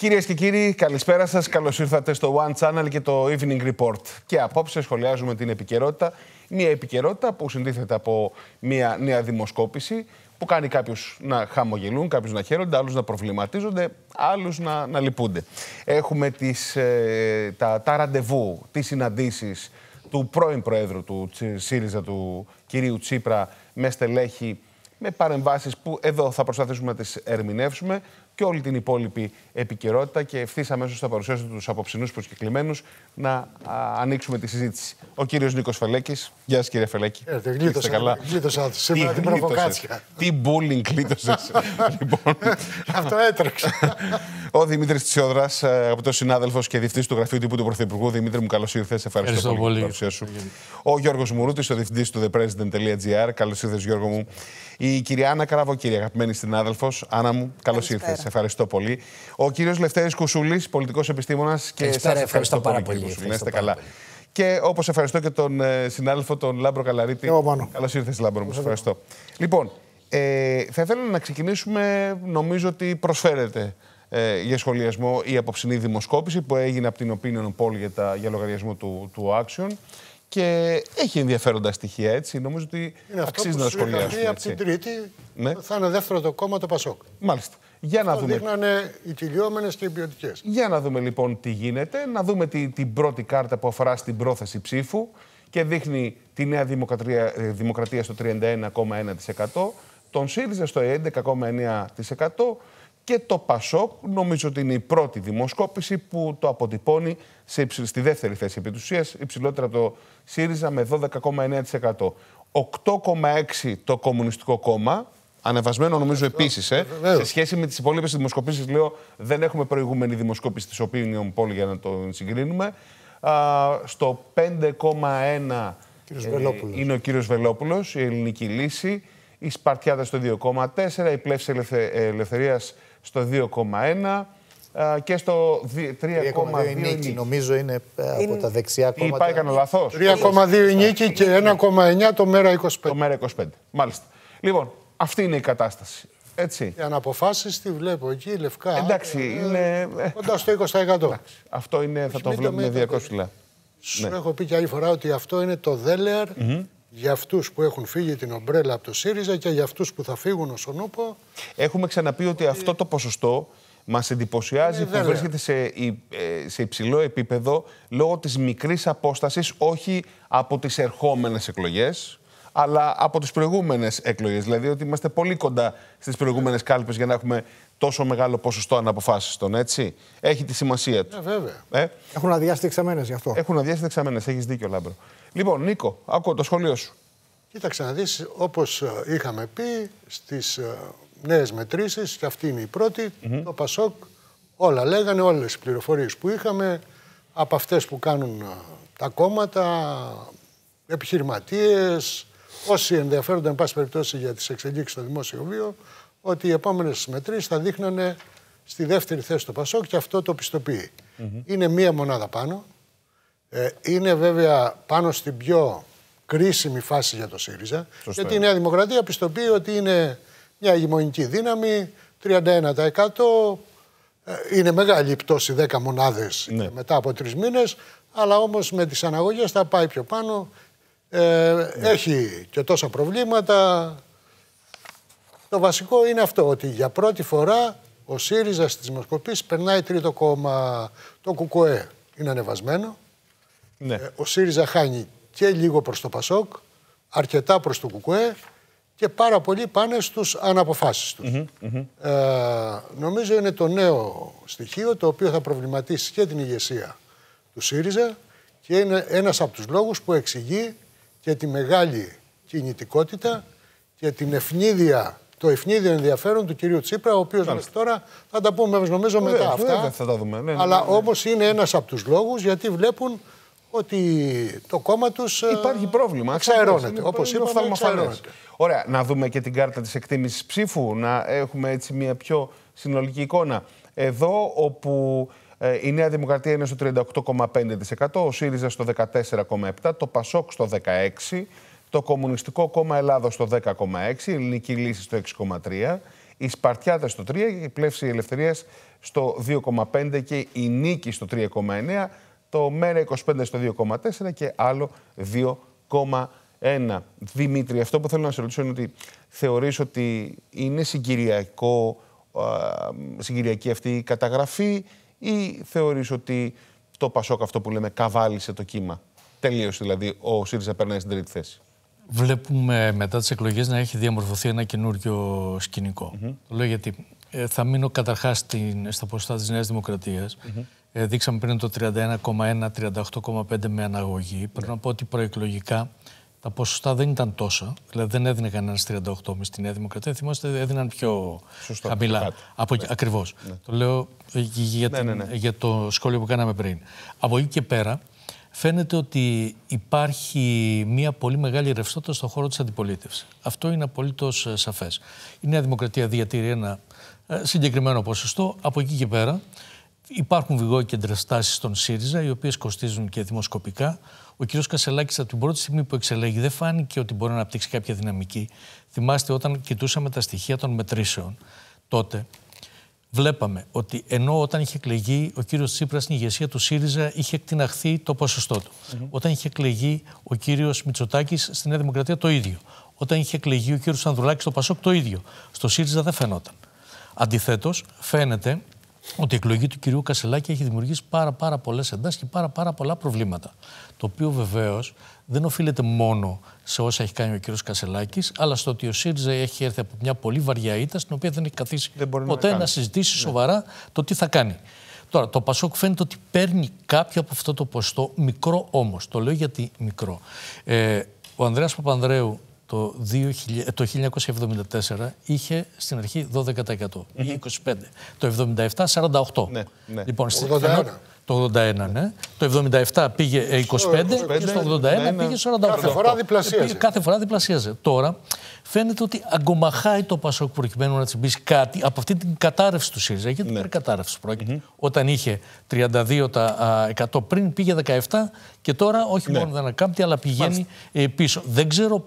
Κυρίες και κύριοι, καλησπέρα σας. Καλώς ήρθατε στο One Channel και το Evening Report. Και απόψε σχολιάζουμε την επικαιρότητα. Μια επικαιρότητα που συντίθεται από μια νέα δημοσκόπηση που κάνει κάποιους να χαμογελούν, κάποιους να χαίρονται, άλλους να προβληματίζονται, άλλους να λυπούνται. Έχουμε τα ραντεβού, τις συναντήσεις του πρώην Προέδρου του ΣΥΡΙΖΑ, του κυρίου Τσίπρα, με στελέχη, με παρεμβάσεις που εδώ θα προσπαθήσουμε να τις ερμηνεύσουμε και όλη την υπόλοιπη επικαιρότητα και ευθύς αμέσως θα παρουσιάσω τους απόψινούς προσκεκλημένους να ανοίξουμε τη συζήτηση. Ο κύριος Νίκος Φελέκης. Γεια σας, κύριε Φελέκη. Γλίτωσα σήμερα την προβοκάτσια. Τι bullying γλίτωσες. Λοιπόν, αυτό έτρεξε. Ο Δημήτρης Τσιόδρας, αγαπητός συνάδελφος και διευθυντής του Γραφείου Τύπου του Πρωθυπουργού. Δημήτρη μου, καλώς ήρθες. Ευχαριστώ πολύ για την παρουσία σου. Ο Γιώργος Μουρούτης, ο διευθυντής του thepresident.gr. Καλώς ήρθες, Γιώργο μου. Η κυρία Άννα Καραβοκύρη, αγαπημένη συνάδελφος. Άννα μου, καλώς ήρθες. Ευχαριστώ πολύ. Ο κύριος Λευτέρης Κουσούλης, πολιτικός επιστήμονας. Και σας ευχαριστώ πάρα πολύ. Είστε καλά. Και όπως ευχαριστώ και τον συνάδελφο, τον Λάμπρο Καλαρίτη. Καλώς ήρθες, Λάμπρο μου. Σας ευχαριστώ. Λοιπόν, θα ήθελα να ξεκινήσουμε, νομίζω ότι προσφέρεται για σχολιασμό η απόψινή δημοσκόπηση που έγινε από την Opinion Poll για λογαριασμό του Action. Και έχει ενδιαφέροντα στοιχεία, έτσι. Νομίζω ότι αξίζει να σχολιάσουμε. Από την Τρίτη θα είναι δεύτερο το κόμμα, το ΠΑΣΟΚ. Μάλιστα. Για να δούμε. Δείχνανε οι κυλιόμενες και οι ποιοτικές. Για να δούμε λοιπόν τι γίνεται. Να δούμε την πρώτη κάρτα που αφορά στην πρόθεση ψήφου και δείχνει τη Νέα Δημοκρατία στο 31,1%, τον ΣΥΡΙΖΑ στο 11,9% και το ΠΑΣΟΚ νομίζω ότι είναι η πρώτη δημοσκόπηση που το αποτυπώνει στη δεύτερη θέση επί της ουσίας, υψηλότερα από το ΣΥΡΙΖΑ με 12,9%. 8,6% το Κομμουνιστικό Κόμμα, ανεβασμένο νομίζω επίσης. Σε σχέση με τις υπόλοιπες δημοσκοπήσεις, λέω, δεν έχουμε προηγούμενη δημοσκόπηση της Opinion Poll για να το συγκρίνουμε. Στο 5,1% είναι ο κύριος Βελόπουλος, η Ελληνική Λύση, οι Σπαρτιάδες στο 2,4%, η Πλεύση Ελευθερίας στο 2,1% και στο 3,2% η Νίκη. Νομίζω είναι από τα δεξιά κόμματα. Είπα, έκανα λάθος. 3,2 η Νίκη και 1,9 το ΜέΡΑ25. Το ΜέΡΑ25, μάλιστα. Λοιπόν, αυτή είναι η κατάσταση. Έτσι. Οι αναποφάσεις τη βλέπω εκεί, λευκά. Εντάξει, είναι. Κοντά στο 20%. Αυτό είναι, θα το βλέπουμε διαρκώς ψηλά. Σου έχω πει και άλλη φορά ότι αυτό είναι το δέλεαρ για αυτούς που έχουν φύγει την ομπρέλα από το ΣΥΡΙΖΑ και για αυτούς που θα φύγουν ως ονούπο. Έχουμε ξαναπεί ότι αυτό το ποσοστό μας εντυπωσιάζει που βρίσκεται σε υψηλό επίπεδο λόγω της μικρής απόστασης, όχι από τις ερχόμενες εκλογές, αλλά από τις προηγούμενες εκλογές. Δηλαδή ότι είμαστε πολύ κοντά στις προηγούμενες κάλπες για να έχουμε τόσο μεγάλο ποσοστό αναποφάσιστων, έτσι. Έχει τη σημασία του. Βέβαια. Έχουν αδειάσει δεξαμένες γι' αυτό. Έχουν αδειάσει δεξαμένες, έχεις δίκιο, Λάμπρο. Λοιπόν, Νίκο, ακούω το σχόλιο σου. Κοίταξε να δεις, όπως είχαμε πει στις νέες μετρήσεις, και αυτή είναι η πρώτη, το ΠΑΣΟΚ, όλα λέγανε, όλες οι πληροφορίες που είχαμε, από αυτές που κάνουν τα κόμματα, επιχειρηματίες, όσοι ενδιαφέρονται, εν πάση περιπτώσει, για τις εξελίξεις στο δημόσιο βίο, ότι οι επόμενες μετρήσεις θα δείχνανε στη δεύτερη θέση το ΠΑΣΟΚ και αυτό το πιστοποιεί. Είναι μία μονάδα πάνω. Είναι βέβαια πάνω στην πιο κρίσιμη φάση για το ΣΥΡΙΖΑ. Γιατί η Νέα Δημοκρατία πιστοποιεί ότι είναι μια ηγεμονική δύναμη, 31%. Είναι μεγάλη η πτώση 10 μονάδες μετά από 3 μήνες, αλλά όμως με τις αναγωγές θα πάει πιο πάνω. Έχει και τόσα προβλήματα. Το βασικό είναι αυτό, ότι για πρώτη φορά ο ΣΥΡΙΖΑ στις δημοσκοπήσεις περνάει τρίτο κόμμα. Το ΚΚΕ είναι ανεβασμένο. Ο ΣΥΡΙΖΑ χάνει και λίγο προς το ΠΑΣΟΚ, αρκετά προς το ΚΚΕ και πάρα πολύ πάνε στους αναποφάσεις τους. Νομίζω είναι το νέο στοιχείο το οποίο θα προβληματίσει και την ηγεσία του ΣΥΡΙΖΑ και είναι ένας από τους λόγους που εξηγεί και τη μεγάλη κινητικότητα και το ευνίδιο ενδιαφέρον του κυρίου Τσίπρα, ο οποίος μέχρι τώρα θα τα πούμε νομίζω μετά αυτά. Θα τα δούμε. Αλλά όμως είναι ένας από τους λόγους γιατί βλέπουν ότι το κόμμα τους υπάρχει πρόβλημα. Εξαερώνεται. Όπως είπαμε, εξαερώνεται. Ωραία, να δούμε και την κάρτα της εκτίμησης ψήφου, να έχουμε έτσι μια πιο συνολική εικόνα. Εδώ όπου η Νέα Δημοκρατία είναι στο 38,5%, ο ΣΥΡΙΖΑ στο 14,7%, το ΠΑΣΟΚ στο 16%, το Κομμουνιστικό Κόμμα Ελλάδος στο 10,6%, η Ελληνική Λύση στο 6,3%, Οι Σπαρτιάτες στο 3, η Πλεύση Ελευθερίας στο 2,5 και η Νίκη στο 3,9, το Μέρα 25 στο 2,4 και άλλο 2,1. Δημήτρη, αυτό που θέλω να σε ρωτήσω είναι ότι θεωρείς ότι είναι συγκυριακή αυτή η καταγραφή ή θεωρείς ότι το Πασόκ, αυτό που λέμε, καβάλισε το κύμα? Τελείωσε δηλαδή, ο ΣΥΡΙΖΑ περνάει στην τρίτη θέση. Βλέπουμε μετά τις εκλογές να έχει διαμορφωθεί ένα καινούριο σκηνικό. Το λέω γιατί θα μείνω καταρχάς στα ποσοστά της Νέας Δημοκρατίας. Δείξαμε πριν το 31,1, 38,5 με αναγωγή. Πρέπει να πω ότι προεκλογικά τα ποσοστά δεν ήταν τόσα. Δηλαδή δεν έδινε κανένας 38 στη Νέα Δημοκρατία. Θυμάστε, έδιναν πιο χαμηλά. Ακριβώς. Το λέω για το σχόλιο που κάναμε πριν. Από εκεί και πέρα, φαίνεται ότι υπάρχει μια πολύ μεγάλη ρευστότητα στον χώρο της αντιπολίτευσης. Αυτό είναι απολύτως σαφές. Η Νέα Δημοκρατία διατηρεί ένα συγκεκριμένο ποσοστό. Από εκεί και πέρα υπάρχουν βιγόκεντρες τάσεις στον ΣΥΡΙΖΑ, οι οποίες κοστίζουν και δημοσκοπικά. Ο κ. Κασελάκης από την πρώτη στιγμή που εξελέγει δεν φάνηκε ότι μπορεί να αναπτύξει κάποια δυναμική. Θυμάστε, όταν κοιτούσαμε τα στοιχεία των μετρήσεων, τότε βλέπαμε ότι ενώ όταν είχε εκλεγεί ο κύριος Τσίπρας στην ηγεσία του ΣΥΡΙΖΑ είχε εκτιναχθεί το ποσοστό του. Όταν είχε εκλεγεί ο κύριος Μητσοτάκης στη Νέα Δημοκρατία το ίδιο. Όταν είχε εκλεγεί ο κύριος Ανδρουλάκης στο Πασόκ το ίδιο. Στο ΣΥΡΙΖΑ δεν φαινόταν. Αντιθέτως, φαίνεται ότι η εκλογή του κυρίου Κασελάκη έχει δημιουργήσει πάρα πολλές εντάσεις και πάρα πολλά προβλήματα. Το οποίο βεβαίως δεν οφείλεται μόνο σε όσα έχει κάνει ο κύριος Κασελάκης, αλλά στο ότι ο ΣΥΡΙΖΑ έχει έρθει από μια πολύ βαριά ήττα, στην οποία δεν έχει καθίσει ποτέ να συζητήσει σοβαρά το τι θα κάνει. Τώρα, το Πασόκ φαίνεται ότι παίρνει κάποιο από αυτό το ποσοστό, μικρό όμως. Το λέω γιατί μικρό. Ο Ανδρέας Παπανδρέου το 1974 είχε στην αρχή 12%, είχε 25%. Το 1977 48%. Ναι. Λοιπόν, το 81, ναι. Το 77 πήγε 25 και στο 81 πήγε 48. Κάθε φορά διπλασίαζε. Τώρα φαίνεται ότι αγκομαχάει το Πασόκ προκειμένου να τσιμπήσει κάτι από αυτή την κατάρρευση του ΣΥΡΙΖΑ. Γιατί περί κατάρρευση πρόκειται. Όταν είχε 32% πριν πήγε 17% και τώρα όχι μόνο δεν ανακάμπτει αλλά πηγαίνει πίσω. Δεν ξέρω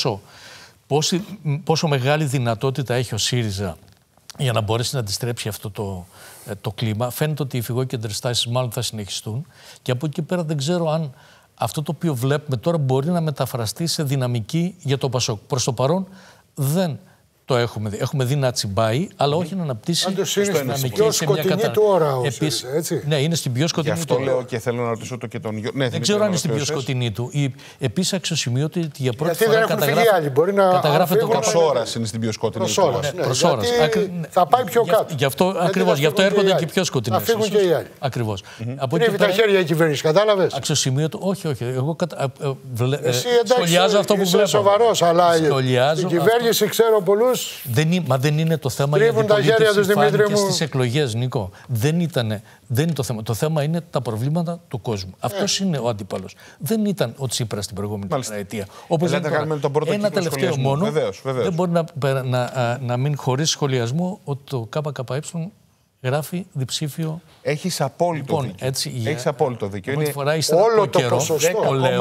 πόσο μεγάλη δυνατότητα έχει ο ΣΥΡΙΖΑ για να μπορέσει να αντιστρέψει αυτό το κλίμα. Φαίνεται ότι οι φυγόκεντρες τάσεις μάλλον θα συνεχιστούν και από εκεί και πέρα δεν ξέρω αν αυτό το οποίο βλέπουμε τώρα μπορεί να μεταφραστεί σε δυναμική για το Πασόκ. Προς το παρόν δεν το έχουμε δει. Έχουμε δει να τσιμπάει, αλλά όχι να αναπτύσσει πιο σκοτεινή του ώρα ο ΣΥΡΙΖΑ, έτσι. Ναι, είναι στην πιο σκοτεινή του. Γι' αυτό λέω και θέλω να ρωτήσω το και τον Γιώργο. Δεν ξέρω αν είναι στην πιο σκοτεινή του. Επίσης αξιοσημείωτη ότι για πρώτη φορά καταγράφεται το προσώρας είναι στην πιο σκοτεινή του. Προσώρας. Θα πάει πιο κάτω. Γι' αυτό έρχονται και πιο σκοτεινές. Θα φύγουν και οι άλλοι. Ακριβώς. Τρίβει τα χέρια η κυβέρνηση, κατάλαβες. Αξιοσημείωτο. Όχι. Εγώ εσύ σχολιάζω αυτό που βλέπω. Είσαι σοβαρός, αλλά στην κυβέρνηση ξέρω πολλούς. Μα δεν είναι το θέμα για την αντιπολίτευση φάνηκε στις εκλογές, Νίκο. Δεν είναι το θέμα. Το θέμα είναι τα προβλήματα του κόσμου. Αυτός είναι ο αντίπαλος. Δεν ήταν ο Τσίπρας στην προηγούμενη τετραετία. Όπως ένα τελευταίο μόνο. Βεβαίως. Δεν μπορεί να μείνει χωρίς σχολιασμό ότι το ΚΚΕ γράφει διψήφιο. Έχεις απόλυτο δίκιο. Έχεις απόλυτο δίκιο. Όλο το ποσοστό.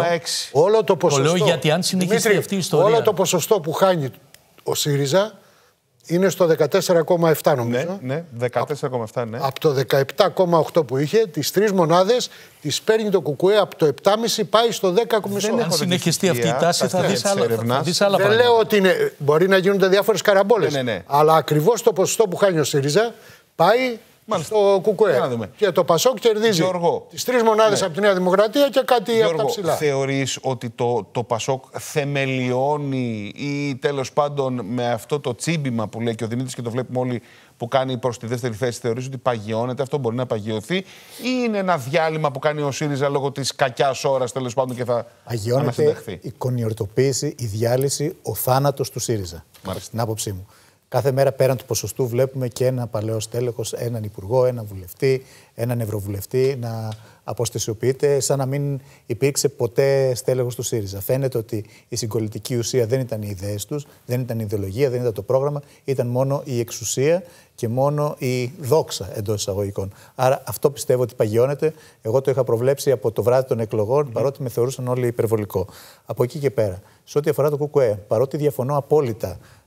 Όλο το ποσοστό. Το λέω γιατί αν συνεχίσει αυτή η ιστορία. Όλο το ποσοστό που χάνει ο ΣΥΡΙΖΑ είναι στο 14,7 νομίζω. Ναι, 14,7 ναι. Από το 17,8 που είχε, τις 3 μονάδες τις παίρνει το ΚΚΕ από το 7,5 πάει στο 10,5. Αν συνεχιστεί αυτή η τάση θα δεις άλλα πράγματα. Δεν λέω ότι μπορεί να γίνονται διάφορες καραμπόλες. Αλλά ακριβώς το ποσοστό που χάνει ο ΣΥΡΙΖΑ πάει στο ΚΚΕ. Και το Πασόκ κερδίζει τις 3 μονάδες από τη Νέα Δημοκρατία και κάτι από τα ψηλά. Θεωρείς ότι το Πασόκ θεμελιώνει ή τέλος πάντων με αυτό το τσίμπημα που λέει και ο Δημήτρης και το βλέπουμε όλοι που κάνει προς τη δεύτερη θέση, θεωρείς ότι παγιώνεται, αυτό μπορεί να παγιωθεί ή είναι ένα διάλειμμα που κάνει ο ΣΥΡΙΖΑ λόγω της κακιάς ώρας τέλος πάντων και θα ανασυνταχθεί? Η κονιορτοποίηση, η διάλυση, ο θάνατος του ΣΥΡΙΖΑ. Στην άποψή μου. Κάθε μέρα πέραν του ποσοστού βλέπουμε και ένα παλαιό στέλεχος, έναν υπουργό, έναν βουλευτή, έναν ευρωβουλευτή να αποστασιοποιείται σαν να μην υπήρξε ποτέ στέλεχος του ΣΥΡΙΖΑ. Φαίνεται ότι η συγκολητική ουσία δεν ήταν οι ιδέες τους, δεν ήταν η ιδεολογία, δεν ήταν το πρόγραμμα, ήταν μόνο η εξουσία και μόνο η δόξα εντός εισαγωγικών. Άρα αυτό πιστεύω ότι παγιώνεται. Εγώ το είχα προβλέψει από το βράδυ των εκλογών, παρότι με θεωρούσαν όλοι υπερβολικό. Από εκεί και πέρα, σε ό,τι αφορά το ΚΚΕ, παρότι διαφωνώ απόλυτα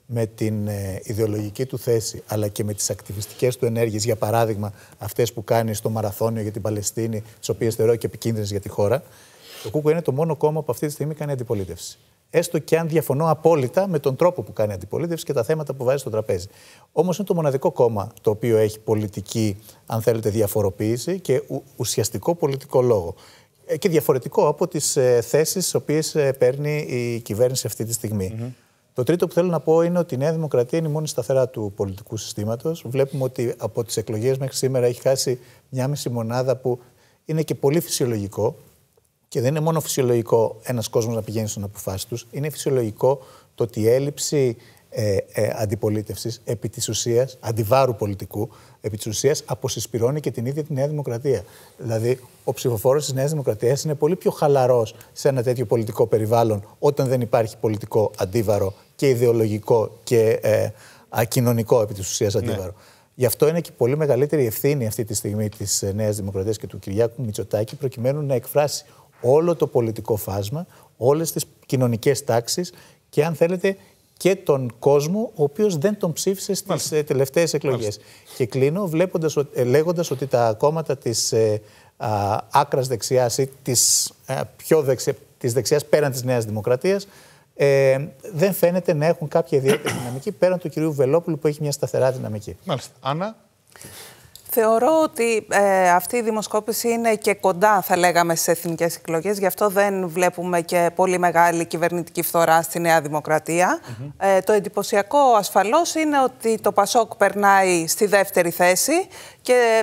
με την ιδεολογική του θέση, αλλά και με τις ακτιβιστικές του ενέργειες, για παράδειγμα αυτές που κάνει στο Μαραθώνιο για την Παλαιστίνη, τις οποίες θεωρώ και επικίνδυνες για τη χώρα, το ΚΚΕ είναι το μόνο κόμμα που αυτή τη στιγμή κάνει αντιπολίτευση. Έστω και αν διαφωνώ απόλυτα με τον τρόπο που κάνει αντιπολίτευση και τα θέματα που βάζει στο τραπέζι. Όμως είναι το μοναδικό κόμμα το οποίο έχει πολιτική, αν θέλετε, διαφοροποίηση και ουσιαστικό πολιτικό λόγο. Και διαφορετικό από τις θέσεις τις οποίες παίρνει η κυβέρνηση αυτή τη στιγμή. Το τρίτο που θέλω να πω είναι ότι η Νέα Δημοκρατία είναι η μόνη σταθερά του πολιτικού συστήματος. Βλέπουμε ότι από τις εκλογές μέχρι σήμερα έχει χάσει 1,5 μονάδα, που είναι και πολύ φυσιολογικό. Και δεν είναι μόνο φυσιολογικό ένας κόσμος να πηγαίνει στον αποφάσεις τους, είναι φυσιολογικό το ότι η έλλειψη αντιπολίτευσης επί της ουσίας, αντιβάρου πολιτικού, επί της ουσίας αποσυσπυρώνει και την ίδια τη Νέα Δημοκρατία. Δηλαδή, ο ψηφοφόρος της Νέας Δημοκρατίας είναι πολύ πιο χαλαρός σε ένα τέτοιο πολιτικό περιβάλλον, όταν δεν υπάρχει πολιτικό αντίβαρο και ιδεολογικό και κοινωνικό επί της ουσίας αντίβαρο. Ναι. Γι' αυτό είναι και πολύ μεγαλύτερη ευθύνη αυτή τη στιγμή της Νέας Δημοκρατίας και του Κυριάκου Μητσοτάκη, προκειμένου να εκφράσει όλο το πολιτικό φάσμα, όλες τις κοινωνικές τάξεις και, αν θέλετε, και τον κόσμο ο οποίος δεν τον ψήφισε στις τελευταίες εκλογές. Και κλείνω λέγοντας ότι τα κόμματα της άκρας δεξιάς ή της δεξιάς πέραν της Νέας Δημοκρατίας δεν φαίνεται να έχουν κάποια ιδιαίτερη δυναμική, πέραν του κυρίου Βελόπουλου που έχει μια σταθερά δυναμική. Μάλιστα. Άννα. Θεωρώ ότι αυτή η δημοσκόπηση είναι και κοντά, θα λέγαμε, στις εθνικές εκλογές. Γι' αυτό δεν βλέπουμε και πολύ μεγάλη κυβερνητική φθορά στη Νέα Δημοκρατία. Το εντυπωσιακό ασφαλώς είναι ότι το ΠΑΣΟΚ περνάει στη δεύτερη θέση και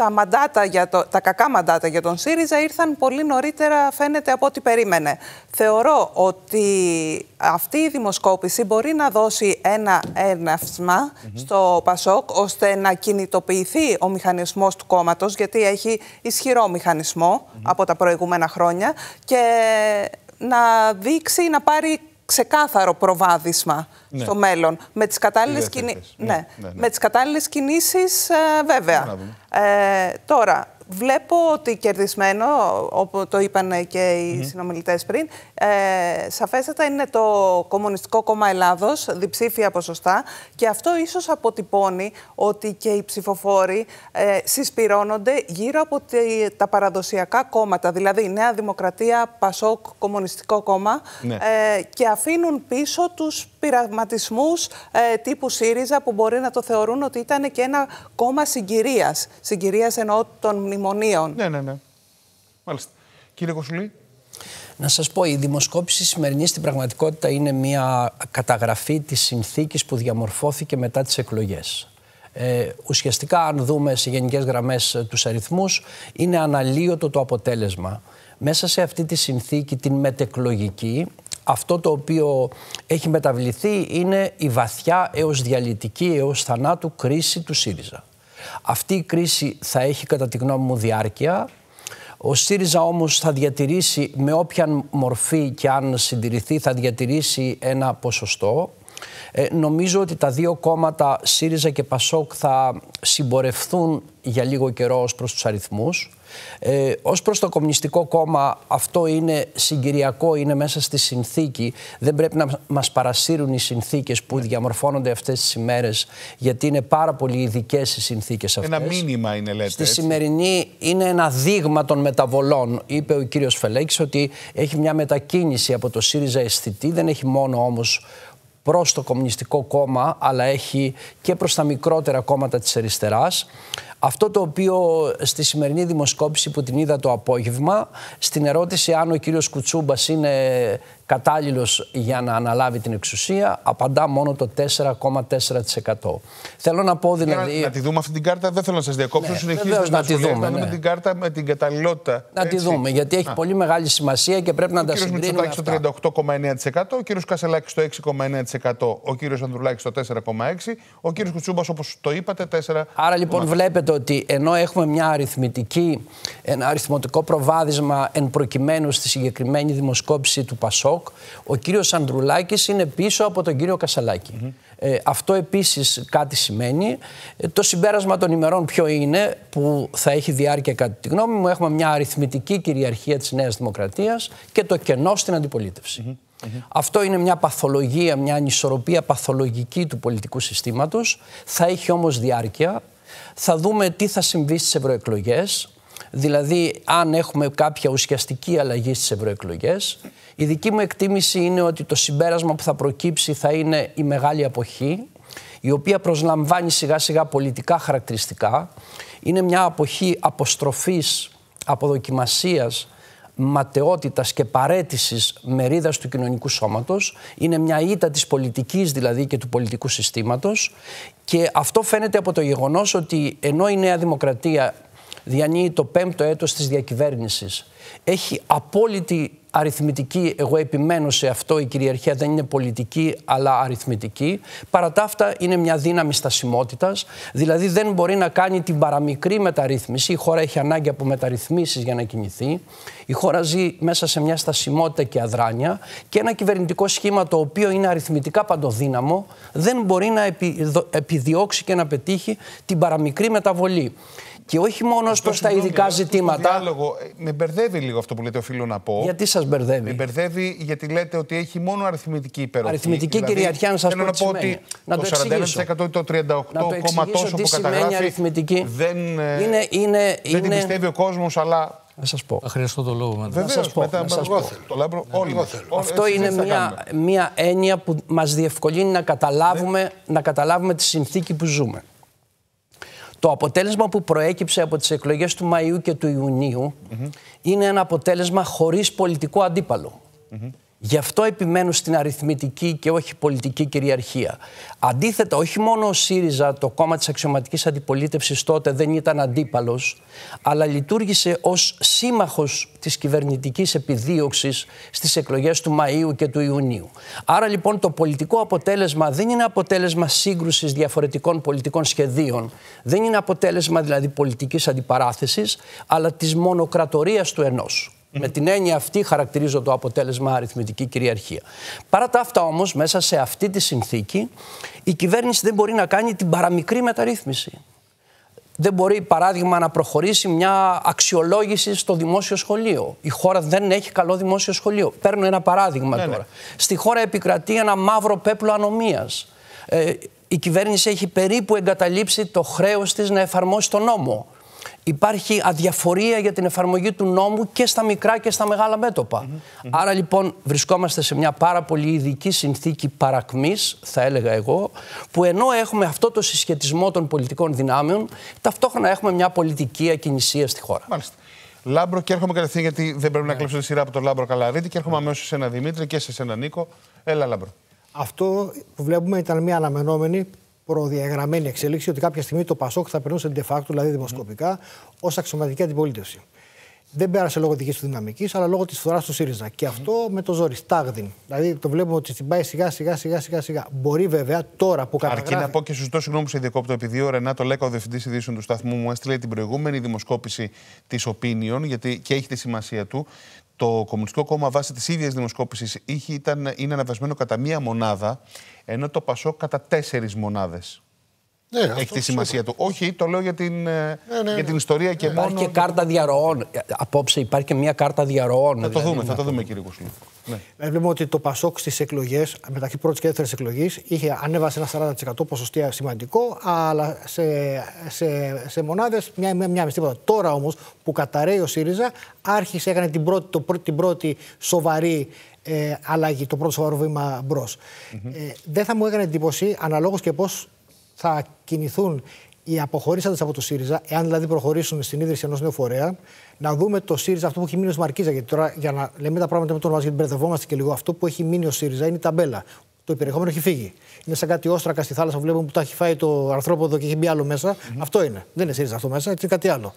τα κακά μαντάτα για τον ΣΥΡΙΖΑ ήρθαν πολύ νωρίτερα, φαίνεται, από ό,τι περίμενε. Θεωρώ ότι αυτή η δημοσκόπηση μπορεί να δώσει ένα έναυσμα στο ΠΑΣΟΚ, ώστε να κινητοποιηθεί ο μηχανισμός του κόμματος, γιατί έχει ισχυρό μηχανισμό από τα προηγούμενα χρόνια, και να δείξει, να πάρει ξεκάθαρο προβάδισμα στο μέλλον. Με τις κατάλληλες, με τις κατάλληλες κινήσεις, βέβαια. Τώρα, βλέπω ότι κερδισμένο, όπως το είπαν και οι συνομιλητές πριν, σαφέστατα είναι το Κομμουνιστικό Κόμμα Ελλάδος, διψήφια ποσοστά, και αυτό ίσως αποτυπώνει ότι και οι ψηφοφόροι συσπυρώνονται γύρω από τα παραδοσιακά κόμματα, δηλαδή Νέα Δημοκρατία, ΠΑΣΟΚ, Κομμουνιστικό Κόμμα, και αφήνουν πίσω τους πειραματισμούς τύπου ΣΥΡΙΖΑ, που μπορεί να το θεωρούν ότι ήταν και ένα κόμμα συγκυρίας. Συγκυρίας εννοώ των μνημονίων. Ναι. Μάλιστα. Κύριε Κοσουλή. Να σας πω, η δημοσκόπηση σημερινή στην πραγματικότητα είναι μια καταγραφή της συνθήκης που διαμορφώθηκε μετά τις εκλογές. Ουσιαστικά, αν δούμε σε γενικές γραμμές τους αριθμούς, είναι αναλύωτο το αποτέλεσμα. Μέσα σε αυτή τη συνθήκη, την μετεκλογική, αυτό το οποίο έχει μεταβληθεί είναι η βαθιά έως διαλυτική, έως θανάτου κρίση του ΣΥΡΙΖΑ. Αυτή η κρίση θα έχει, κατά τη γνώμη μου, διάρκεια. Ο ΣΥΡΙΖΑ όμως θα διατηρήσει, με όποια μορφή και αν συντηρηθεί, θα διατηρήσει ένα ποσοστό. Νομίζω ότι τα δύο κόμματα, ΣΥΡΙΖΑ και ΠΑΣΟΚ, θα συμπορευθούν για λίγο καιρό ως προς τους αριθμούς. Ως προς το Κομμουνιστικό Κόμμα, αυτό είναι συγκυριακό, είναι μέσα στη συνθήκη. Δεν πρέπει να μας παρασύρουν οι συνθήκες που διαμορφώνονται αυτές τις ημέρες, γιατί είναι πάρα πολύ ειδικές οι συνθήκες αυτές. Ένα μήνυμα είναι, λέτε. Στη σημερινή είναι ένα δείγμα των μεταβολών. Είπε ο κύριος Φελέκης ότι έχει μια μετακίνηση από το ΣΥΡΙΖΑ αισθητή, δεν έχει μόνο όμως προς το Κομμουνιστικό Κόμμα, αλλά έχει και προς τα μικρότερα κόμματα της αριστεράς. Αυτό το οποίο στη σημερινή δημοσκόπηση που την είδα το απόγευμα, στην ερώτηση αν ο κύριος Κουτσούμπας είναι κατάλληλος για να αναλάβει την εξουσία, απαντά μόνο το 4,4%. Θέλω να πω δηλαδή... Να τη δούμε αυτή την κάρτα, δεν θέλω να σας διακόψω, συνεχίζετε να τη δούμε. Να δούμε την κάρτα με την καταλληλότητα. Να τη δούμε, γιατί έχει πολύ μεγάλη σημασία και πρέπει να τα συγκρίνουμε αυτά. Ο κύριος Μητσοτάκης στο 38,9%, ο κύριος Κασελάκης στο 6,9%, ο κύριος Ανδρουλάκης στο 4,6%, ο κύριος Κουτσούμπας, όπως το είπατε, 4%. Άρα λοιπόν βλέπετε ότι ενώ έχουμε ένα αριθμητικό προβάδισμα εν προκειμένου στη συγκεκριμένη δημοσκόπηση του ΠΑΣΟΚ, ο κύριος Ανδρουλάκης είναι πίσω από τον κύριο Κασελάκη. Αυτό επίσης κάτι σημαίνει. Το συμπέρασμα των ημερών ποιο είναι, που θα έχει διάρκεια κατά τη γνώμη μου? Έχουμε μια αριθμητική κυριαρχία της Νέας Δημοκρατίας και το κενό στην αντιπολίτευση. Αυτό είναι μια παθολογία, μια ανισορροπία παθολογική του πολιτικού συστήματος. Θα έχει όμως διάρκεια. Θα δούμε τι θα συμβεί στις ευρωεκλογές. Δηλαδή, αν έχουμε κάποια ουσιαστική αλλαγή στις ευρωεκλογές. Η δική μου εκτίμηση είναι ότι το συμπέρασμα που θα προκύψει θα είναι η μεγάλη αποχή, η οποία προσλαμβάνει σιγά σιγά πολιτικά χαρακτηριστικά. Είναι μια αποχή αποστροφής, αποδοκιμασίας, ματαιότητας και παραίτησης μερίδας του κοινωνικού σώματος. Είναι μια ήττα της πολιτικής δηλαδή και του πολιτικού συστήματος. Και αυτό φαίνεται από το γεγονός ότι ενώ η Νέα Δημοκρατία διανύει το 5ο έτος της διακυβέρνησης, έχει απόλυτη αριθμητική, εγώ επιμένω σε αυτό, η κυριαρχία δεν είναι πολιτική αλλά αριθμητική. Παρά τα αυτά είναι μια δύναμη στασιμότητας, δηλαδή δεν μπορεί να κάνει την παραμικρή μεταρρύθμιση. Η χώρα έχει ανάγκη από μεταρρυθμίσεις για να κινηθεί. Η χώρα ζει μέσα σε μια στασιμότητα και αδράνεια και ένα κυβερνητικό σχήμα το οποίο είναι αριθμητικά παντοδύναμο δεν μπορεί να επιδιώξει και να πετύχει την παραμικρή μεταβολή. Και όχι μόνο προς τα ειδικά ζητήματα. Διάλογο, με μπερδεύει λίγο αυτό που λέτε, οφείλω να πω. Γιατί σας μπερδεύει? Με μπερδεύει γιατί λέτε ότι έχει μόνο αριθμητική υπεροχή. Αριθμητική δηλαδή, κυριαρχία, να σας πω τι σημαίνει. Να το 41% ή το 38% τόσο που καταγράφει αριθμητική. Δεν την πιστεύει ο κόσμος, αλλά... Να σας πω. Θα χρειαστώ το λόγο μετά. Βεβαίως, το Λάμπρο, όλοι μας. Αυτό είναι μια έννοια που μας διευκολύνει να καταλάβουμε τη συνθήκη που ζούμε. Το αποτέλεσμα που προέκυψε από τις εκλογές του Μαΐου και του Ιουνίου είναι ένα αποτέλεσμα χωρίς πολιτικό αντίπαλο. Γι' αυτό επιμένω στην αριθμητική και όχι πολιτική κυριαρχία. Αντίθετα, όχι μόνο ο ΣΥΡΙΖΑ, το κόμμα της αξιωματικής αντιπολίτευσης τότε, δεν ήταν αντίπαλος, αλλά λειτουργήσε ως σύμμαχος της κυβερνητικής επιδίωξης στις εκλογές του Μαΐου και του Ιουνίου. Άρα λοιπόν το πολιτικό αποτέλεσμα δεν είναι αποτέλεσμα σύγκρουσης διαφορετικών πολιτικών σχεδίων, δεν είναι αποτέλεσμα δηλαδή πολιτικής αντιπαράθεσης, αλλά της μονοκρατορίας του ενός. Με την έννοια αυτή χαρακτηρίζω το αποτέλεσμα αριθμητική κυριαρχία. Παρά τα αυτά όμως, μέσα σε αυτή τη συνθήκη, η κυβέρνηση δεν μπορεί να κάνει την παραμικρή μεταρρύθμιση. Δεν μπορεί, παράδειγμα, να προχωρήσει μια αξιολόγηση στο δημόσιο σχολείο. Η χώρα δεν έχει καλό δημόσιο σχολείο. Παίρνω ένα παράδειγμα τώρα. Ναι. Στη χώρα επικρατεί ένα μαύρο πέπλο ανομίας. Η κυβέρνηση έχει περίπου εγκαταλείψει το χρέος της να εφαρμόσει τον νόμο. Υπάρχει αδιαφορία για την εφαρμογή του νόμου και στα μικρά και στα μεγάλα μέτωπα. Άρα λοιπόν βρισκόμαστε σε μια πάρα πολύ ειδική συνθήκη παρακμής, θα έλεγα εγώ, που ενώ έχουμε αυτό το συσχετισμό των πολιτικών δυνάμεων, ταυτόχρονα έχουμε μια πολιτική ακινησία στη χώρα. Μάλιστα. Λάμπρο, και έρχομαι κατευθείαν γιατί δεν πρέπει να κλέψω τη σειρά από τον Λάμπρο Καλαρίτη και έρχομαι αμέσως σε ένα Δημήτρη και σε ένα Νίκο. Έλα, Λάμπρο. Αυτό που βλέπουμε ήταν μια αναμενόμενη προδιαγραμμένη εξέλιξη ότι κάποια στιγμή το ΠΑΣΟΚ θα περνούσε de facto, δηλαδή δημοσκοπικά, ως αξιωματική αντιπολίτευση. Δεν πέρασε λόγω δικής του δυναμικής, αλλά λόγω της φθοράς του ΣΥΡΙΖΑ. Και αυτό με το ζόρι, στάγδιν. Δηλαδή το βλέπουμε ότι την πάει σιγά-σιγά. Μπορεί βέβαια τώρα που καταγράφει. Αρκεί να πω και σου ζητώ συγγνώμη που σε διακόπτω, επειδή ο Ρενάτο Λέκα, ο διευθυντής ειδήσεων του σταθμού, μου έστειλε την προηγούμενη δημοσκόπηση της Opinion, γιατί και έχει τη σημασία του. Το Κομμουνιστικό Κόμμα βάσει της ίδιας δημοσκόπησης είναι αναβασμένο κατά 1 μονάδα, ενώ το ΠΑΣΟΚ κατά 4 μονάδες. Ναι, έχει τη σημασία του. Όχι, το λέω για την, για την ιστορία και υπάρχει μόνο. Και κάρτα διαρροών. Απόψε υπάρχει και μια κάρτα διαρροών. Θα το δούμε, κύριε Κουσλού. Ναι. Βλέπουμε ότι το ΠΑΣΟΚ στις εκλογές, μεταξύ πρώτης και δεύτερης εκλογής, ανέβασε ένα 40% ποσοστία σημαντικό, αλλά σε μονάδες μια μισή τίποτα. Τώρα όμως που καταραίει ο ΣΥΡΙΖΑ, έκανε την πρώτη σοβαρή αλλαγή, το πρώτο σοβαρό βήμα μπρος. Δεν θα μου έκανε εντύπωση, αναλόγως και πώς θα κινηθούν οι αποχωρήσαντες από το ΣΥΡΙΖΑ, εάν δηλαδή προχωρήσουν στην ίδρυση ενός νέου φορέα, να δούμε το ΣΥΡΙΖΑ αυτό που έχει μείνει ως Μαρκίζα. Γιατί τώρα, για να λέμε τα πράγματα με το όνομα, γιατί μπερδευόμαστε και λίγο, αυτό που έχει μείνει ως ΣΥΡΙΖΑ είναι η ταμπέλα. Το περιεχόμενο έχει φύγει. Είναι σαν κάτι όστρακα στη θάλασσα που βλέπουμε που τα έχει φάει το αρθρόποδο και έχει μπει άλλο μέσα. Αυτό είναι. Δεν είναι ΣΥΡΙΖΑ αυτό μέσα, έτσι είναι κάτι άλλο.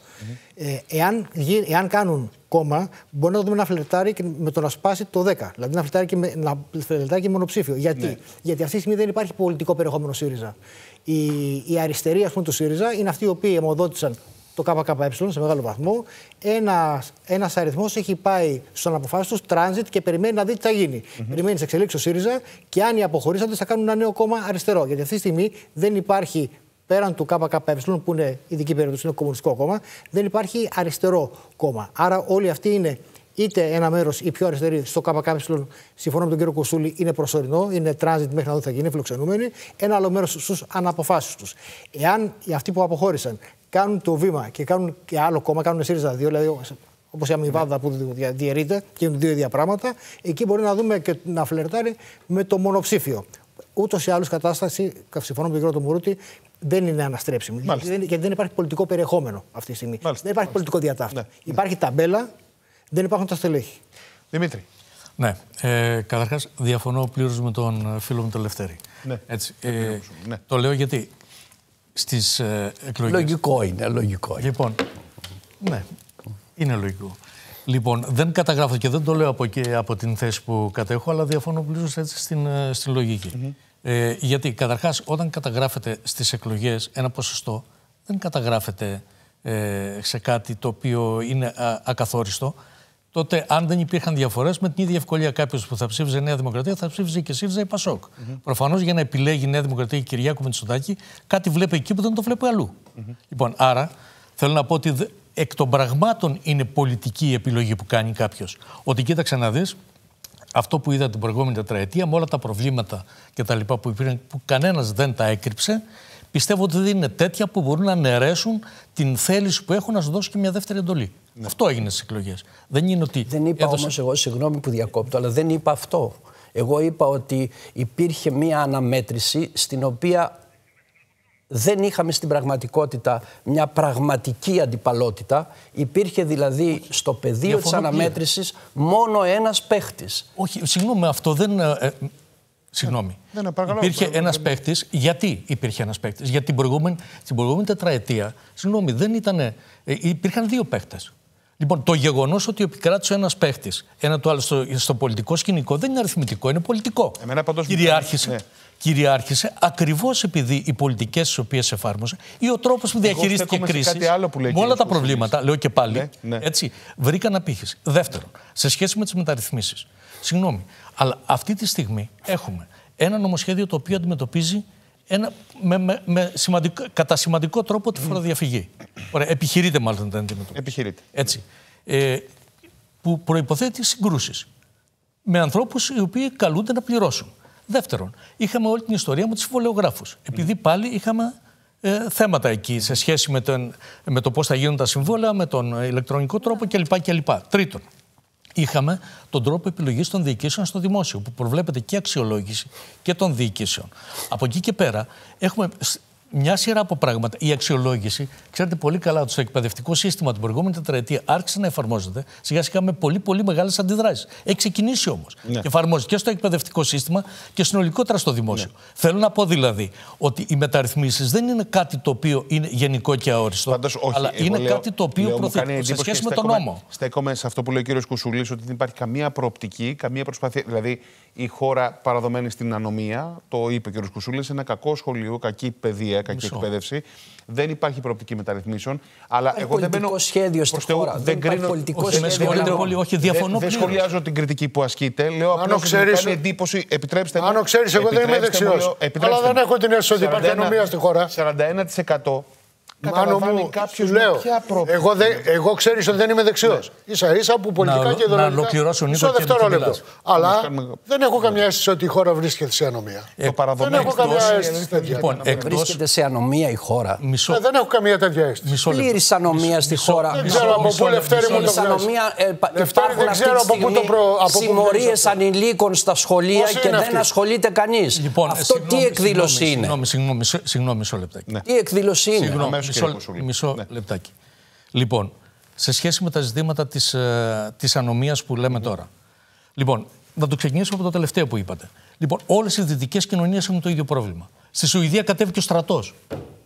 Εάν κάνουν κόμμα, μπορεί να το δούμε να φλερτάρει και με το να σπάσει το 10. Δηλαδή να φλερτάρει και μονοψήφιο. Γιατί? Γιατί αυτή τη στιγμή δεν υπάρχει πολιτικό περιεχόμενο ΣΥΡΙΖΑ. Οι αριστεροί, ας πούμε, του ΣΥΡΙΖΑ είναι αυτοί οι οποίοι αιμοδότησαν το ΚΚΕ σε μεγάλο βαθμό. Ένας αριθμός έχει πάει στον αποφάσεις τους τράνζιτ και περιμένει να δει τι θα γίνει. Περιμένει τι εξελίξεις ο ΣΥΡΙΖΑ και αν οι αποχωρήσαντες θα κάνουν ένα νέο κόμμα αριστερό. Γιατί αυτή τη στιγμή δεν υπάρχει, πέραν του ΚΚΕ, που είναι ειδική περίπτωση, είναι κομμουνιστικό κόμμα, δεν υπάρχει αριστερό κόμμα. Άρα όλοι αυτοί είναι είτε ένα μέρος ή πιο αριστεροί στο ΚΚΕ, συμφωνώ με τον κύριο Κουσούλη, είναι προσωρινό, είναι transit μέχρι να δω τι θα γίνει, φιλοξενούμενοι. Ένα άλλο μέρος στους αναποφάσεις τους. Εάν αυτοί που αποχώρησαν κάνουν το βήμα και κάνουν και άλλο κόμμα, κάνουν ΣΥΡΙΖΑ 2, δηλαδή όπως η Αμοιβάδα που διαιρείται και είναι δύο ίδια πράγματα, εκεί μπορεί να δούμε και να φλερτάρει με το μονοψήφιο. Ούτως ή άλλως κατάσταση, συμφωνώ με τον κύριο Μουρούτη, δεν είναι αναστρέψιμη. Γιατί δεν υπάρχει πολιτικό περιεχόμενο αυτή τη στιγμή. Μάλιστα. Δεν υπάρχει πολιτικό διατάφτα. Ναι. Υπάρχει ταμπέλα, δεν υπάρχουν τα στελέχη. Δημήτρη. Ναι. Καταρχάς, διαφωνώ πλήρως με τον φίλο μου τον Λευτέρη. Ναι. Έτσι, ναι. Το λέω γιατί στις εκλογές. Λογικό είναι, λογικό. Λοιπόν, ναι, είναι λογικό. Λοιπόν, δεν καταγράφω και δεν το λέω από την θέση που κατέχω, αλλά διαφωνώ πλήρως έτσι στην λογική. Γιατί καταρχάς, όταν καταγράφεται στις εκλογές ένα ποσοστό, δεν καταγράφεται σε κάτι το οποίο είναι ακαθόριστο. Τότε, αν δεν υπήρχαν διαφορές, με την ίδια ευκολία κάποιος που θα ψήφιζε Νέα Δημοκρατία θα ψήφιζε και ΣΥΡΙΖΑ ή ΠΑΣΟΚ. Προφανώς για να επιλέγει Νέα Δημοκρατία και Κυριάκο Μητσοτάκη, κάτι βλέπει εκεί που δεν το βλέπει αλλού. Λοιπόν, άρα θέλω να πω ότι εκ των πραγμάτων είναι πολιτική η επιλογή που κάνει κάποιος. Ότι κοίταξε να δεις, αυτό που είδα την προηγούμενη τετραετία, με όλα τα προβλήματα και τα λοιπά που υπήρχαν, που κανένας δεν τα έκρυψε, πιστεύω ότι δεν είναι τέτοια που μπορούν να αναιρέσουν την θέληση που έχουν να σου δώσουν και μια δεύτερη εντολή. Ναι. Αυτό έγινε στις εκλογές. Δεν είναι ότι. Δεν είπα όμως εγώ, συγγνώμη που διακόπτω, αλλά δεν είπα αυτό. Εγώ είπα ότι υπήρχε μια αναμέτρηση στην οποία δεν είχαμε στην πραγματικότητα μια πραγματική αντιπαλότητα. Υπήρχε δηλαδή στο πεδίο της αναμέτρησης μόνο ένας παίχτης. Όχι, συγγνώμη, αυτό δεν. Συγγνώμη. Υπήρχε ένας παίχτης. Γιατί υπήρχε ένας παίχτης? Γιατί την προηγούμενη τετραετία, συγγνώμη, δεν ήταν. Υπήρχαν δύο παίχτες. Λοιπόν, το γεγονός ότι επικράτησε ένας παίχτης, ένα του άλλο στο πολιτικό σκηνικό, δεν είναι αριθμητικό, είναι πολιτικό. Κυριάρχησε ακριβώς επειδή οι πολιτικές τις οποίες εφάρμοσε ή ο τρόπος που διαχειρίστηκε κρίση. Με όλα τα προβλήματα, λέω και πάλι, έτσι, βρήκαν απήχηση. Δεύτερον, σε σχέση με τις μεταρρυθμίσεις. Συγγνώμη, αλλά αυτή τη στιγμή έχουμε ένα νομοσχέδιο το οποίο αντιμετωπίζει κατά σημαντικό τρόπο τη φοροδιαφυγή. Ωραία, επιχειρείται μάλλον να αντιμετωπίζει. Επιχειρείται. Έτσι. Που προϋποθέτει συγκρούσεις με ανθρώπους οι οποίοι καλούνται να πληρώσουν. Δεύτερον, είχαμε όλη την ιστορία με τους συμβολεογράφους. Επειδή πάλι είχαμε θέματα εκεί σε σχέση με το πώς θα γίνουν τα συμβόλαια, με τον ηλεκτρονικό τρόπο κλπ. Τρίτον, είχαμε τον τρόπο επιλογής των διοικήσεων στο δημόσιο, που προβλέπεται και αξιολόγηση και των διοικήσεων. Από εκεί και πέρα έχουμε μια σειρά από πράγματα. Η αξιολόγηση, ξέρετε πολύ καλά ότι στο εκπαιδευτικό σύστημα την προηγούμενη τετραετία άρχισε να εφαρμόζεται σιγά σιγά με πολύ μεγάλες αντιδράσεις. Έχει ξεκινήσει όμως. Και εφαρμόζεται και στο εκπαιδευτικό σύστημα και συνολικότερα στο δημόσιο. Θέλω να πω δηλαδή ότι οι μεταρρυθμίσεις δεν είναι κάτι το οποίο είναι γενικό και αόριστο. Αλλά είναι κάτι το οποίο προωθείται σε σχέση με τον νόμο. Στέκομαι σε αυτό που λέει ο κ. Κουσουλής, ότι δεν υπάρχει καμία προοπτική, καμία προσπάθεια. Δηλαδή η χώρα παραδομένη στην ανομία, το είπε ο κ. Κουσουλής, ένα κακό σχολείο, κακή παιδεία, κακή εκπαίδευση. Δεν υπάρχει προοπτική μεταρρυθμίσεων. Αλλά εγώ δεν μπαίνω. Σχέδιο στη χώρα. Δεν κρίνω. Όχι, διαφωνώ. Δεν σχολιάζω την κριτική που ασκείται. Λέω απλώς ότι μου κάνει εντύπωση. Επιτρέψτε μου. Αν ξέρεις, εγώ δεν είμαι δεξιός. Αλλά δεν έχω την αίσθηση ότι υπάρχει ανομία στη χώρα. 41%. Μάνο μου, σου λέω, εγώ ξέρεις ότι δεν είμαι δεξιός. Ίσα-ίσα που πολιτικά και ιδεολογικά. Μισό δευτερόλεπτο. Αλλά δεν έχω καμιά αίσθηση ότι η χώρα βρίσκεται σε ανομία. Δεν έχω καμιά αίσθηση τέτοια. Βρίσκεται σε ανομία η χώρα. Δεν έχω καμία τέτοια αίσθηση. Πλήρης ανομία στη χώρα. Δεν ξέρω από πού, Λευτέρη μου, το βγάζει. Υπάρχουν αυτή τη στιγμή συμμορίες ανηλίκων στα σχολεία και δεν ασχολείται κανείς. Αυτό τι εκδήλωση είναι? Συγγνώμη, μισό λεπτάκι. Τι εκδήλωση είναι? Μισό λεπτάκι. Λοιπόν, σε σχέση με τα ζητήματα της ανομίας που λέμε τώρα. Λοιπόν, να το ξεκινήσω από το τελευταίο που είπατε. Λοιπόν, όλες οι δυτικές κοινωνίες έχουν το ίδιο πρόβλημα. Στη Σουηδία κατέβηκε ο στρατός.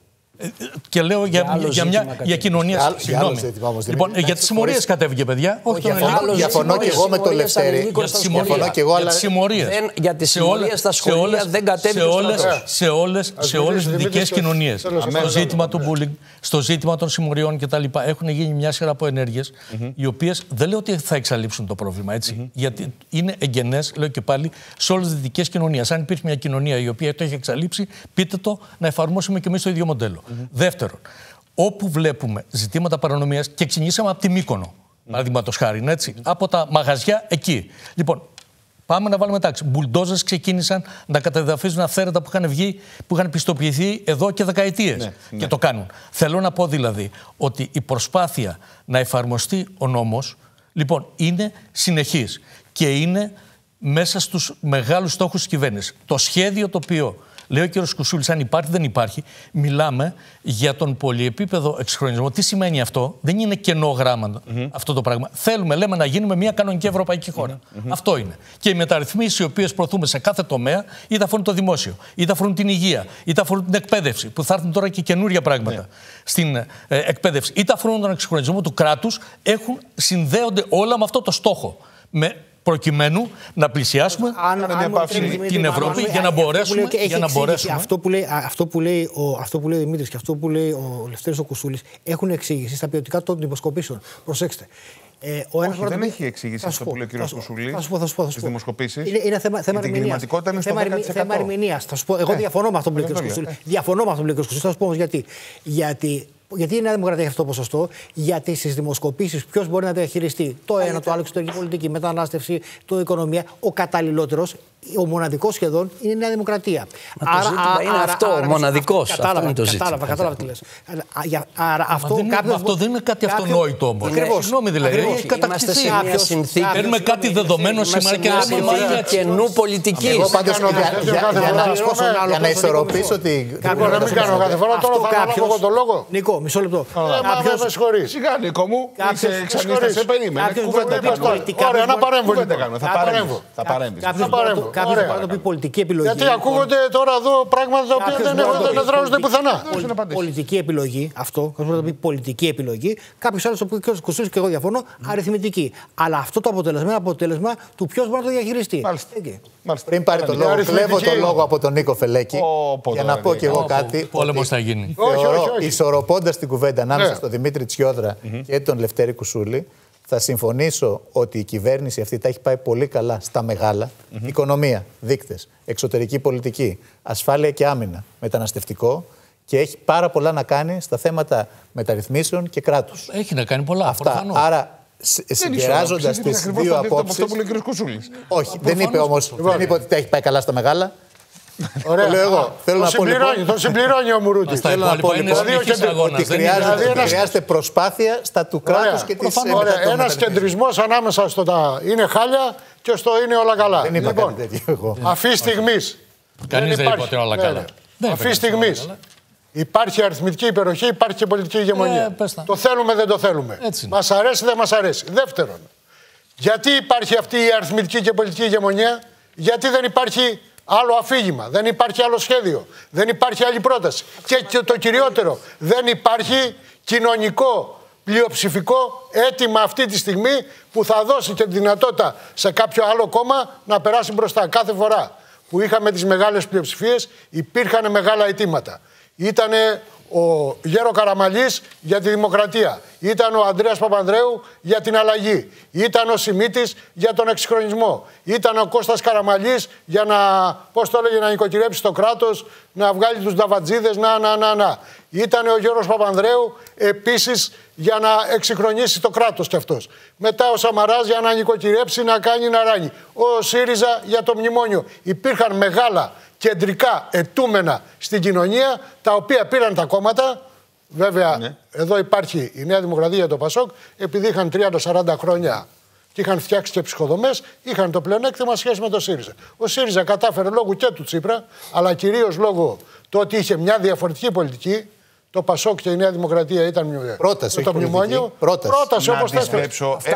Και λέω για κοινωνία. Συγγνώμη. Λοιπόν, για τις συμμορίες κατέβηκε, παιδιά. Όχι τον Ελλήνων. Διαφωνώ και εγώ με τον Λευτέρη. Διαφωνώ και εγώ, αλλά για τις συμμορίες στα σχολεία δεν κατέβηκε ο στρατός. Σε όλες τις δυτικές κοινωνίες. Στο ζήτημα του bullying, στο ζήτημα των συμμοριών κτλ. Έχουν γίνει μια σειρά από ενέργειες, οι οποίες δεν λέω ότι θα εξαλείψουν το πρόβλημα. Έτσι, γιατί είναι εγγενές, λέω και πάλι, σε όλες τις δυτικές κοινωνίες. Αν υπήρχε μια κοινωνία η οποία το έχει εξαλείψει, πείτε το να εφαρμόσουμε και εμείς το ίδιο μοντέλο. Δεύτερον, όπου βλέπουμε ζητήματα παρανομίας και ξεκινήσαμε από τη Μύκονο. παραδείγματος χάρη, έτσι, από τα μαγαζιά εκεί. Λοιπόν, πάμε να βάλουμε τάξη. Μπουλντόζες ξεκίνησαν να κατεδαφίζουν αυθαίρετα που είχαν βγει, που είχαν πιστοποιηθεί εδώ και δεκαετίες. Και το κάνουν. Θέλω να πω δηλαδή ότι η προσπάθεια να εφαρμοστεί ο νόμος, λοιπόν, είναι συνεχής και είναι μέσα στους μεγάλους στόχους της κυβέρνησης. Το σχέδιο το οποίο λέει ο κ. Κουσούλης, αν υπάρχει δεν υπάρχει, μιλάμε για τον πολυεπίπεδο εξυγχρονισμό. Τι σημαίνει αυτό? Δεν είναι κενό γράμμα αυτό το πράγμα. Θέλουμε, λέμε, να γίνουμε μια κανονική ευρωπαϊκή χώρα. Αυτό είναι. Και οι μεταρρυθμίσεις οι οποίες προωθούμε σε κάθε τομέα, είτε αφορούν το δημόσιο, είτε αφορούν την υγεία, είτε αφορούν την εκπαίδευση, που θα έρθουν τώρα και καινούργια πράγματα στην εκπαίδευση, είτε αφορούν τον εξυγχρονισμό του κράτους, συνδέονται όλα με αυτό το στόχο. Προκειμένου να πλησιάσουμε την Ευρώπη για να μπορέσουμε. Αυτό που λέει ο Δημήτρης και αυτό που λέει ο Λευτέρης ο Κουσούλης έχουν εξήγηση στα ποιοτικά των δημοσκοπήσεων. Προσέξτε. Δεν έχει εξήγηση αυτό που λέει ο κ. Κουσούλης. Θα σου πω. Στις δημοσκοπήσεις. Είναι θέμα ερμηνείας. Θέμα ερμηνείας. Εγώ διαφωνώ με αυτό που λέει ο κ. Κουσούλης. Θα σου πω όμως γιατί. Γιατί η Νέα Δημοκρατία έχει αυτό το ποσοστό? Γιατί στις δημοσκοπήσεις ποιος μπορεί να διαχειριστεί το ένα, το άλλο, εξωτερική πολιτική, μετανάστευση, το οικονομία, ο καταλληλότερος, ο μοναδικός σχεδόν είναι η Νέα Δημοκρατία. Το ζήτημα είναι αυτό, ο μοναδικός. Κατάλαβα τι λες. Αυτό δεν είναι κάτι αυτονόητο όμως. Συγγνώμη δηλαδή. Έχει κατακτηθεί. Παίρνουμε κάτι δεδομένο σήμερα και λέμε για καινού πολιτική. Εγώ πάντως για να ισορροπήσω την. Να μην κάνω κάθε φορά, τώρα θα αναλάβω εγώ το λόγο. Νικό, μισό λεπτό. Με συγχωρείς. Σιγά, Νίκο μου. Σε περίμενε. Ωραία, να παρέμβω. Θα παρέμβεις. Κάποιος μπορεί να το πει πολιτική επιλογή. Γιατί ακούγονται τώρα εδώ πράγματα τα οποία δεν εδράζονται πουθενά. Πολιτική επιλογή, αυτό. Κάποιος μπορεί να το πει πολιτική επιλογή. Κάποιος άλλος, ο οποίος Κουσούλης και εγώ διαφωνώ, αριθμητική. Αλλά αυτό το αποτέλεσμα είναι αποτέλεσμα του ποιος μπορεί να το διαχειριστεί. Πριν πάρει το λόγο, κλέβω το λόγο από τον Νίκο Φελέκη για να πω κι εγώ κάτι. Πόλεμος θα γίνει. Ισορροπώντας την κουβέντα ανάμεσα στον Δημήτρη Τσιόδρα και τον Λευτέρη Κουσούλη, θα συμφωνήσω ότι η κυβέρνηση αυτή τα έχει πάει πολύ καλά στα μεγάλα. Οικονομία, δείκτες, εξωτερική πολιτική, ασφάλεια και άμυνα, μεταναστευτικό, και έχει πάρα πολλά να κάνει στα θέματα μεταρρυθμίσεων και κράτους. Έχει να κάνει πολλά. Αυτά. Άρα, συγκεράζοντας τις δύο απόψεις. Αυτό που λέει ο κ. Κουσούλης. Όχι, δεν είπε όμως ότι τα έχει πάει καλά στα μεγάλα. Ωραία. Το λέω εγώ. Το συμπληρώνει ο Μουρούτης. Θέλω να πω ότι χρειάζεται προσπάθεια στα του κράτους και της μετατομίας. Ένας κεντρισμός ανάμεσα στο τα είναι χάλια και στο είναι όλα καλά. Δεν είπα κάτι τέτοιο εγώ. Αυτή στιγμής. Κανείς δεν είπε ότι είναι όλα καλά. Αυτή στιγμής. Υπάρχει αριθμητική υπεροχή, υπάρχει και πολιτική ηγεμονία. Το θέλουμε, δεν το θέλουμε. Μας αρέσει, δεν μας αρέσει. Δεύτερον, γιατί υπάρχει αυτή η αριθμητική και πολιτική ηγεμονία? Γιατί δεν υπάρχει άλλο αφήγημα, δεν υπάρχει άλλο σχέδιο, δεν υπάρχει άλλη πρόταση. Και το κυριότερο, δεν υπάρχει κοινωνικό πλειοψηφικό αίτημα αυτή τη στιγμή που θα δώσει και τη δυνατότητα σε κάποιο άλλο κόμμα να περάσει μπροστά. Κάθε φορά που είχαμε τις μεγάλες πλειοψηφίες υπήρχαν μεγάλα αιτήματα. Ήτανε ο Γέρο Καραμαλής για τη δημοκρατία. Ήταν ο Ανδρέας Παπανδρέου για την αλλαγή. Ήταν ο Σιμίτης για τον εξυγχρονισμό. Ήταν ο Κώστας Καραμαλής για να νοικοκυρέψει το κράτος, να βγάλει τους νταβατζίδες, Ήταν ο Γιώργος Παπανδρέου επίσης για να εξυγχρονίσει το κράτος κι αυτός. Μετά ο Σαμαράς για να νοικοκυρέψει, να κάνει να ράνει. Ο ΣΥΡΙΖΑ για το μνημόνιο. Υπήρχαν μεγάλα κεντρικά αιτούμενα στην κοινωνία, τα οποία πήραν τα κόμματα. Βέβαια, εδώ υπάρχει η Νέα Δημοκρατία για το ΠΑΣΟΚ, επειδή είχαν 30-40 χρόνια και είχαν φτιάξει και ψυχοδομές, είχαν το πλεονέκτημα σχέση με το ΣΥΡΙΖΑ. Ο ΣΥΡΙΖΑ κατάφερε λόγω και του Τσίπρα, αλλά κυρίως λόγω του ότι είχε μια διαφορετική πολιτική. Το ΠΑΣΟΚ και η Νέα Δημοκρατία ήταν πρόταση, το μνημόνιο. Πρόταση όπως θες.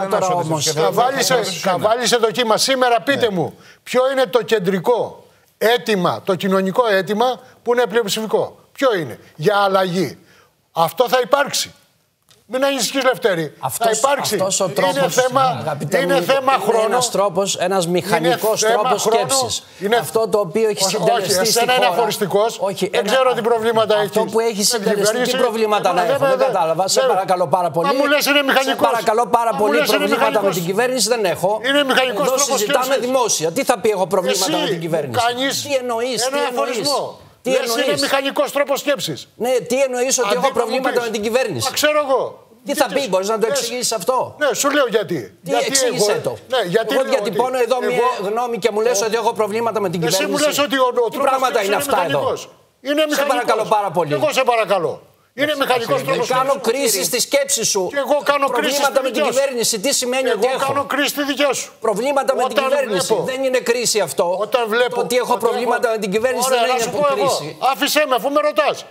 Καβάλισε το κύμα. Σήμερα πείτε μου, ποιο είναι το κεντρικό αίτημα, το κοινωνικό αίτημα που είναι πλειοψηφικό? Ποιο είναι? Για αλλαγή. Αυτό θα υπάρξει. Μην ανησυχείς, Λευτέρη. Θα υπάρξει. Αυτός ο τρόπος, είναι θέμα χρόνου. Ένας μηχανικός τρόπος σκέψης. Αυτό το οποίο έχει συντελεστεί στη χώρα. Είναι αφοριστικός. Δεν ξέρω τι προβλήματα έχει. Αυτό που έχει συντελεστεί, τι προβλήματα να έχω. Δεν κατάλαβα. Σε παρακαλώ πάρα πολύ. Μα μου λες είναι μηχανικός. Σε παρακαλώ πάρα πολύ. Προβλήματα με την κυβέρνηση δεν έχω. Είναι μηχανικός τρόπος σκέψης. Εδώ συζητάμε δημόσια. Τι θα πει έχω προβλήματα με την κυβέρνηση? Τι εννοείς? Είναι μηχανικός τρόπος σκέψης. Ναι, τι εννοείς ότι έχω προβλήματα με την κυβέρνηση? Ξέρω εγώ. Τι θα πει, μπορείς να το εξηγήσεις αυτό? Ναι, σου λέω γιατί. Τι εξήγησε το? Ναι, γιατί εγώ διατυπώνω εδώ μια γνώμη και μου λες ότι έχω προβλήματα με την κυβέρνηση. Εσύ μου λες ότι ο τι πράγματα είναι αυτά εδώ? Είναι μηχανικός. Σε παρακαλώ πάρα πολύ. Εγώ σε παρακαλώ. Είναι μηχανικός τρόπος. Κάνω κρίση στη σκέψη σου. Και εγώ κάνω κρίση προβλήματα με την κυβέρνηση. Τι σημαίνει ότι έχω? Εγώ κάνω κρίση στη δικιά σου. Προβλήματα με την κυβέρνηση. Δεν είναι κρίση αυτό. Όταν βλέπω. Το ότι έχω προβλήματα με την κυβέρνηση δεν είναι κρίση. Άφησέ με, αφού με ρωτάς.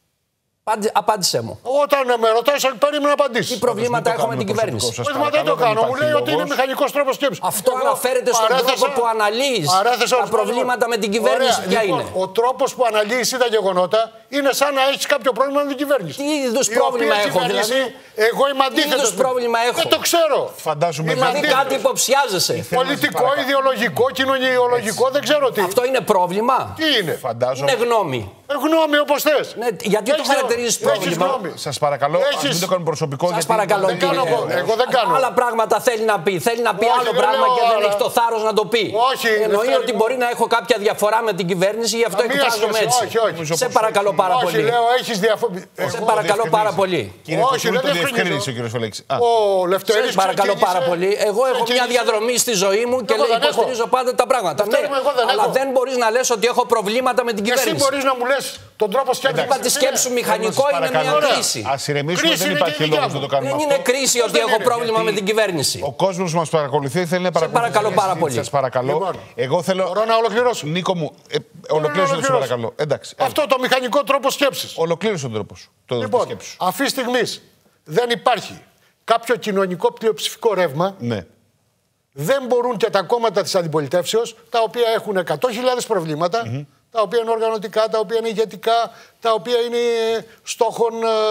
Απάντησέ μου. Όταν με ρωτάς, περίμενα να απαντήσεις. Τι προβλήματα έχω με την κυβέρνηση? Μα δεν το κάνω. Μου λέει ότι είναι μηχανικός τρόπος σκέψης. Αυτό αναφέρεται στον τρόπο που αναλύεις τα προβλήματα με την κυβέρνηση. Ποια είναι? Ο τρόπος που αναλύεις τα γεγονότα είναι σαν να έχεις κάποιο πρόβλημα με την κυβέρνηση. Τι είδους πρόβλημα έχω, δηλαδή? Εγώ είμαι αντίθετος. Τι είδους πρόβλημα έχω? Δεν το ξέρω. Φαντάζομαι. Δηλαδή κάτι υποψιάζεσαι. Πολιτικό, ιδεολογικό, κοινωνιολογικό, δεν ξέρω τι. Αυτό είναι πρόβλημα? Τι είναι? Είναι γνώμη. Γνώμη όπως θες. Ναι, γιατί το χαρακτηρίζεις πρόβλημα? Σας παρακαλώ, ας μην το κάνουμε προσωπικό. Σας παρακαλώ, εγώ δεν κάνω. Άλλα πράγματα θέλει να πει. Θέλει να πει άλλο πράγμα και δεν έχει το θάρρος να το πει. Όχι. Εννοεί ότι μπορεί να έχω κάποια διαφορά με την κυβέρνηση, γι' αυτό εκφράζομαι έτσι. Σε παρακαλώ πάρα πολύ. Όχι, λέω, έχεις διαφορά. Σε παρακαλώ πάρα πολύ. Όχι, δεν το διευκρίνησε ο κύριος Φελέξης. Ο Λευτέρης. Σε παρακαλώ πάρα πολύ. Εγώ έχω μια διαδρομή στη ζωή μου και υποστηρίζω πάντα τα πράγματα. Αλλά δεν μπορείς να λες ότι έχω προβλήματα με την κυβέρνηση. Εσύ μπορείς να μου λες τον τρόπο σκέψης. Είπα τη σκέψη μηχανικό είναι μια κρίση. Ας ηρεμήσουμε, δεν υπάρχει λόγος να το κάνουμε αυτό. Δεν είναι κρίση ότι έχω πρόβλημα με την κυβέρνηση. Ο κόσμος μας παρακολουθεί, θέλει να παρακολουθεί. Σε παρακαλώ πάρα πολύ. Σας παρακαλώ. Εγώ θέλω. Μπορώ να ολοκληρώσω? Νίκο μου, ολοκλήρωσε το παρακαλώ. Εντάξει. Αυτό το μηχανικό τρόπο σκέψης. Ολοκλήρωσε τον τρόπο σου. Λοιπόν, αυτή τη στιγμή δεν υπάρχει κάποιο κοινωνικό πλειοψηφικό ρεύμα. Ναι. Δεν μπορούν και τα κόμματα της αντιπολιτεύσεως, τα οποία έχουν 100.000 προβλήματα, τα οποία είναι οργανωτικά, τα οποία είναι ηγετικά, τα οποία είναι στόχων.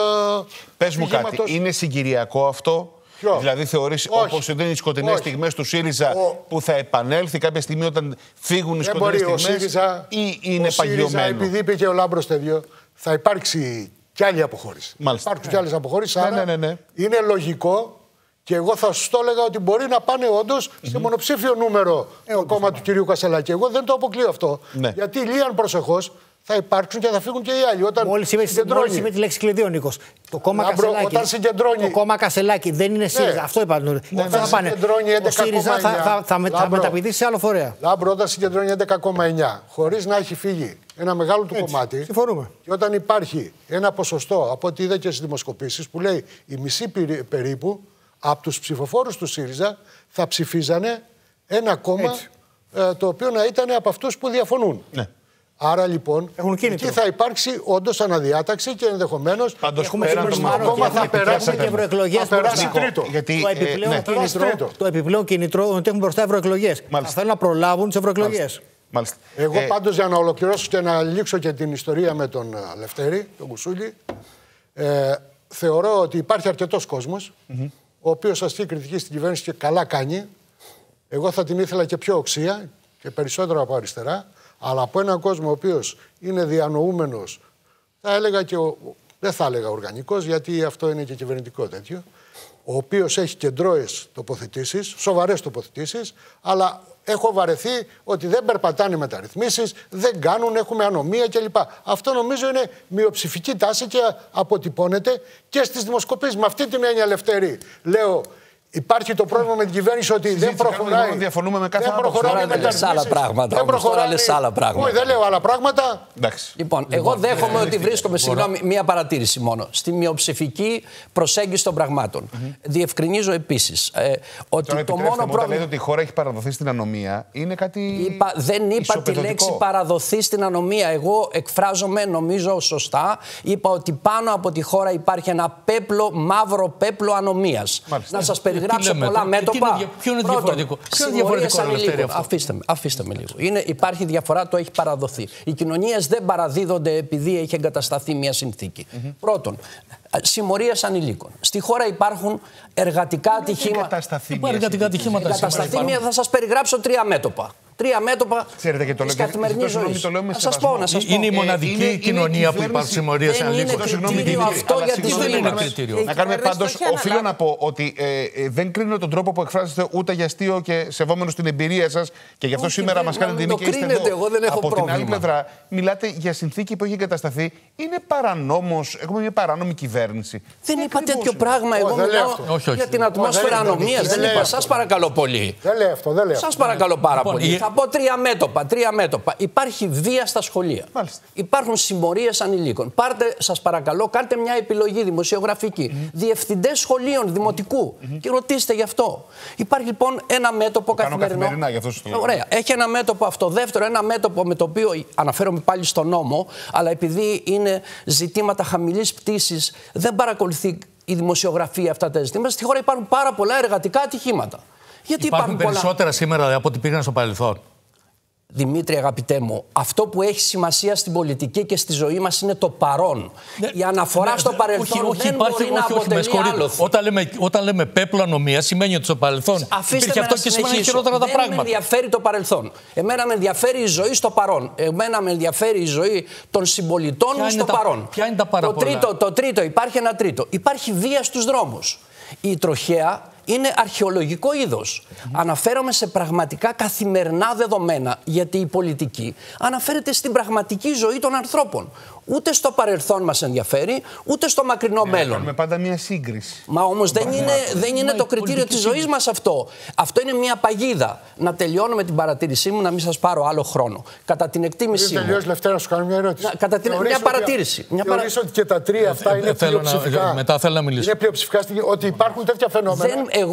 Πες μου κάτι, είναι συγκυριακό αυτό? Ποιο? Δηλαδή θεωρείς όπως δεν είναι οι σκοτεινές στιγμές του ΣΥΡΙΖΑ που θα επανέλθει κάποια στιγμή όταν φύγουν οι σκοτεινές στιγμές, ή είναι παγιωμένο? Επειδή είπε και ο Λάμπρος τέτοιο, θα υπάρξει κι άλλη αποχώρηση. Μάλιστα. Υπάρχουν κι άλλες αποχώρησεις, άρα ναι. είναι λογικό. Και εγώ θα σου το έλεγα ότι μπορεί να πάνε όντως σε μονοψήφιο νούμερο το κόμμα του κυρίου Κασελάκη. Εγώ δεν το αποκλείω αυτό. Ναι. Γιατί λίαν προσεχώς θα υπάρξουν και θα φύγουν και οι άλλοι. Μόλις είπε τη λέξη κλειδί ο Νίκος. Το κόμμα Κασελάκη. Όταν συγκεντρώνει. Το κόμμα Κασελάκη δεν είναι ΣΥΡΙΖΑ. Αυτό είπαν. Όταν συγκεντρώνει 11,9. Ο ΣΥΡΙΖΑ θα μεταπηδήσει σε άλλο φορέα. Λάμπρο, όταν συγκεντρώνει 11,9 χωρίς να έχει φύγει ένα μεγάλο του κομμάτι. Συμφωνούμε. Και όταν υπάρχει ένα ποσοστό, από ό,τι είδα και στις δημοσκοπήσεις, που λέει η μισή περίπου από τους ψηφοφόρους του ΣΥΡΙΖΑ θα ψηφίζανε ένα κόμμα το οποίο να ήταν από αυτούς που διαφωνούν. Ναι. Άρα λοιπόν εκεί θα υπάρξει όντως αναδιάταξη και ενδεχομένως ακόμα θα περάσουμε και ευρωεκλογές. Θα περάσει τρίτο. Το επιπλέον κινητρό ότι έχουν μπροστά ευρωεκλογές. Θα θέλουν να προλάβουν τις ευρωεκλογές. Εγώ πάντως, για να ολοκληρώσω και να λήξω και την ιστορία με τον Λευτέρη, τον Κουσούλη, θεωρώ ότι υπάρχει αρκετός κόσμος ο οποίος ασκεί κριτική στην κυβέρνηση και καλά κάνει. Εγώ θα την ήθελα και πιο οξία και περισσότερο από αριστερά, αλλά από έναν κόσμο ο οποίος είναι διανοούμενος, θα έλεγα και δεν θα έλεγα οργανικός, γιατί αυτό είναι και κυβερνητικό τέτοιο, ο οποίος έχει κεντρώες τοποθετήσεις, σοβαρές τοποθετήσεις, αλλά έχω βαρεθεί ότι δεν περπατάνε μεταρρυθμίσεις, δεν κάνουν, έχουμε ανομία κλπ. Αυτό νομίζω είναι μειοψηφική τάση και αποτυπώνεται και στις δημοσκοπήσεις. Με αυτή την έννοια, Λευτέρη, λέω, υπάρχει το πρόβλημα με την κυβέρνηση ότι δεν προχωράει. Διαφωνούμε με κάθε άποψη. Τώρα δεν λες άλλα πράγματα. Τώρα λες άλλα πράγματα. Όχι, δεν λέω άλλα πράγματα. Λοιπόν, εγώ δέχομαι ότι βρίσκομαι, συγγνώμη, μία παρατήρηση μόνο, στη μειοψηφική προσέγγιση των πραγμάτων. Διευκρινίζω επίσης ότι το μόνο πρόβλημα. Όταν λέτε ότι η χώρα έχει παραδοθεί στην ανομία, είναι κάτι. Δεν είπα τη λέξη παραδοθεί στην ανομία. Εγώ εκφράζομαι, νομίζω σωστά. Είπα ότι πάνω από τη χώρα υπάρχει ένα πέπλο, μαύρο πέπλο ανομίας. Να σας περιγράψω πολλά μέτωπα. Ποιο είναι διαφορετικό? Αφήστε με λίγο. Υπάρχει διαφορά, το έχει παραδοθεί. Οι κοινωνίες δεν παραδίδονται επειδή έχει εγκατασταθεί μια συνθήκη. Πρώτον, συμμορίες ανηλίκων. Στη χώρα υπάρχουν εργατικά ατυχήματα. Εργατικά ατυχήματα. Θα σας περιγράψω 3 μέτωπα. Τρία μέτωπα της καθημερινής ζωής. Να σας πω. Είναι η μοναδική κοινωνία που υπάρχουν συμμορίες ανηλίκων. Να κάνουμε πάντως, οφείλω να πω ότι δεν κρίνω τον τρόπο που εκφράζεστε ούτε για αστείο και σεβόμενος την εμπειρία σας και γι' αυτό σήμερα μας κάνετε τιμή και είστε εδώ. Από την άλλη πλευρά, μιλάτε για συνθήκη που έχει εγκατασταθεί. Είναι παρανόμος, έχουμε μια παράνομη κυβέρνηση. Δεν είπα τέτοιο πράγμα. Εγώ μιλάω για την ατμόσφαιρα ανομίας. Δεν είπα. Σας παρακαλώ πολύ. Δεν λέει αυτό. Σας παρακαλώ πάρα πολύ. Θα πω τρία μέτωπα. Υπάρχει βία στα σχολεία. Μάλιστα. Υπάρχουν συμμορίες ανηλίκων. Πάρτε, σας παρακαλώ, κάντε μια επιλογή δημοσιογραφική. Διευθυντές σχολείων δημοτικού και ρωτήστε γι' αυτό. Υπάρχει λοιπόν ένα μέτωπο καθημερινό. Ωραία. Έχει ένα μέτωπο αυτό. Δεύτερο, ένα μέτωπο με το οποίο αναφέρομαι πάλι στον νόμο, αλλά επειδή είναι ζητήματα χαμηλής πτήσης, δεν παρακολουθεί η δημοσιογραφία αυτά τα ζητήματα. Στη χώρα υπάρχουν πάρα πολλά εργατικά ατυχήματα. Γιατί υπάρχουν περισσότερα σήμερα από ό,τι πήγαν στο παρελθόν. Δημήτρη, αγαπητέ μου, αυτό που έχει σημασία στην πολιτική και στη ζωή μας είναι το παρόν. Η αναφορά στο παρελθόν δεν μπορεί να αποτελεί άλοθη. Όταν λέμε πέπλο ανομία, σημαίνει ότι στο παρελθόν υπήρχε αυτό και σημαίνει χειρότερα τα πράγματα. Δεν με ενδιαφέρει το παρελθόν. Εμένα με ενδιαφέρει η ζωή στο παρόν. Εμένα με ενδιαφέρει η ζωή των συμπολιτών μου στο παρόν. Ποια είναι τα παραπολά? Το τρίτο, υπάρχει ένα τρίτο. Υπάρχει βία στους δρόμους. Η τροχαία είναι αρχαιολογικό είδος. Αναφέρομαι σε πραγματικά καθημερινά δεδομένα, γιατί η πολιτική αναφέρεται στην πραγματική ζωή των ανθρώπων. Ούτε στο παρελθόν μας ενδιαφέρει, ούτε στο μακρινό μέλλον. Κάνουμε πάντα μια σύγκριση. Μα όμως δεν είναι το κριτήριο της ζωής μας αυτό. Αυτό είναι μια παγίδα. Να τελειώνω με την παρατήρησή μου, να μην σας πάρω άλλο χρόνο. Κατά την εκτίμησή μου. Τελειώσει, Λευτέρα, σου κάνω μια ερώτηση. Μια παρατήρηση. Θεωρείς ότι και τα τρία αυτά είναι πλειοψηφικά? Μετά θέλω να μιλήσω. Είναι πλειοψηφικά ότι υπάρχουν τέτοια φαινόμενα.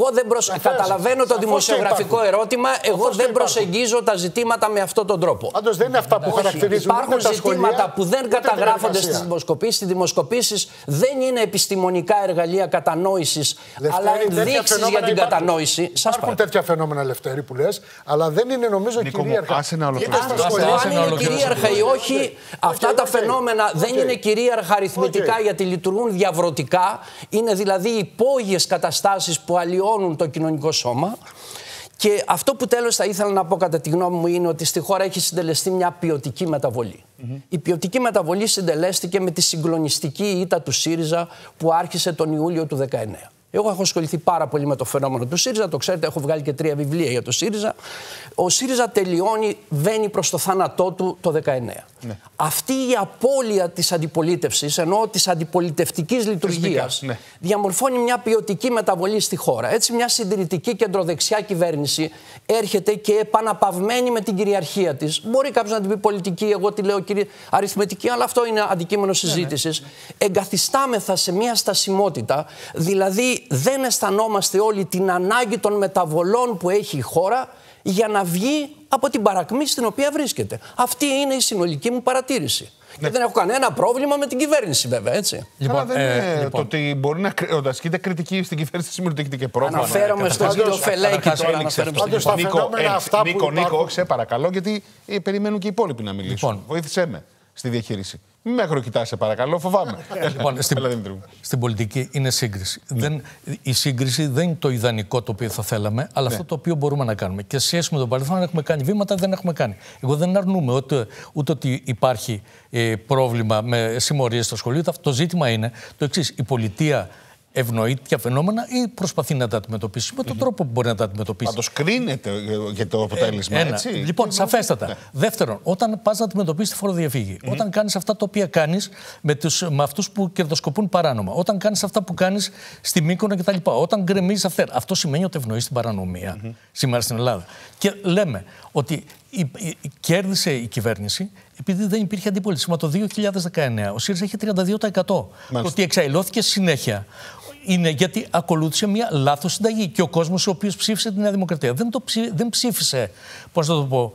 Καταλαβαίνω το δημοσιογραφικό ερώτημα. Εγώ δεν προσεγγίζω τα ζητήματα με αυτόν τον τρόπο. Πάντως δεν είναι αυτά που χαρακτηρίζουν. Υπάρχουν ζητήματα που δεν καταγράφονται στις δημοσκοπήσεις. Οι δημοσκοπήσεις δεν είναι επιστημονικά εργαλεία κατανόησης, αλλά ενδείξεις για την κατανόηση. Υπάρχουν τέτοια φαινόμενα, Λευτέρη, που λες, αλλά δεν είναι νομίζω κυρίαρχα. Αν είναι κυρίαρχα ή όχι, αυτά τα φαινόμενα δεν είναι κυρίαρχα αριθμητικά, γιατί λειτουργούν διαβρωτικά. Είναι δηλαδή υπόγειες καταστάσεις που αλλοιώνουν το κοινωνικό σώμα. Και αυτό που τέλος θα ήθελα να πω κατά τη γνώμη μου είναι ότι στη χώρα έχει συντελεστεί μια ποιοτική μεταβολή. Η ποιοτική μεταβολή συντελέστηκε με τη συγκλονιστική ήττα του ΣΥΡΙΖΑ που άρχισε τον Ιούλιο του 2019. Εγώ έχω ασχοληθεί πάρα πολύ με το φαινόμενο του ΣΥΡΙΖΑ, το ξέρετε, έχω βγάλει και 3 βιβλία για το ΣΥΡΙΖΑ. Ο ΣΥΡΙΖΑ τελειώνει, βαίνει προς το θάνατό του το 19. Ναι. Αυτή η απώλεια της αντιπολίτευσης, ενώ της αντιπολιτευτικής λειτουργίας, διαμορφώνει μια ποιοτική μεταβολή στη χώρα. Έτσι, μια συντηρητική κεντροδεξιά κυβέρνηση έρχεται και επαναπαυμένη με την κυριαρχία της. Μπορεί κάποιος να την πει πολιτική, εγώ τη λέω αριθμητική, αλλά αυτό είναι αντικείμενο συζήτησης. Εγκαθιστάμεθα σε μια στασιμότητα, δηλαδή δεν αισθανόμαστε όλοι την ανάγκη των μεταβολών που έχει η χώρα για να βγει από την παρακμή στην οποία βρίσκεται. Αυτή είναι η συνολική μου παρατήρηση. Και δεν έχω κανένα πρόβλημα με την κυβέρνηση, βέβαια, έτσι. Λοιπόν, δεν είναι το ότι μπορεί να ασκείται κριτική στην κυβέρνηση σήμερα, ότι έχετε και πρόβλημα. Αναφέρομαι στον κύριο Φελέκη τώρα. Νίκο, σε παρακαλώ, γιατί περιμένουν και οι υπόλοιποι να μιλήσουν. Βοήθησέ με στη διαχείριση. Μην με ακροκοιτάσαι, παρακαλώ, φοβάμαι. Λοιπόν, στην πολιτική είναι σύγκριση. Η σύγκριση δεν είναι το ιδανικό το οποίο θα θέλαμε, αλλά αυτό το οποίο μπορούμε να κάνουμε. Και σε σχέση με τον παρελθόν, αν έχουμε κάνει βήματα, δεν έχουμε κάνει. Εγώ δεν αρνούμαι ούτε ότι υπάρχει πρόβλημα με συμμορίες στο σχολείο. Το ζήτημα είναι το εξής. Η πολιτεία ευνοεί τέτοια φαινόμενα ή προσπαθεί να τα αντιμετωπίσει με τον τρόπο που μπορεί να τα αντιμετωπίσει. Πάντως κρίνεται για το αποτέλεσμα, έτσι. Λοιπόν, σαφέστατα. Δεύτερον, όταν πας να αντιμετωπίσεις τη φοροδιαφύγη, όταν κάνεις αυτά τα οποία κάνεις με αυτούς που κερδοσκοπούν παράνομα, όταν κάνεις αυτά που κάνεις στη Μύκονο κτλ., όταν γκρεμίζεις αυτά, αυτό σημαίνει ότι ευνοείς την παρανομία σήμερα στην Ελλάδα. Και λέμε ότι κέρδισε η κυβέρνηση επειδή δεν υπήρχε αντίπολιτες. Μα το 2019 ο ΣΥΡΙΖΑ είχε 32%. Το ότι εξαϊλώθηκε συνέχεια είναι γιατί ακολούθησε μια λάθος συνταγή. Και ο κόσμος ο οποίος ψήφισε τη Νέα Δημοκρατία δεν ψήφισε, πώς θα το πω,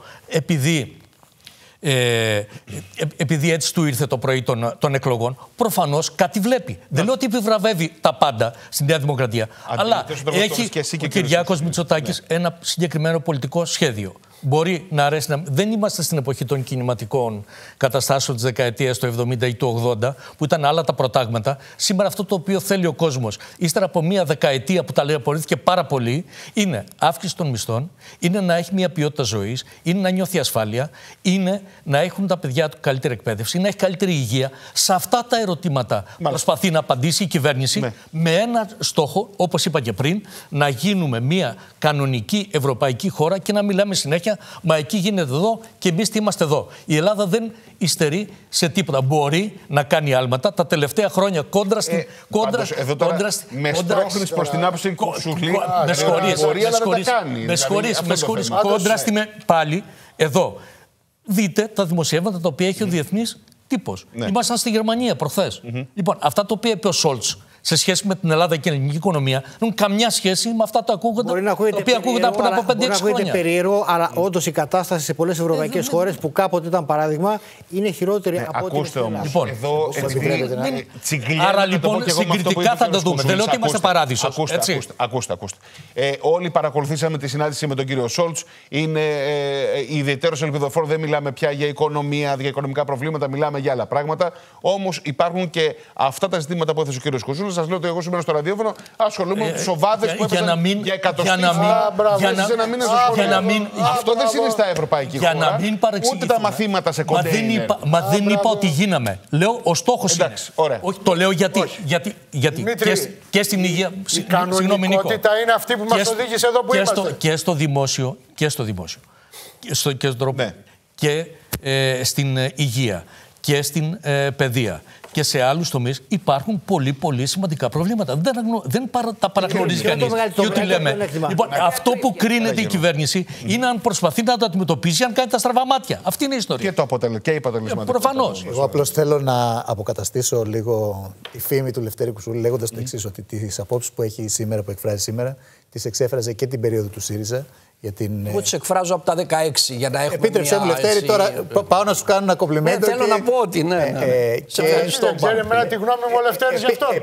επειδή έτσι του ήρθε το πρωί των εκλογών. Προφανώς κάτι βλέπει. Δεν λέω ότι επιβραβεύει τα πάντα στη Νέα Δημοκρατία. Αλλά έχει ο Κυριάκος Μητσοτάκης ένα συγκεκριμένο πολιτικό σχέδιο. Μπορεί να αρέσει. Δεν είμαστε στην εποχή των κινηματικών καταστάσεων της δεκαετίας του 70 ή του 80, που ήταν άλλα τα προτάγματα. Σήμερα αυτό το οποίο θέλει ο κόσμος, ύστερα από μία δεκαετία που ταλαιπωρήθηκε πάρα πολύ, είναι αύξηση των μισθών, είναι να έχει μία ποιότητα ζωής, είναι να νιώθει ασφάλεια, είναι να έχουν τα παιδιά του καλύτερη εκπαίδευση, είναι να έχει καλύτερη υγεία. Σε αυτά τα ερωτήματα προσπαθεί να απαντήσει η κυβέρνηση με ένα στόχο, όπως είπα και πριν, να γίνουμε μία κανονική ευρωπαϊκή χώρα και να μιλάμε συνέχεια, μα εκεί γίνεται εδώ και εμείς τι είμαστε εδώ. Η Ελλάδα δεν υστερεί σε τίποτα. Μπορεί να κάνει άλματα τα τελευταία χρόνια κόντρα στην. Με στρώχνεις προς την άποψη Κουσούλη. Με συγχωρείς. Κόντρα στην. Πάλι εδώ. Δείτε τα δημοσιεύματα τα οποία έχει ο διεθνής τύπος. Ήμασταν στη Γερμανία προχθές. Λοιπόν, αυτά τα οποία είπε ο Σόλτς σε σχέση με την Ελλάδα και την ελληνική οικονομία δεν έχουν καμιά σχέση με αυτά τα οποία ακούγονταν πριν από 5-6 χρόνια. Μπορεί να ακούγεται περίεργο, αλλά όντως η κατάσταση σε πολλές ευρωπαϊκές χώρες που κάποτε ήταν παράδειγμα είναι χειρότερη από ό,τι. Ακούστε όμως. Λοιπόν, εδώ άρα λοιπόν συγκριτικά θα το δούμε. Δεν λέω ότι είμαστε παράδεισος. Ακούστε. Όλοι παρακολουθήσαμε τη συνάντηση με τον κύριο Σόλτς. Είναι ιδιαίτερος ελπιδοφόρο. Δεν μιλάμε πια για οικονομία, για οικονομικά προβλήματα, μιλάμε για άλλα πράγματα. Όμως υπάρχουν και αυτά τα ζητήματα που έθεσε ο κύριος Κουσούλης. Σας λέω ότι εγώ σήμερα στο ραδιόφωνο ασχολούμαι με τους οβάδες που έπαιζαν για εκατοστή. Αυτό δεν είναι στα ευρωπαϊκή χώρα. Ούτε τα μαθήματα σε κοντέινερ. Μα δεν είπα ότι γίναμε. Λέω ο στόχος είναι. Όχι, το λέω γιατί και στην υγεία. Η κανονικότητα είναι αυτή που μας οδήγησε εδώ που είμαστε. Και στο δημόσιο. Και στον τρόπο. Και στην υγεία. Και στην παιδεία. Και σε άλλους τομείς υπάρχουν πολύ σημαντικά προβλήματα. Δεν τα παραγνωρίζει κανείς. Λοιπόν, αυτό που κρίνεται η κυβέρνηση είναι αν προσπαθεί να το αντιμετωπίσει, αν κάνει τα στραβά μάτια. Αυτή είναι η ιστορία. Και η αποτελεσματικότητα. Προφανώς. Εγώ απλώς θέλω να αποκαταστήσω λίγο τη φήμη του Λευτέρη Κουσούλη, λέγοντας το εξής: ότι τις απόψεις που έχει σήμερα, που εκφράζει σήμερα, τις εξέφραζε και την περίοδο του ΣΥΡΙΖΑ. Εγώ τις εκφράζω από τα 16 για να έχουμε. Επίτρεψέ μου, Λευτέρη, τώρα πάω να σου κάνω ένα κομπλιμέντο. Θέλω να πω ότι Σε ευχαριστώ. Ξέρει εμένα τη γνώμη μου ο Λευτέρης γι' αυτό.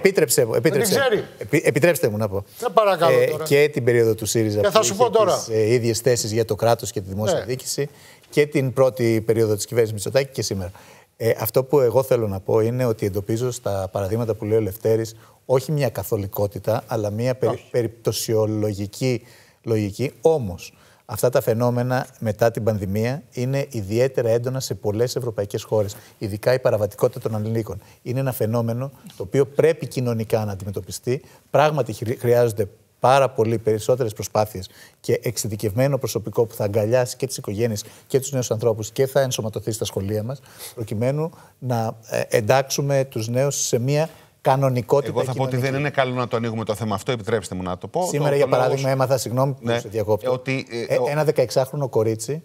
Επιτρέψτε μου να πω. Παρακαλώ τώρα. Και την περίοδο του ΣΥΡΙΖΑ και θα σου πω τώρα. Τις ίδιες θέσεις για το κράτος και τη δημόσια διοίκηση και την πρώτη περίοδο της κυβέρνησης Μητσοτάκη και σήμερα. Αυτό που εγώ θέλω να πω είναι ότι εντοπίζω στα παραδείγματα που λέει ο Λευτέρης όχι μια καθολικότητα, αλλά μια περιπτωσιολογική λογική. Όμως, αυτά τα φαινόμενα μετά την πανδημία είναι ιδιαίτερα έντονα σε πολλές ευρωπαϊκές χώρες, ειδικά η παραβατικότητα των ανηλίκων. Είναι ένα φαινόμενο το οποίο πρέπει κοινωνικά να αντιμετωπιστεί. Πράγματι, χρειάζονται πάρα πολύ περισσότερες προσπάθειες και εξειδικευμένο προσωπικό που θα αγκαλιάσει και τις οικογένειες και τους νέους ανθρώπους και θα ενσωματωθεί στα σχολεία μας, προκειμένου να εντάξουμε τους νέους σε μια κανονικότητα. Εγώ θα πω ότι δεν είναι καλό να το ανοίγουμε το θέμα αυτό, επιτρέψτε μου να το πω. Σήμερα, για παράδειγμα, έμαθα, συγγνώμη που σε διακόπτω, ένα 16χρονο κορίτσι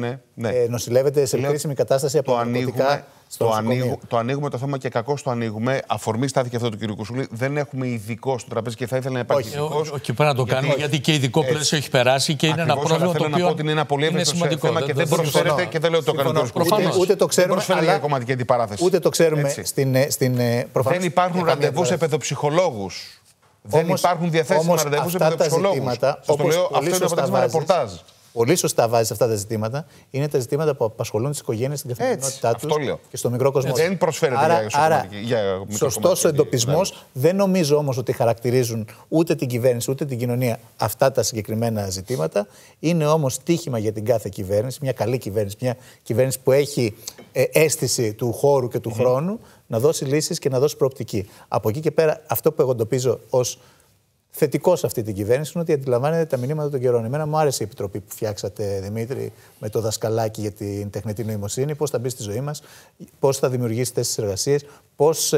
νοσηλεύεται σε κρίσιμη κατάσταση από ναρκωτικά. Το ανοίγουμε το θέμα και κακώς το ανοίγουμε. Αφορμή στάθηκε αυτό του κ. Κουσούλη. Δεν έχουμε ειδικό στο τραπέζι και θα ήθελα να υπάρχει ειδικός. Όχι, πρέπει να το κάνουμε γιατί και ειδικό πλαίσιο έχει περάσει και είναι ένα πρόβλημα το οποίο. Θέλω να πω ότι είναι ένα πολύ ευρύτερο θέμα και δεν προσφέρεται και δεν λέω ότι το κάνει ο κ. Κουσούλης. Ούτε το ξέρουμε. Δεν προσφέρει για κομματική αντιπαράθεση. Ούτε το ξέρουμε στην Δεν υπάρχουν ραντεβού σε παιδοψυχολόγους. Δεν υπάρχουν διαθέσιμα ραντεβού σε παιδοψυχολόγους. Αυτό είναι αποτέλεσμα ρεπορτάζ. Πολύ σωστά βάζει αυτά τα ζητήματα. Είναι τα ζητήματα που απασχολούν τις οικογένειες στην καθημερινότητά τους και στο μικρό κόσμο. Δεν προσφέρεται άρα, σωστός ο εντοπισμός. Δεν νομίζω όμως ότι χαρακτηρίζουν ούτε την κυβέρνηση ούτε την κοινωνία αυτά τα συγκεκριμένα ζητήματα. Είναι όμως τύχημα για την κάθε κυβέρνηση, μια καλή κυβέρνηση, μια κυβέρνηση που έχει αίσθηση του χώρου και του χρόνου να δώσει λύσεις και να δώσει προοπτική. Από εκεί και πέρα, αυτό που εγώ εντοπίζω ως θετικό σε αυτή την κυβέρνηση είναι ότι αντιλαμβάνεται τα μηνύματα των καιρών. Εμένα μου άρεσε η επιτροπή που φτιάξατε, Δημήτρη, με το δασκαλάκι για την τεχνητή νοημοσύνη, πώς θα μπει στη ζωή μας, πώς θα δημιουργήσει θέσεις εργασίας, πώς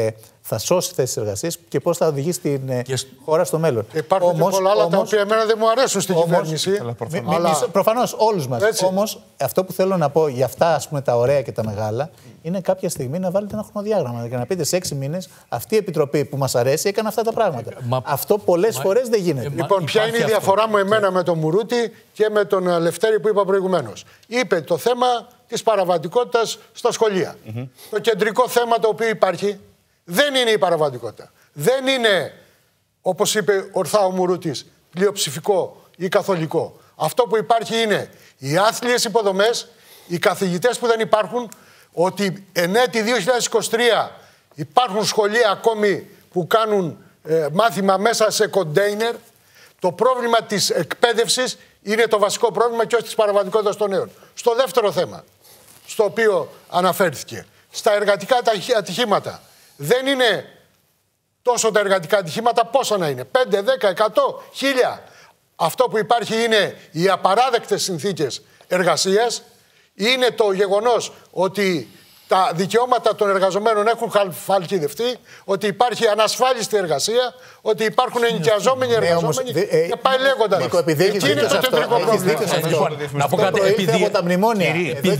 θα σώσει θέσεις εργασίας και πώς θα οδηγήσει την χώρα στο μέλλον. Υπάρχουν και πολλά άλλα τα οποία εμένα δεν μου αρέσουν στην κυβέρνηση. Προφανώς όλους μας. Όμως αυτό που θέλω να πω για αυτά, ας πούμε, τα ωραία και τα μεγάλα, είναι κάποια στιγμή να βάλετε ένα χρονοδιάγραμμα και να πείτε σε 6 μήνες αυτή η επιτροπή που μας αρέσει έκανε αυτά τα πράγματα. Αυτό πολλές φορές δεν γίνεται. Λοιπόν, ποια είναι η διαφορά μου εμένα με τον Μουρούτη και με τον Λευτέρη που είπα προηγουμένως? Είπε το θέμα της παραβατικότητας στα σχολεία. Το κεντρικό θέμα το οποίο υπάρχει δεν είναι η παραβατικότητα. Δεν είναι, όπως είπε ορθά ο Μουρούτης, πλειοψηφικό ή καθολικό. Αυτό που υπάρχει είναι οι άθλιες υποδομές, οι καθηγητές που δεν υπάρχουν, ότι εν έτη 2023 υπάρχουν σχολεία ακόμη που κάνουν μάθημα μέσα σε κοντέινερ. Το πρόβλημα της εκπαίδευσης είναι το βασικό πρόβλημα και όχι της παραβατικότητας των νέων. Στο δεύτερο θέμα, στο οποίο αναφέρθηκε, στα εργατικά ατυχήματα. Δεν είναι τόσο τα εργατικά ατυχήματα, πόσα να είναι, 5, 10, 100, 1000. Αυτό που υπάρχει είναι οι απαράδεκτες συνθήκες εργασίας, είναι το γεγονός ότι τα δικαιώματα των εργαζομένων έχουν χαλκιδευτεί, ότι υπάρχει ανασφάλιστη εργασία, ότι υπάρχουν ενοικιαζόμενοι εργαζόμενοι και πάει λέγοντας. Εκεί είναι το κεντρικό πρόβλημα. Να πω κάτι, από τα μνημόνια.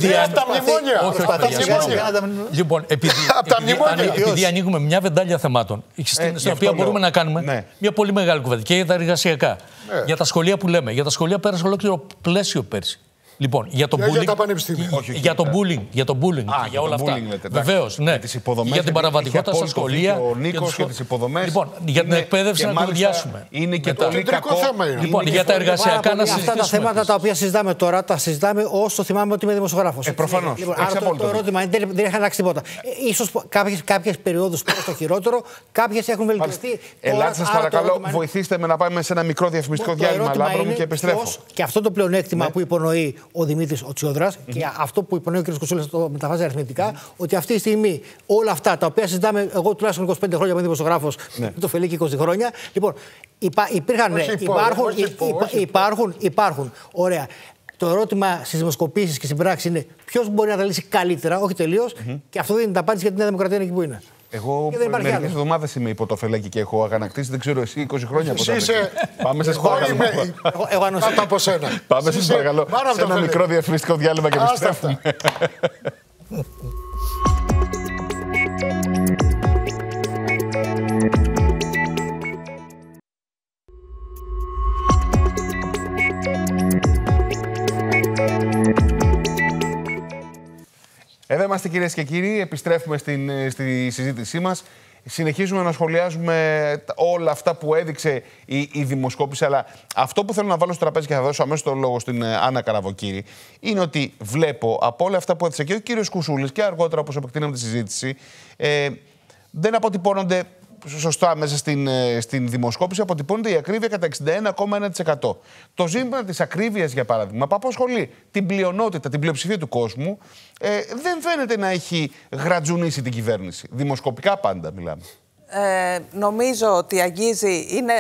Λοιπόν, επειδή ανοίγουμε μια βεντάλια θεμάτων, στην οποία μπορούμε να κάνουμε μια πολύ μεγάλη κουβέντα και για τα εργασιακά, για τα σχολεία που λέμε. Για τα σχολεία πέρασε ολόκληρο πλαίσιο πέρσι. Λοιπόν, για το bullying, για όλα αυτά. Βεβαίως, ναι. Για την παραβατικότητα στα σχολεία. Ο Νίκος και τις υποδομές. Λοιπόν, για την εκπαίδευση να κουβεντιάσουμε. Είναι και το κεντρικό θέμα. Λοιπόν, για τα εργασιακά να συζητήσουμε. Αυτά τα θέματα τα οποία συζητάμε τώρα, τα συζητάμε όσο θυμάμαι ότι είμαι δημοσιογράφος. Προφανώς. Άρα το ερώτημα δεν έχει αλλάξει τίποτα. Ίσως κάποιες περιόδους πέρα στο χειρότερο, κάποιες έχουν βελτιωθεί. Ελάτε, σας παρακαλώ, βοηθήστε με να πάμε σε ένα μικρό διαφημιστικό διάλειμμα, Λάμπρο μου, και επιστρέφω. Και αυτό το πλεονέκτημα που υπονοεί ο Δημήτρης ο Τσιόδρας και αυτό που υπονοεί ο κ. Κουσούλης το μεταφράζει αριθμητικά, ότι αυτή τη στιγμή όλα αυτά τα οποία συζητάμε, εγώ τουλάχιστον 25 χρόνια που είμαι δημοσιογράφος, το Φελίκη 20 χρόνια. Λοιπόν, υπάρχουν. Ωραία. Το ερώτημα στις δημοσκοπήσεις και στην πράξη είναι ποιος μπορεί να τα λύσει καλύτερα, όχι τελείως, και αυτό δεν είναι τα απάντηση για την Νέα Δημοκρατία είναι εκεί που είναι. Εγώ μερικές εβδομάδες είμαι υπό το Φελέκι και έχω αγανακτήσει, δεν ξέρω εσύ 20 χρόνια από τότε. Πάμε σε παρακαλώ. από σένα. Πάμε σε παρακαλώ σε ένα μικρό διαφημιστικό διάλειμμα και επιστρέφουμε. Εδώ είμαστε, κυρίες και κύριοι, επιστρέφουμε στη συζήτησή μας. Συνεχίζουμε να σχολιάζουμε όλα αυτά που έδειξε η δημοσκόπηση, αλλά αυτό που θέλω να βάλω στο τραπέζι και θα δώσω αμέσως το λόγο στην Άννα Καραβοκύρη, είναι ότι βλέπω από όλα αυτά που έδειξε και ο κύριος Κουσούλης και αργότερα όπως επεκτείναμε τη συζήτηση, δεν αποτυπώνονται σωστά μέσα στην δημοσκόπηση, αποτυπώνεται η ακρίβεια κατά 61,1%. Το ζήτημα της ακρίβειας, για παράδειγμα, που απασχολεί την πλειονότητα, την πλειοψηφία του κόσμου, δεν φαίνεται να έχει γρατζουνίσει την κυβέρνηση. Δημοσκοπικά πάντα μιλάμε. Νομίζω ότι αγγίζει, είναι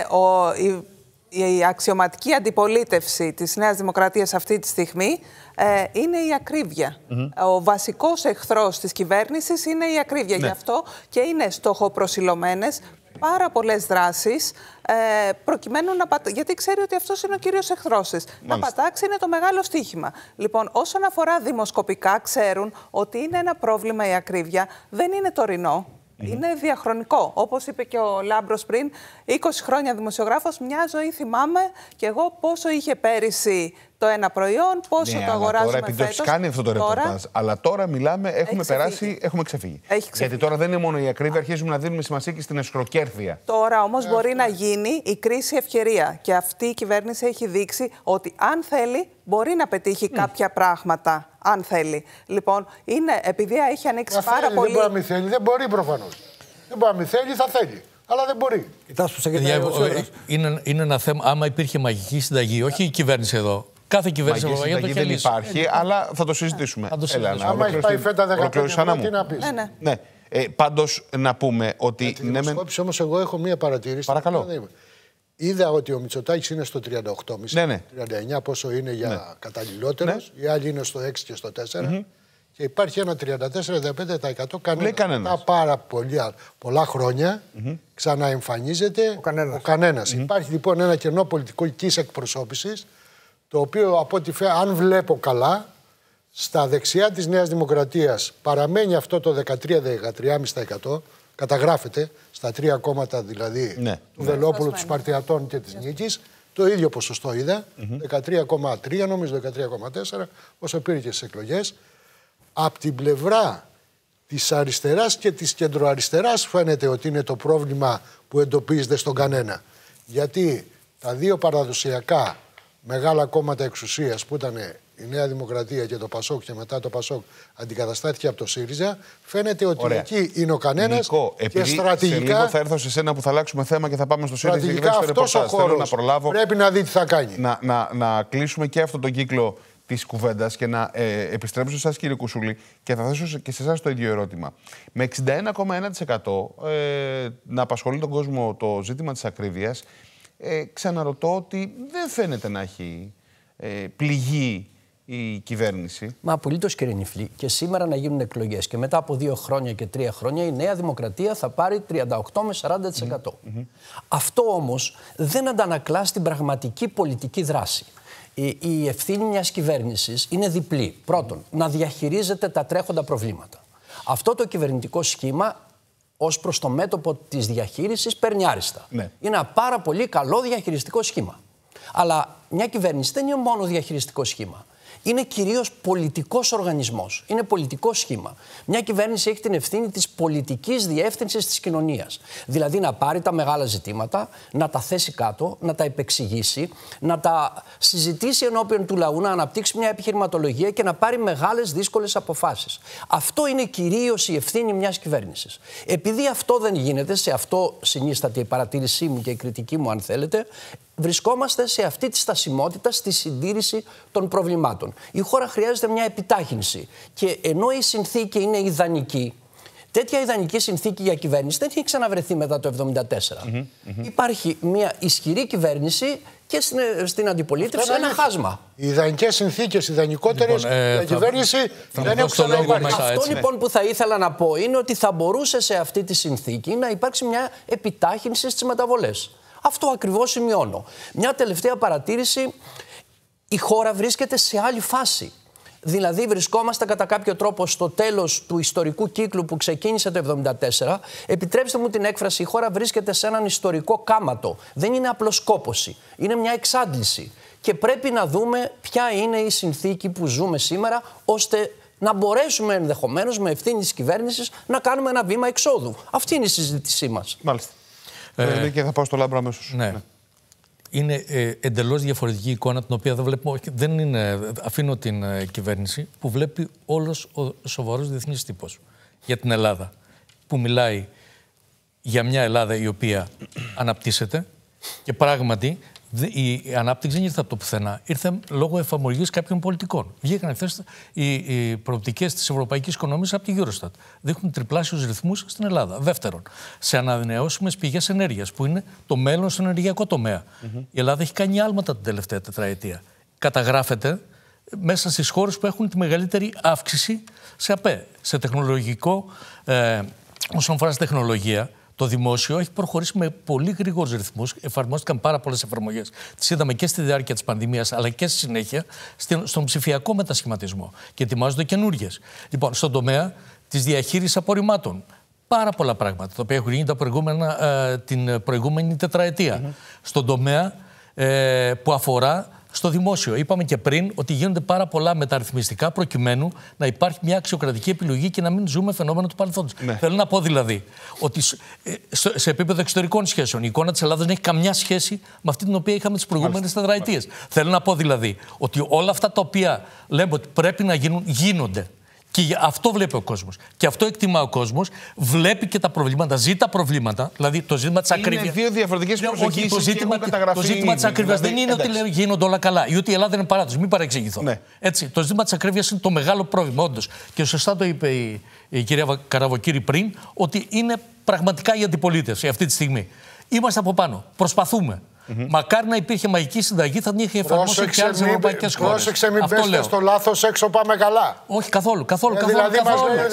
η αξιωματική αντιπολίτευση της Νέας Δημοκρατίας αυτή τη στιγμή είναι η ακρίβεια. Ο βασικός εχθρός της κυβέρνησης είναι η ακρίβεια. Γι' αυτό και είναι στοχοπροσιλωμένες πάρα πολλές δράσεις προκειμένου να γιατί ξέρει ότι αυτός είναι ο κύριος εχθρός της. Να πατάξει είναι το μεγάλο στοίχημα. Λοιπόν, όσον αφορά δημοσκοπικά, ξέρουν ότι είναι ένα πρόβλημα η ακρίβεια, δεν είναι τωρινό. Είναι διαχρονικό. Όπως είπε και ο Λάμπρος πριν, 20 χρόνια δημοσιογράφος, μια ζωή θυμάμαι και εγώ πόσο είχε πέρυσι το ένα προϊόν, πόσο το αγοράζουμε τώρα, επειδή το κάνει αυτό το ρεπορτάζ, αλλά τώρα μιλάμε, έχουμε περάσει, έχουμε ξεφύγει. Γιατί τώρα δεν είναι μόνο η ακρίβεια, αρχίζουμε να δίνουμε σημασία και στην εσχροκέρδεια. Τώρα όμως μπορεί να γίνει η κρίση ευκαιρία. Και αυτή η κυβέρνηση έχει δείξει ότι αν θέλει, μπορεί να πετύχει κάποια πράγματα. Αν θέλει. Λοιπόν, είναι επειδή έχει ανοίξει πάρα πολύ. Δεν μπορεί να μην θέλει, δεν μπορεί προφανώς. Δεν μπορεί να μην θέλει, θα θέλει. Αλλά δεν μπορεί. Είναι ένα θέμα, άμα υπήρχε μαγική συνταγή, όχι η κυβέρνηση εδώ. Κάθε κυβέρνηση δεν υπάρχει, αλλά θα το συζητήσουμε. Άμα έχει πάει φέτα 15, τι να πεις. Ναι. Πάντως να πούμε ότι. Για τη δημοσκόπηση όμως εγώ έχω μία παρατήρηση. Παρακαλώ. Είδα ότι ο Μητσοτάκης είναι στο 38,5, 39 πόσο είναι για καταλληλότερος, οι άλλοι είναι στο 6 και στο 4 και υπάρχει ένα 34-35% κανένα. Πάρα πολλά χρόνια ξαναεμφανίζεται ο κανένας. Υπάρχει λοιπόν ένα κενό πολιτικής εκπροσώπησης, το οποίο από ό,τι αν βλέπω καλά, στα δεξιά της Νέας Δημοκρατίας παραμένει αυτό το 13-13,5%, καταγράφεται στα τρία κόμματα δηλαδή του Βελόπουλου, του Σπαρτιατών και της Νίκης. Το ίδιο ποσοστό είδα, 13,3 νομίζω, 13,4, όσο πήρε και στις εκλογές. Απ' την πλευρά της αριστεράς και της κεντροαριστεράς φαίνεται ότι είναι το πρόβλημα που εντοπίζεται στον κανένα. Γιατί τα δύο παραδοσιακά μεγάλα κόμματα εξουσίας που ήταν η Νέα Δημοκρατία και το Πασόκ και μετά το Πασόκ αντικαταστάθηκε από το ΣΥΡΙΖΑ, φαίνεται ότι εκεί είναι ο κανένας και στρατηγικά. Σε λίγο θα έρθω σε σένα που θα αλλάξουμε θέμα και θα πάμε στο ΣΥΡΙΖΑ. Στρατηγικά αυτός ο χώρος πρέπει να δει τι θα κάνει. Να κλείσουμε και αυτό τον κύκλο της κουβέντας και να επιστρέψω σε εσάς, κύριε Κουσούλη, και θα θέσω και σε εσάς το ίδιο ερώτημα. Με 61,1% να απασχολεί τον κόσμο το ζήτημα της ακρίβειας, ξαναρωτώ ότι δεν φαίνεται να έχει πληγεί η κυβέρνηση. Μα απολύτως, κύριε Νιφλή, και σήμερα να γίνουν εκλογές και μετά από 2 χρόνια και 3 χρόνια η Νέα Δημοκρατία θα πάρει 38 με 40%. Αυτό όμως δεν αντανακλά στην πραγματική πολιτική δράση. Η ευθύνη μιας κυβέρνησης είναι διπλή. Πρώτον, να διαχειρίζεται τα τρέχοντα προβλήματα. Αυτό το κυβερνητικό σχήμα, ως προς το μέτωπο της διαχείρισης, παίρνει άριστα. Ναι. Είναι ένα πάρα πολύ καλό διαχειριστικό σχήμα. Αλλά μια κυβέρνηση δεν είναι μόνο διαχειριστικό σχήμα. Είναι κυρίως πολιτικός οργανισμός. Είναι πολιτικό σχήμα. Μια κυβέρνηση έχει την ευθύνη της πολιτικής διεύθυνσης της κοινωνίας. Δηλαδή να πάρει τα μεγάλα ζητήματα, να τα θέσει κάτω, να τα επεξηγήσει, να τα συζητήσει ενώπιον του λαού, να αναπτύξει μια επιχειρηματολογία και να πάρει μεγάλες δύσκολες αποφάσεις. Αυτό είναι κυρίως η ευθύνη μιας κυβέρνησης. Επειδή αυτό δεν γίνεται, σε αυτό συνίσταται η παρατήρησή μου και η κριτική μου, αν θέλετε, βρισκόμαστε σε αυτή τη στασιμότητα στη συντήρηση των προβλημάτων. Η χώρα χρειάζεται μια επιτάχυνση. Και ενώ η συνθήκη είναι ιδανική, τέτοια ιδανική συνθήκη για κυβέρνηση δεν έχει ξαναβρεθεί μετά το 1974. Υπάρχει μια ισχυρή κυβέρνηση και στην αντιπολίτευση ένα χάσμα. Οι ιδανικές συνθήκες, ιδανικότερες για κυβέρνηση δεν έχουν ξαναυπάρξει. Αυτό λοιπόν που θα ήθελα να πω είναι ότι θα μπορούσε σε αυτή τη συνθήκη να υπάρξει μια επιτάχυνση στις μεταβολές. Αυτό ακριβώς σημειώνω. Μια τελευταία παρατήρηση. Η χώρα βρίσκεται σε άλλη φάση. Δηλαδή βρισκόμαστε κατά κάποιο τρόπο στο τέλος του ιστορικού κύκλου που ξεκίνησε το 1974. Επιτρέψτε μου την έκφραση, η χώρα βρίσκεται σε έναν ιστορικό κάματο. Δεν είναι απλώς κόπωση. Είναι μια εξάντληση. Και πρέπει να δούμε ποια είναι η συνθήκη που ζούμε σήμερα, ώστε να μπορέσουμε ενδεχομένως με ευθύνη της κυβέρνησης να κάνουμε ένα βήμα εξόδου. Αυτή είναι η συζήτησή μας. Μάλιστα. Και θα πάω στο Λάμπρο αμέσως. Ναι. Είναι εντελώς διαφορετική εικόνα, την οποία δεν βλέπουμε. Δεν είναι, αφήνω την κυβέρνηση που βλέπει όλος ο σοβαρός διεθνής τύπος για την Ελλάδα. Που μιλάει για μια Ελλάδα η οποία αναπτύσσεται και πράγματι η ανάπτυξη δεν ήρθε από το πουθενά. Ήρθε λόγω εφαρμογής κάποιων πολιτικών. Βγήκαν χθες οι προοπτικές της ευρωπαϊκής οικονομίας από τη Eurostat. Δείχνουν τριπλάσιους ρυθμούς στην Ελλάδα. Δεύτερον, σε ανανεώσιμες πηγές ενέργειας, που είναι το μέλλον στον ενεργειακό τομέα. Η Ελλάδα έχει κάνει άλματα την τελευταία τετραετία. Καταγράφεται μέσα στις χώρες που έχουν τη μεγαλύτερη αύξηση σε ΑΠΕ, σε τεχνολογικό. Όσον αφορά στη τεχνολογία, το δημόσιο έχει προχωρήσει με πολύ γρήγορους ρυθμούς. Εφαρμόστηκαν πάρα πολλές εφαρμογές. Τις είδαμε και στη διάρκεια της πανδημίας, αλλά και στη συνέχεια στον ψηφιακό μετασχηματισμό. Και ετοιμάζονται καινούριες. Λοιπόν, στον τομέα της διαχείρισης απορριμμάτων. Πάρα πολλά πράγματα τα οποία έχουν γίνει την προηγούμενη τετραετία. Στον τομέα που αφορά στο δημόσιο. Είπαμε και πριν ότι γίνονται πάρα πολλά μεταρρυθμιστικά προκειμένου να υπάρχει μια αξιοκρατική επιλογή και να μην ζούμε φαινόμενο του παρελθόντος. Ναι. Θέλω να πω δηλαδή ότι σε επίπεδο εξωτερικών σχέσεων η εικόνα της Ελλάδας δεν έχει καμιά σχέση με αυτή την οποία είχαμε τις προηγούμενες τετραετίες. Θέλω να πω δηλαδή ότι όλα αυτά τα οποία λέμε ότι πρέπει να γίνουν, γίνονται. Και αυτό βλέπει ο κόσμος. Και αυτό εκτιμά ο κόσμος. Βλέπει και τα προβλήματα, ζει τα προβλήματα. Δηλαδή το ζήτημα της ακρίβειας. Είναι δύο διαφορετικές προσεγγίσεις. Το ζήτημα της ακρίβειας δεν είναι ότι γίνονται όλα καλά ή ότι η Ελλάδα είναι παράδοση. Μην παρεξηγηθώ. Ναι. Έτσι, το ζήτημα της ακρίβειας είναι το μεγάλο πρόβλημα, όντως. Και σωστά το είπε η κυρία Καραβοκύρη πριν, ότι είναι πραγματικά η αντιπολίτευση αυτή τη στιγμή. Είμαστε από πάνω. Προσπαθούμε. Μακάρι να υπήρχε μαγική συνταγή, θα την είχε εφαρμόσει και άλλες ευρωπαϊκές χώρες. Πρόσεξε, μην πέστε στο λάθος, έξω πάμε καλά. Όχι, καθόλου. Δηλαδή μας λέει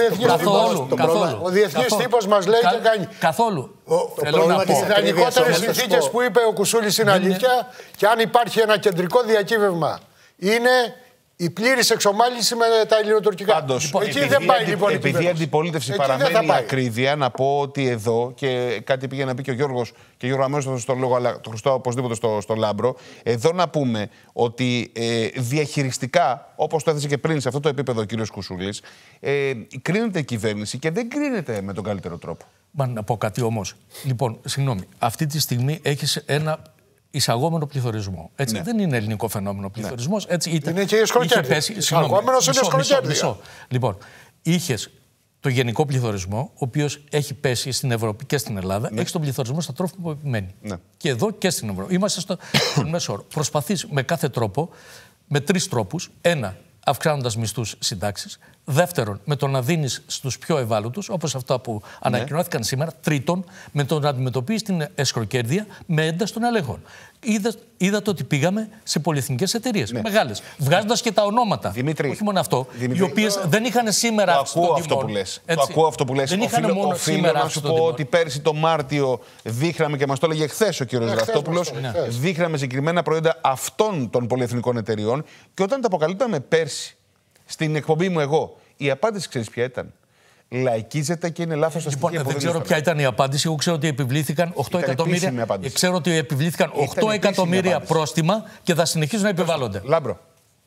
ο διεθνής τύπος μας λέει και κάνει. Καθόλου. Οι ιδανικότερες συνθήκες που είπε ο Κουσούλης είναι αλήθεια και αν υπάρχει ένα κεντρικό διακύβευμα είναι η πλήρης εξομάλυνση με τα ελληνοτουρκικά. Πάντως, εκεί δεν πάει λοιπόν. Επειδή η αντιπολίτευση παραμένει η ακρίβεια, να πω ότι εδώ και κάτι πήγε να πει και ο Γιώργος και Γιώργο αμέσως στο λόγο, αλλά το χρωστάω οπωσδήποτε στο Λάμπρο. Εδώ να πούμε ότι διαχειριστικά, όπως το έθεσε και πριν σε αυτό το επίπεδο ο κύριος Κουσούλης, κρίνεται η κυβέρνηση και δεν κρίνεται με τον καλύτερο τρόπο. Μα να πω κάτι όμως. Λοιπόν, συγγνώμη, αυτή τη στιγμή έχεις ένα εισαγόμενο πληθωρισμό. Έτσι, Ναι. δεν είναι ελληνικό φαινόμενο πληθωρισμός. Έτσι, Είναι και η εσκροκέρδεια. Εισαγόμενος είναι εσκροκέρδεια. Λοιπόν, είχες το γενικό πληθωρισμό, ο οποίος έχει πέσει στην Ευρώπη και στην Ελλάδα, έχει τον πληθωρισμό στα τρόφιμα που επιμένει. Ναι. Και εδώ και στην Ευρώπη. Είμαστε στον μέσο όρο. Προσπαθείς με κάθε τρόπο, με 3 τρόπους. Ένα, αυξάνοντας μισθούς, συντάξεις. Δεύτερον, με το να δίνεις στους πιο ευάλωτους, όπως αυτά που ανακοινώθηκαν σήμερα. Τρίτον, με το να αντιμετωπίσεις την εσκροκέρδεια με ένταση των ελέγχων. Είδατε ότι πήγαμε σε πολυεθνικές εταιρείες, μεγάλες, βγάζοντας και τα ονόματα. Δημήτρη, όχι μόνο αυτό, οι οποίες δεν είχαν σήμερα αύξηση των τιμών. Το ακούω αυτό που λες. Δεν είχαν μόνο σήμερα να σου πω ότι πέρσι το Μάρτιο δείχναμε, και μας το έλεγε χθες ο κ. Ραστόπουλος, δείχναμε συγκεκριμένα προϊόντα αυτών των πολυεθνικών εταιριών, και όταν τα αποκαλύπταμε πέρσι στην εκπομπή μου εγώ, η απάντηση ξέρεις ποια ήταν? Λαϊκίζεται και είναι λάθος τα στοιχεία. Δεν ξέρω ποια ήταν η απάντηση. Εγώ ξέρω ότι επιβλήθηκαν 8 εκατομμύρια. Ξέρω ότι επιβλήθηκαν 8 εκατομμύρια πρόστιμα και θα συνεχίσουν να επιβάλλονται. Λάμπρο.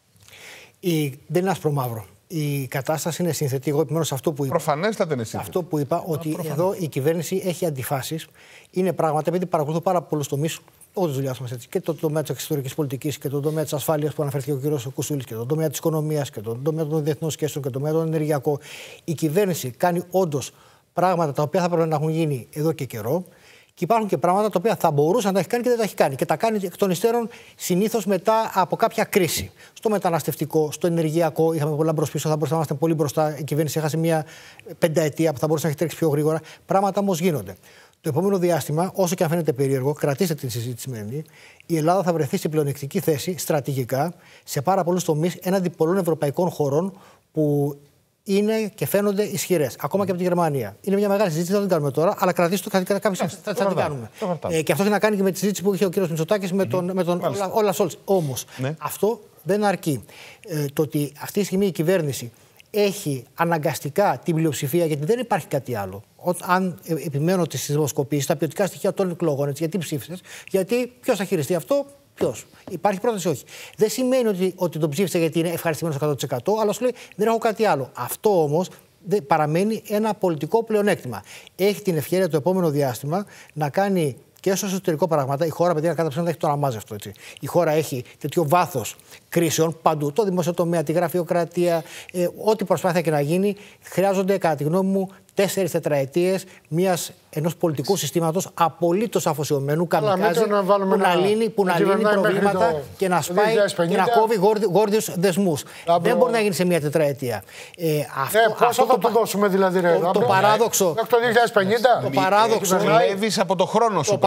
Δεν είναι άσπρο μαύρο. Η κατάσταση είναι συνθετή. Εγώ επιμένω σε αυτό που είπα. Προφανέστατα είναι συνθετή. Αυτό που είπα, ότι εδώ η κυβέρνηση έχει αντιφάσεις. Είναι πράγματα, επειδή παρακολουθώ πάρα πολλούς τομείς, όλη τη δουλειά μας, και το τομέα της εξωτερικής πολιτικής και το τομέα της ασφάλειας που αναφέρθηκε ο κ. Κουσούλης και το τομέα της οικονομίας και το τομέα των διεθνών σχέσεων και το τομέα των ενεργειακών. Η κυβέρνηση κάνει όντως πράγματα τα οποία θα πρέπει να έχουν γίνει εδώ και καιρό. Και υπάρχουν και πράγματα τα οποία θα μπορούσαν να τα έχει κάνει και δεν τα έχει κάνει. Και τα κάνει εκ των υστέρων συνήθως μετά από κάποια κρίση. Στο μεταναστευτικό, στο ενεργειακό, είχαμε πολλά μπρος-πίσω, θα μπορούσαμε να είμαστε πολύ μπροστά. Η κυβέρνηση έχασε μια πενταετία που θα μπορούσε να έχει τρέξει πιο γρήγορα. Πράγματα όμως γίνονται. Το επόμενο διάστημα, όσο και αν φαίνεται περίεργο, κρατήστε την συζήτηση σημερινή, η Ελλάδα θα βρεθεί σε πλεονεκτική θέση στρατηγικά σε πάρα πολλούς τομείς έναντι πολλών ευρωπαϊκών χωρών που είναι και φαίνονται ισχυρές. Ακόμα και από τη Γερμανία. Είναι μια μεγάλη συζήτηση, δεν την κάνουμε τώρα, αλλά κρατήστε το, κάποιοι θα την κάνουμε. Και αυτό έχει να κάνει και με τη συζήτηση που είχε ο κ. Μητσοτάκης με τον Όλαφ Σόλτς. Όμως, αυτό δεν αρκεί. Το ότι αυτή τη στιγμή η κυβέρνηση έχει αναγκαστικά την πλειοψηφία, γιατί δεν υπάρχει κάτι άλλο. Αν επιμένω στις δημοσκοπήσεις, τα ποιοτικά στοιχεία των εκλογών, έτσι, γιατί ψήφισες, γιατί ποιος θα χειριστεί αυτό, ποιος. Υπάρχει πρόταση, όχι. Δεν σημαίνει ότι τον ψήφισε γιατί είναι ευχαριστημένος 100%, αλλά σου λέει δεν έχω κάτι άλλο. Αυτό όμως παραμένει ένα πολιτικό πλεονέκτημα. Έχει την ευκαιρία το επόμενο διάστημα να κάνει και στο εσωτερικό πράγματα. Η χώρα, παιδιά, κατά ψέματα έχει το αναμάζευτο. Έτσι. Η χώρα έχει τέτοιο βάθος κρίσεων παντού. Το δημόσιο τομέα, τη γραφειοκρατία, ό,τι προσπάθεια και να γίνει, χρειάζονται, κατά τη γνώμη μου, 4 τετραετίες ενός πολιτικού συστήματος απολύτως αφοσιωμένου, καμικάζι, που να λύνει προβλήματα και να σπάει και να κόβει γόρδιους δεσμούς. Δεν μπορεί να γίνει σε μια τετραετία. Πόσο θα το δώσουμε δηλαδή, ρε? Το παράδοξο. Μέχρι το 2050. Το παράδοξο. Κλέβεις από το χρόνο σου.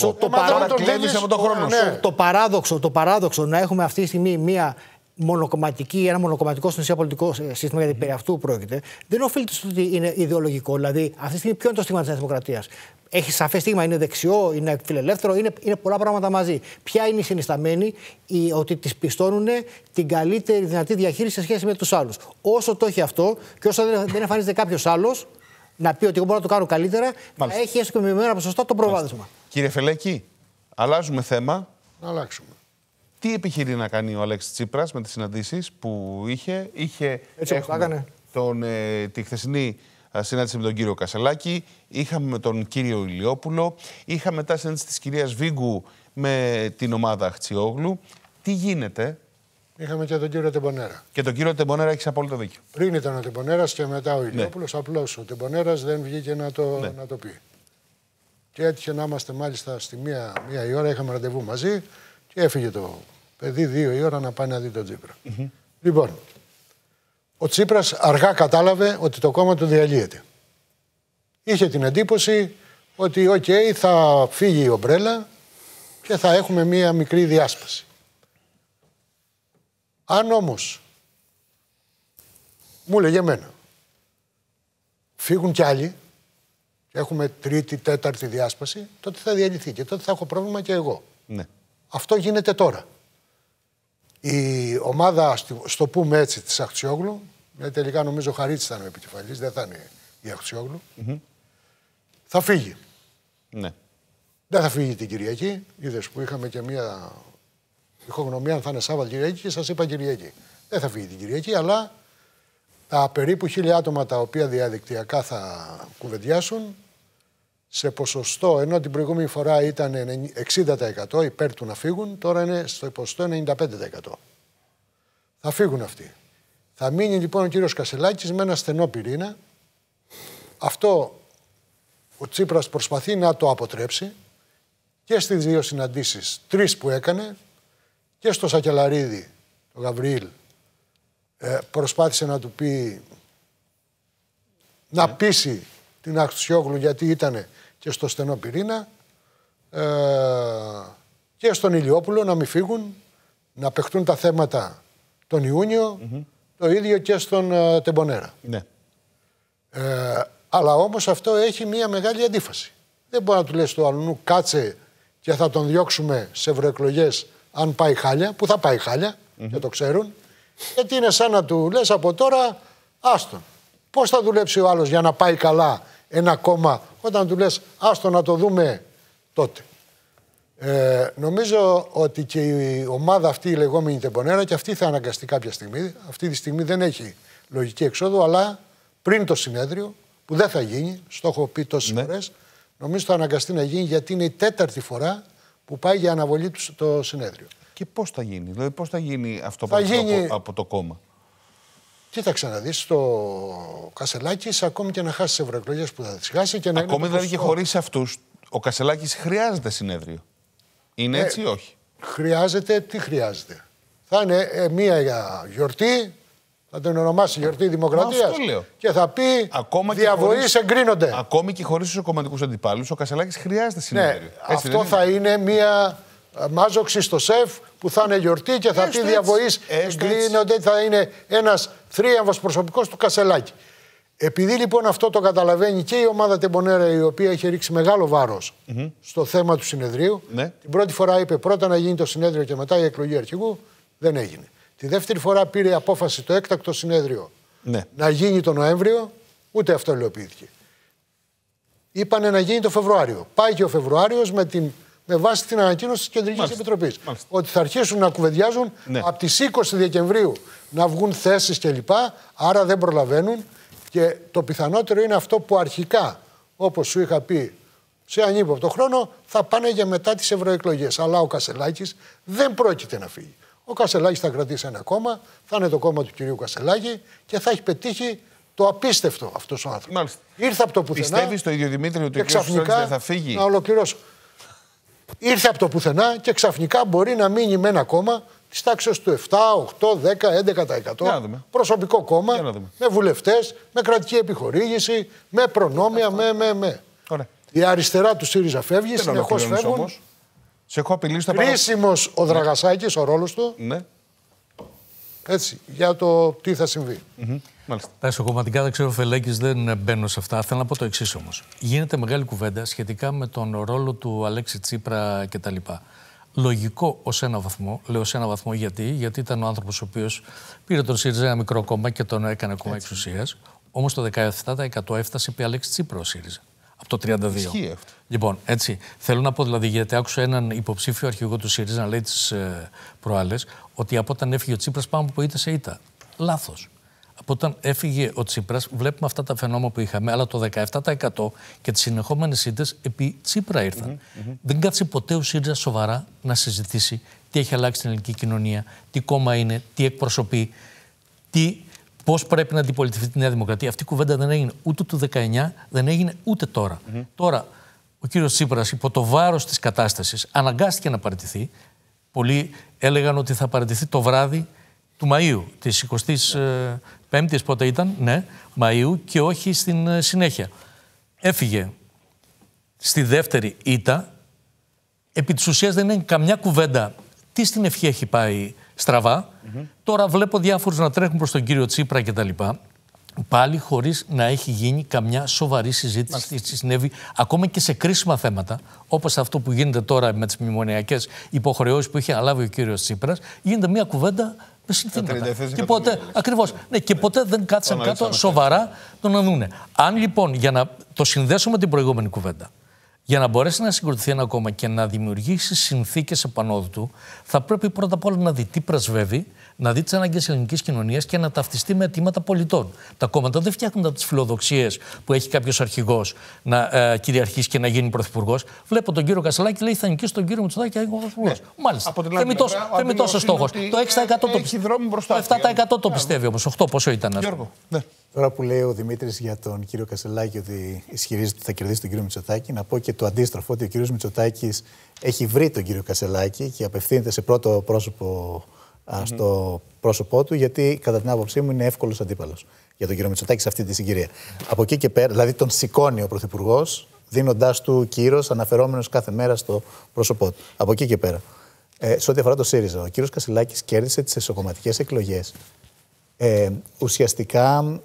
Το παράδοξο να έχουμε αυτή τη στιγμή ένα μονοκομματικό στην ουσία πολιτικό σύστημα, γιατί περί αυτού πρόκειται, δεν οφείλεται στο ότι είναι ιδεολογικό. Δηλαδή, αυτή τη στιγμή ποιο είναι το στίγμα της Δημοκρατίας? Έχει σαφές στίγμα, είναι δεξιό, είναι φιλελεύθερο, είναι πολλά πράγματα μαζί. Ποια είναι η συνισταμένη, ότι τις πιστώνουν την καλύτερη δυνατή διαχείριση σε σχέση με τους άλλους. Όσο το έχει αυτό και όσο δεν εμφανίζεται κάποιος άλλος να πει ότι εγώ μπορώ να το κάνω καλύτερα, θα έχει έστω και με μένα ποσοστά το προβάδισμα. Κύριε Φελέκη, αλλάζουμε θέμα. Να αλλάξουμε. Τι επιχειρεί να κάνει ο Αλέξης Τσίπρας με τις συναντήσεις που είχε? Έτσι όπως έκανε. Τη χθεσινή συνάντηση με τον κύριο Κασελάκη, είχαμε με τον κύριο Ηλιόπουλο, είχαμε μετά συνάντηση της κυρίας Βίγκου με την ομάδα Αχτσιόγλου. Τι γίνεται? Είχαμε και τον κύριο Τεμπονέρα. Και τον κύριο Τεμπονέρα, έχεις απόλυτο δίκιο. Πριν ήταν ο Τεμπονέρας και μετά ο Ηλιόπουλος. Απλώς ο Τεμπονέρας δεν βγήκε να το πει. Και έτυχε να είμαστε μάλιστα στη μία η ώρα, είχαμε ραντεβού μαζί και έφυγε το παιδί 2 η ώρα να πάει να δει τον Τσίπρα. Λοιπόν, ο Τσίπρας αργά κατάλαβε ότι το κόμμα του διαλύεται. Είχε την εντύπωση ότι θα φύγει η ομπρέλα και θα έχουμε μία μικρή διάσπαση. Αν όμως, μου λέγε εμένα, φύγουν κι άλλοι και έχουμε 3η, 4η διάσπαση, τότε θα διαλυθεί και τότε θα έχω πρόβλημα και εγώ. Ναι. Αυτό γίνεται τώρα. Η ομάδα, στο πούμε έτσι, της Αχτσιόγλου, γιατί τελικά νομίζω ο Χαρίτσης θα είναι επικεφαλής, δεν θα είναι η Αχτσιόγλου, θα φύγει. Ναι. Δεν θα φύγει την Κυριακή. Είδες που είχαμε και μια ηχογνωμία αν θα είναι Σάββατο Κυριακή και σας είπα Κυριακή. Δεν θα φύγει την Κυριακή, αλλά τα περίπου 1.000 άτομα τα οποία διαδικτυακά θα κουβεντιάσουν, θα σε ποσοστό, ενώ την προηγούμενη φορά ήταν 60% υπέρ του να φύγουν, τώρα είναι στο ποσοστό 95%. Θα φύγουν αυτοί. Θα μείνει λοιπόν ο κύριος Κασσελάκης με ένα στενό πυρήνα. Αυτό ο Τσίπρας προσπαθεί να το αποτρέψει και στις 2 συναντήσεις, 3 που έκανε, και στο Σακελαρίδη, τον Γαβριήλ, προσπάθησε να του πει, να πείσει την Αχτουσιόγλου, γιατί ήταν και στο στενό πυρήνα, και στον Ηλιόπουλο να μην φύγουν, να παιχτούν τα θέματα τον Ιούνιο, το ίδιο και στον Τεμπονέρα. Ναι. Αλλά όμως αυτό έχει μια μεγάλη αντίφαση. Δεν μπορεί να του λες του αλλού κάτσε και θα τον διώξουμε σε ευρωεκλογές αν πάει χάλια, που θα πάει χάλια, και το ξέρουν, γιατί είναι σαν να του λες από τώρα άστον. Πώς θα δουλέψει ο άλλος για να πάει καλά ένα κόμμα όταν του λες άστον να το δούμε τότε. Νομίζω ότι και η ομάδα αυτή, η λεγόμενη Τεμπονέρα, και αυτή θα αναγκαστεί κάποια στιγμή. Αυτή τη στιγμή δεν έχει λογική εξόδου, αλλά πριν το συνέδριο, που δεν θα γίνει, στο έχω πει τόσες φορές, νομίζω θα αναγκαστεί να γίνει, γιατί είναι η 4η φορά που πάει για αναβολή του το συνέδριο. Και πώς θα γίνει, δηλαδή πώς θα γίνει αυτό από το κόμμα? Κοίταξε να δεις, το Κασσελάκης ακόμη και να χάσει τις ευρωεκλογές που θα τις χάσει και να ακόμη δηλαδή και χωρίς αυτούς, ο Κασσελάκης χρειάζεται συνέδριο. Είναι έτσι ή όχι? Χρειάζεται, τι χρειάζεται? Θα είναι μία γιορτή, θα την ονομάσει γιορτή Δημοκρατίας και θα πει διαβοής εγκρίνονται. Ακόμη και χωρίς τους κομματικούς αντιπάλους, ο Κασσελάκης χρειάζεται συνέδριο. Ναι, αυτό θα είναι μία μάζοξη στο ΣΕΦ που θα είναι γιορτή και θα πει διαβοής εγκρίνονται, θα είναι ένας θρίαμβος προσωπικός του Κασσελάκη. Επειδή λοιπόν αυτό το καταλαβαίνει και η ομάδα Τεμπονέρα, η οποία έχει ρίξει μεγάλο βάρος στο θέμα του συνεδρίου, την πρώτη φορά είπε πρώτα να γίνει το συνέδριο και μετά η εκλογή αρχηγού, δεν έγινε. Τη δεύτερη φορά πήρε απόφαση το έκτακτο συνέδριο να γίνει το Νοέμβριο, ούτε αυτό υλοποιήθηκε. Είπανε να γίνει το Φεβρουάριο. Πάει και ο Φεβρουάριος με βάση την ανακοίνωση της Κεντρικής Επιτροπής. Ότι θα αρχίσουν να κουβεντιάζουν από τις 20 Δεκεμβρίου να βγουν θέσεις κλπ. Άρα δεν προλαβαίνουν. Και το πιθανότερο είναι αυτό που αρχικά, όπως σου είχα πει, σε ανύποπτο χρόνο, θα πάνε για μετά τις ευρωεκλογές. Αλλά ο Κασσελάκης δεν πρόκειται να φύγει. Ο Κασσελάκης θα κρατήσει ένα κόμμα, θα είναι το κόμμα του κυρίου Κασσελάκη και θα έχει πετύχει το απίστευτο αυτός ο άνθρωπος. Ήρθε από το πουθενά. Πιστεύεις το ίδιο, Δημήτρη, ότι ο κύριος Κασσελάκης δεν θα φύγει? Να ολοκληρώσω. Ήρθε από το πουθενά και ξαφνικά μπορεί να μείνει με ένα κόμμα της τάξης του 7, 8, 10, 11%. Προσωπικό κόμμα, με βουλευτές, με κρατική επιχορήγηση, με προνόμια, με. Η αριστερά του ΣΥΡΙΖΑ φεύγει, συνεχώς φεύγουν. Σε έχω απειλήσει κρίσιμος ο Δραγασάκης, ο ρόλος του. Ναι. Έτσι, για το τι θα συμβεί. Τα κομματικά δεν ξέρω, Φελέκης, δεν μπαίνω σε αυτά. Θέλω να πω το εξής όμως. Γίνεται μεγάλη κουβέντα σχετικά με τον ρόλο του Αλέξη Τσίπρα κτλ. Λογικό ως ένα βαθμό. Λέω σε ένα βαθμό γιατί ήταν ο άνθρωπος ο οποίος πήρε τον ΣΥΡΙΖΑ, ένα μικρό κόμμα, και τον έκανε κόμμα εξουσίας. Όμως το 17% έφτασε επί Αλέξη Τσίπρα ο ΣΥΡΙΖΑ. Από το 32%. Λοιπόν, έτσι. Θέλω να πω δηλαδή, γιατί άκουσα έναν υποψήφιο αρχηγό του ΣΥΡΙΖΑ να λέει τις προάλλες ότι από όταν έφυγε ο Τσίπρας πάμε από ήττα σε ήττα. Λάθος. Από όταν έφυγε ο Τσίπρας, βλέπουμε αυτά τα φαινόμενα που είχαμε, αλλά το 17% και τις συνεχόμενες ήττες επί Τσίπρα ήρθαν. Δεν κάθισε ποτέ ο ΣΥΡΙΖΑ σοβαρά να συζητήσει τι έχει αλλάξει στην ελληνική κοινωνία, τι κόμμα είναι, τι εκπροσωπεί, πώς πρέπει να αντιπολιτευτεί τη Νέα Δημοκρατία. Αυτή η κουβέντα δεν έγινε ούτε το 19, δεν έγινε ούτε τώρα. Τώρα, ο κύριος Τσίπρας, υπό το βάρος της κατάστασης, αναγκάστηκε να παραιτηθεί. Πολλοί έλεγαν ότι θα παραιτηθεί το βράδυ του Μαΐου, της 25ης, πότε ήταν, ναι, Μαΐου, και όχι στην συνέχεια. Έφυγε στη δεύτερη ήττα. Επί της ουσίας δεν είναι καμιά κουβέντα τι στην ευχή έχει πάει στραβά. Τώρα βλέπω διάφορους να τρέχουν προς τον κύριο Τσίπρα κτλ. Πάλι χωρίς να έχει γίνει καμιά σοβαρή συζήτηση τι συνέβη, ακόμα και σε κρίσιμα θέματα, όπως αυτό που γίνεται τώρα με τις μνημονιακές υποχρεώσεις που είχε αναλάβει ο κύριος Τσίπρας, γίνεται μια κουβέντα με συνθήματα. Και ποτέ, ακριβώς, ναι, και ποτέ δεν κάτσαν κάτω σοβαρά το να δούνε. Αν λοιπόν, για να το συνδέσω με την προηγούμενη κουβέντα, Για να μπορέσει να συγκροτηθεί ένα κόμμα και να δημιουργήσει συνθήκες επανόδου του, θα πρέπει πρώτα απ' όλα να δει τι πρεσβεύει, να δει τις ανάγκες της ελληνικής κοινωνίας και να ταυτιστεί με αιτήματα πολιτών. Τα κόμματα δεν φτιάχνουν από τις φιλοδοξίες που έχει κάποιος αρχηγός να κυριαρχήσει και να γίνει πρωθυπουργός. Βλέπω τον κύριο Κασελάκη, λέει θα νικήσει τον κύριο Μητσοτάκη και θα γίνει πρωθυπουργός. Μάλιστα. Θεμιτός ο στόχος. Το 6% το πιστεύει. Το 7% το πιστεύει όμως. 8 πόσο ήταν. Γιώργο, ναι. Τώρα που λέει ο Δημήτρης για τον κύριο Κασελάκη ότι ισχυρίζεται ότι θα κερδίσει τον κύριο Μητσοτάκη, να πω και το αντίστροφο, ότι ο κύριος Μητσοτάκης έχει βρει τον κύριο Κασελάκη και απευθύνεται σε πρώτο πρόσωπο στο πρόσωπό του, γιατί κατά την άποψή μου είναι εύκολος αντίπαλος για τον κύριο Μητσοτάκη σε αυτή τη συγκυρία. Από εκεί και πέρα, δηλαδή τον σηκώνει ο Πρωθυπουργός, δίνοντάς του κύρος, αναφερόμενος κάθε μέρα στο πρόσωπό του. Από εκεί και πέρα. Σε ό,τι αφορά το ΣΥΡΙΖΑ, ο κύριος Κασελάκης κέρδισε τις εσωκομματικές εκλογές. Ουσιαστικά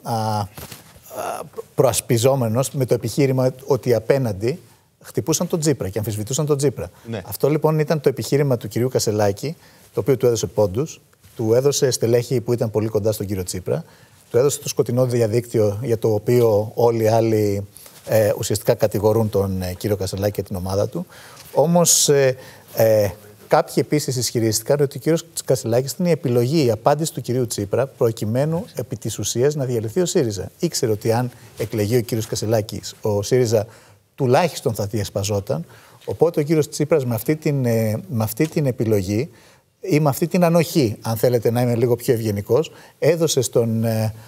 προασπιζόμενος με το επιχείρημα ότι απέναντι χτυπούσαν τον Τσίπρα και αμφισβητούσαν τον Τσίπρα. Ναι. Αυτό λοιπόν ήταν το επιχείρημα του κυρίου Κασελάκη, το οποίο του έδωσε πόντους, του έδωσε στελέχη που ήταν πολύ κοντά στον κύριο Τσίπρα, του έδωσε το σκοτεινό διαδίκτυο για το οποίο όλοι οι άλλοι ουσιαστικά κατηγορούν τον κύριο Κασελάκη και την ομάδα του. Όμως κάποιοι επίσης ισχυρίστηκαν ότι ο κύριος Κασελάκης ήταν η επιλογή, η απάντηση του κυρίου Τσίπρα, προκειμένου επί της ουσίας να διαλυθεί ο ΣΥΡΙΖΑ. Ήξερε ότι αν εκλεγεί ο κύριος Κασελάκης, ο ΣΥΡΙΖΑ τουλάχιστον θα διασπαζόταν. Οπότε ο κύριος Τσίπρας με αυτή την επιλογή ή με αυτή την ανοχή, αν θέλετε να είμαι λίγο πιο ευγενικός, έδωσε στον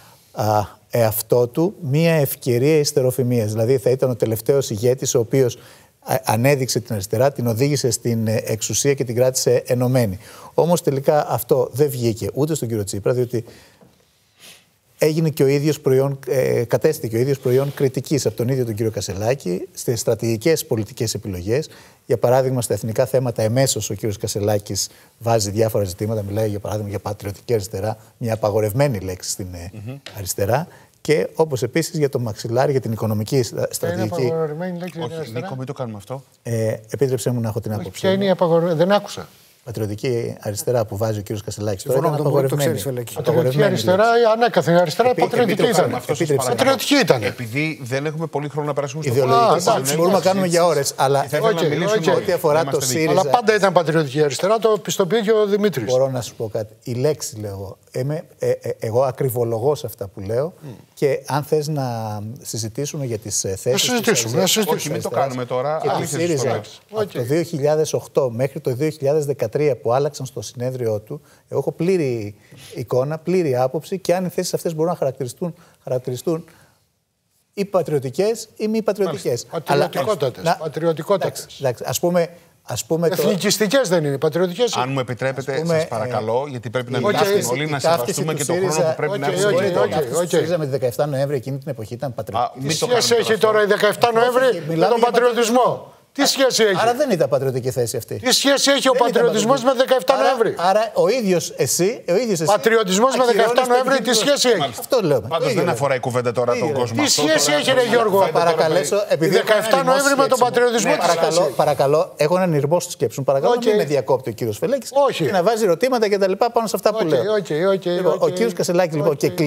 εαυτό του μία ευκαιρία ιστεροφημίας. Δηλαδή θα ήταν ο τελευταίος ηγέτης ο οποίος ανέδειξε την αριστερά, την οδήγησε στην εξουσία και την κράτησε ενωμένη. Όμως τελικά αυτό δεν βγήκε ούτε στον κύριο Τσίπρα, διότι έγινε και ο ίδιος κατέστη και ο ίδιος προϊόν κριτικής από τον ίδιο τον κύριο Κασελάκη στις στρατηγικές πολιτικές επιλογές. Για παράδειγμα, στα εθνικά θέματα, εμέσως ο κύριος Κασελάκης βάζει διάφορα ζητήματα. Μιλάει για παράδειγμα για πατριωτική αριστερά, μια απαγορευμένη λέξη στην αριστερά. Και όπως επίσης για το μαξιλάρι, για την οικονομική στρατηγική. Είναι απαγορευμένη λέξη. Όχι, Νίκο, μην το κάνουμε αυτό. Επίτρεψέ μου να έχω την άποψη. Ποια είναι η απαγορευμένη, δεν άκουσα. Πατριωτική αριστερά που βάζει ο κύριος Κασελάκης. Συμφωνώ με τον Μπούκ, το ξέρεις, Φελέκη. Πατριωτική αριστερά, ανέκαθεν αριστερά, πατριωτική ήταν. Πατριωτική ήταν. Επειδή δεν έχουμε πολύ χρόνο να περάσουμε στο ιδεολογικό, μπορούμε να κάνουμε για ώρες. Αλλά ό,τι αφορά το ΣΥΡΙΖΑ. Αλλά πάντα ήταν πατριωτική αριστερά, το πιστοποιεί και ο Δημήτρης. Μπορώ να σου πω κάτι. Η λέξη λέω. Εγώ ακριβολογώ σε αυτά που λέω και αν θες να συζητήσουμε για τις θέσεις. Να συζητήσουμε. Όχι, μην το κάνουμε τώρα. Από το 2008 μέχρι το 2013 που άλλαξαν στο συνέδριό του, εγώ έχω πλήρη εικόνα, πλήρη άποψη και αν οι θέσεις αυτές μπορούν να χαρακτηριστούν ή πατριωτικές ή μη πατριωτικές. Πατριωτικότατες. Ας πούμε εθνικιστικές δεν είναι, πατριωτικές. Αν μου επιτρέπετε, σας παρακαλώ, γιατί πρέπει να μιλήσουμε όλοι, να σεβαστούμε και τον χρόνο που πρέπει να έχουμε. Το ΣΥΡΙΖΑ με τη 17 Νοέμβρη εκείνη την εποχή ήταν πατριωτική. Τι σχέση έχει τώρα η 17 Νοέμβρη με τον πατριωτισμό? Τι σχέση έχει? Άρα δεν ήταν πατριωτική θέση αυτή. Τι σχέση έχει ο πατριωτισμός με 17 Νοέμβρη? Άρα ο ίδιος εσύ. Πατριωτισμός με 17 Νοέμβρη, τι σχέση έχει? Αυτό λέω. Πάντως δεν αφορά η κουβέντα τώρα τον κόσμο. Τι σχέση έχει, ρε Γιώργο? Θα παρακαλέσω. Επειδή 17 Νοέμβρη με τον πατριωτισμό. Παρακαλώ, έχω έναν ηρμό στη σκέψη μου. Παρακαλώ, μην με διακόπτει ο κύριος Φελέκης και να βάζει ερωτήματα κτλ. Πάνω σε αυτά που λέω. Ο κύριος Κασελάκης, λοιπόν, και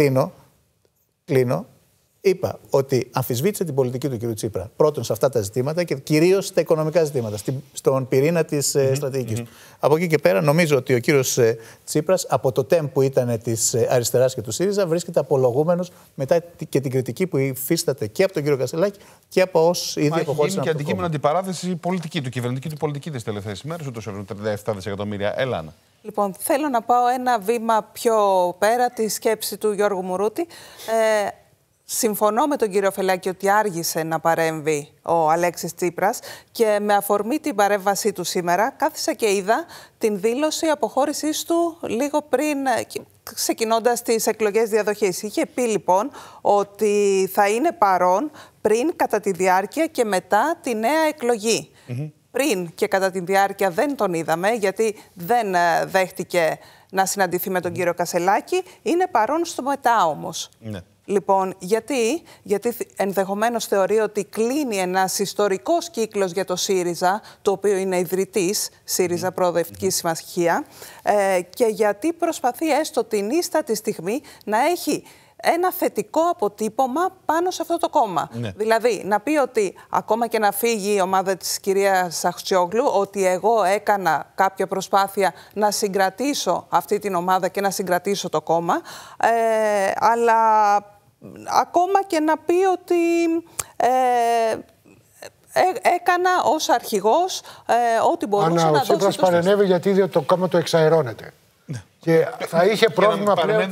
κλείνω. Είπα ότι αμφισβήτησε την πολιτική του κ. Τσίπρα πρώτον σε αυτά τα ζητήματα και κυρίως στα οικονομικά ζητήματα, στον πυρήνα της στρατηγικής του. Από εκεί και πέρα, νομίζω ότι ο κύριος Τσίπρας, από το τέμ που ήταν της αριστεράς και του ΣΥΡΙΖΑ, βρίσκεται απολογούμενος μετά και την κριτική που υφίσταται και από τον κύριο Κασελάκη και από όσους ήδη αποχώρησαν. Έχει γίνει και αντικείμενο αντιπαράθεση πολιτική του, κυβερνητική του πολιτική τις τελευταίες ημέρες, ούτως 37 δισεκατομμύρια. Έλα. Λοιπόν, θέλω να πάω ένα βήμα πιο πέρα τη σκέψη του Γιώργου Μουρούτη. Συμφωνώ με τον κύριο Φελάκη ότι άργησε να παρέμβει ο Αλέξης Τσίπρας και με αφορμή την παρέμβασή του σήμερα κάθισα και είδα την δήλωση αποχώρησής του λίγο πριν, ξεκινώντας τις εκλογές διαδοχής. Είχε πει λοιπόν ότι θα είναι παρόν πριν, κατά τη διάρκεια και μετά τη νέα εκλογή. Πριν και κατά τη διάρκεια δεν τον είδαμε, γιατί δεν δέχτηκε να συναντηθεί με τον κύριο Κασελάκη. Είναι παρόν στο μετά όμως. Ναι. Λοιπόν, γιατί ενδεχομένως θεωρεί ότι κλείνει ένας ιστορικός κύκλος για το ΣΥΡΙΖΑ, το οποίο είναι ιδρυτής ΣΥΡΙΖΑ Προοδευτική Συμμαχία, και γιατί προσπαθεί έστω την ίστατη στιγμή να έχει ένα θετικό αποτύπωμα πάνω σε αυτό το κόμμα. Ναι. Δηλαδή, να πει ότι ακόμα και να φύγει η ομάδα της κυρίας Αχτσιόγλου, ότι εγώ έκανα κάποια προσπάθεια να συγκρατήσω αυτή την ομάδα και να συγκρατήσω το κόμμα, αλλά ακόμα και να πει ότι έκανα ως αρχηγός ό,τι μπορούσα να δώσω. Ο Τσίπρας παρενέβη γιατί είδε ότι το κόμμα του εξαερώνεται. Και θα είχε πρόβλημα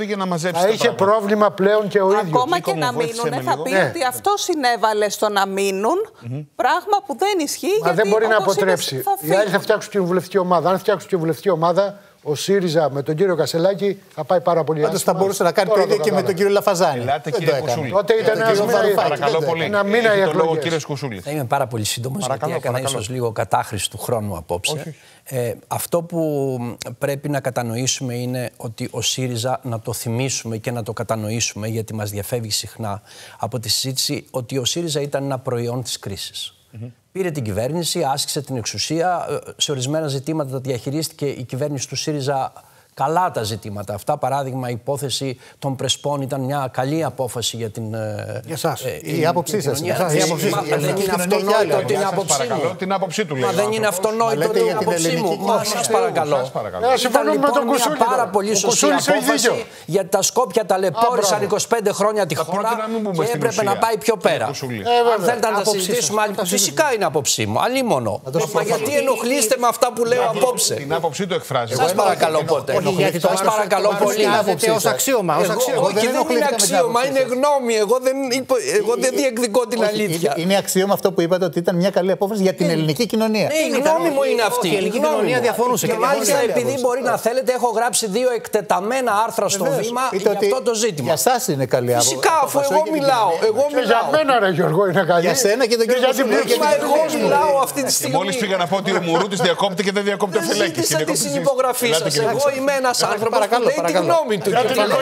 πλέον και ο ίδιος. Ακόμα και να μείνουν, θα πει ότι αυτό συνέβαλε στο να μείνουν, πράγμα που δεν ισχύει. Μα δεν μπορεί να αποτρέψει. Οι άλλοι θα φτιάξουν κοινοβουλευτική ομάδα. Αν φτιάξουν κοινοβουλευτική ομάδα, ο ΣΥΡΙΖΑ με τον κύριο Κασελάκη θα πάει πάρα πολύ άσχημα. Πάντως θα μπορούσε να κάνει το ίδιο και με τον κύριο Λαφαζάνη. Ελάτε, κύριε Κουσούλη. Τότε ήταν ένα μήνα οι εκλογές. Θα είμαι πάρα πολύ σύντομος, γιατί έκανα ίσως λίγο κατάχρηση του χρόνου απόψε. Αυτό που πρέπει να κατανοήσουμε είναι ότι ο ΣΥΡΙΖΑ, να το θυμίσουμε και να το κατανοήσουμε, γιατί μας διαφεύγει συχνά από τη συζήτηση, ότι ο ΣΥΡΙΖΑ ήταν ένα προϊόν της κρίσης. Πήρε την κυβέρνηση, άσκησε την εξουσία, σε ορισμένα ζητήματα τα διαχειρίστηκε η κυβέρνηση του ΣΥΡΙΖΑ καλά τα ζητήματα αυτά. Παράδειγμα, η υπόθεση των Πρεσπών ήταν μια καλή απόφαση για την. Για εσάς. Η άποψή σας. Δεν είναι αυτονόητο την άποψή μου. Την άποψή του λέει. Μα δεν είναι αυτονόητο την άποψή μου. Μα σας παρακαλώ. Συμφωνούμε με τον Κουσούλη. Μια πάρα πολύ σωστή απόφαση, γιατί τα Σκόπια ταλαιπώρησαν 25 χρόνια τη χώρα και έπρεπε να πάει πιο πέρα. Αν θέλετε να τα συζητήσουμε, φυσικά είναι άποψή μου. Αλλήμονο. Μα γιατί ενοχλείστε με αυτά που λέω απόψε. Την άποψή του εκφράζει. Σας παρακαλώ πότε. Γιατί το παρακαλώ πολύ. Ως αξίωμα. Όχι, δεν είναι αξίωμα, είναι γνώμη. Εγώ δεν διεκδικώ την αλήθεια. Είναι αξίωμα αυτό που είπατε, ότι ήταν μια καλή απόφαση για την ελληνική κοινωνία. Η γνώμη μου είναι αυτή. Η ελληνική κοινωνία διαφωνούσε. Και μάλιστα, επειδή μπορεί να θέλετε, έχω γράψει 2 εκτεταμένα άρθρα στο Βήμα για αυτό το ζήτημα. Για εσάς είναι καλή απόφαση. Φυσικά, αφού εγώ μιλάω. Για μένα, ρε Γιώργο, είναι καλή. Για σένα και τον κύριο Κουσούλη. Μα εγώ μιλάω αυτή τη στιγμή. Μόλις πήγα να πω ότι ο Μουρούτης διακόπτει και δεν διακόπτει ο Φελέκης. Ζήτησα τη συνυπογραφή σας. Εγώ είμαι ένας άνθρωπος που λέει τη γνώμη του.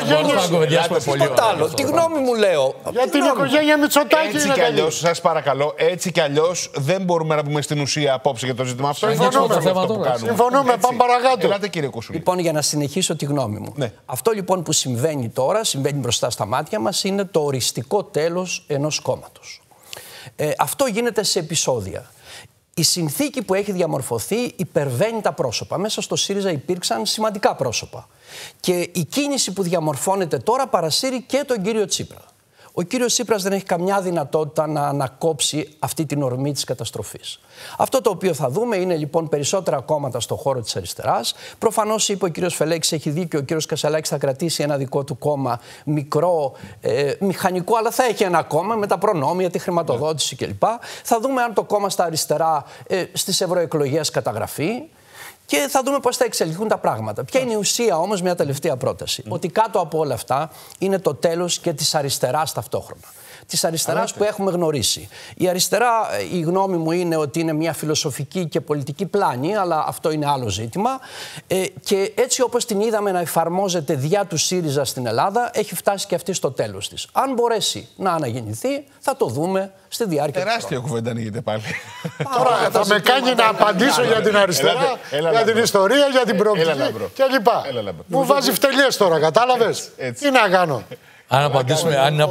Τη γνώμη μου λέω. Για την οικογένεια Μητσοτάκη είναι καλή. Σας παρακαλώ, έτσι κι αλλιώς δεν μπορούμε να πούμε στην ουσία απόψε για το ζήτημα αυτό. Συμφωνούμε, πάμε παρακάτω. Ελάτε, κύριε Κουσούλη. Λοιπόν, για να συνεχίσω τη γνώμη μου. Ναι. Αυτό λοιπόν που συμβαίνει τώρα, συμβαίνει μπροστά στα μάτια μας, είναι το οριστικό τέλος ενός κόμματος. Αυτό γίνεται σε επεισόδια. Η συνθήκη που έχει διαμορφωθεί υπερβαίνει τα πρόσωπα. Μέσα στο ΣΥΡΙΖΑ υπήρξαν σημαντικά πρόσωπα. Και η κίνηση που διαμορφώνεται τώρα παρασύρει και τον κύριο Τσίπρα. Ο κύριος Τσίπρας δεν έχει καμιά δυνατότητα να ανακόψει αυτή την ορμή της καταστροφής. Αυτό το οποίο θα δούμε είναι λοιπόν περισσότερα κόμματα στον χώρο της αριστεράς. Προφανώς, είπε ο κύριος Φελέκης, έχει δίκιο, ο κύριος Κασελάκης θα κρατήσει ένα δικό του κόμμα μικρό, μηχανικό, αλλά θα έχει ένα κόμμα με τα προνόμια, τη χρηματοδότηση κλπ. Θα δούμε αν το κόμμα στα αριστερά στις ευρωεκλογές καταγραφεί. Και θα δούμε πώς θα εξελιχθούν τα πράγματα. Ποια είναι η ουσία όμως, μια τελευταία πρόταση. Ότι κάτω από όλα αυτά είναι το τέλος και της αριστεράς ταυτόχρονα. Της αριστεράς που έχουμε γνωρίσει. Η αριστερά, η γνώμη μου είναι ότι είναι μια φιλοσοφική και πολιτική πλάνη, αλλά αυτό είναι άλλο ζήτημα. Και έτσι όπως την είδαμε να εφαρμόζεται διά του ΣΥΡΙΖΑ στην Ελλάδα, έχει φτάσει και αυτή στο τέλος της. Αν μπορέσει να αναγεννηθεί, θα το δούμε στη διάρκεια. Τεράστια κουβέντα ανοίγεται πάλι. Τώρα θα με κάνει να απαντήσω για την αριστερά, για την ιστορία, για την προοπτική κλπ. Μου βάζει φτελιές τώρα, κατάλαβες. Τι να κάνω. Αν απαντήσουμε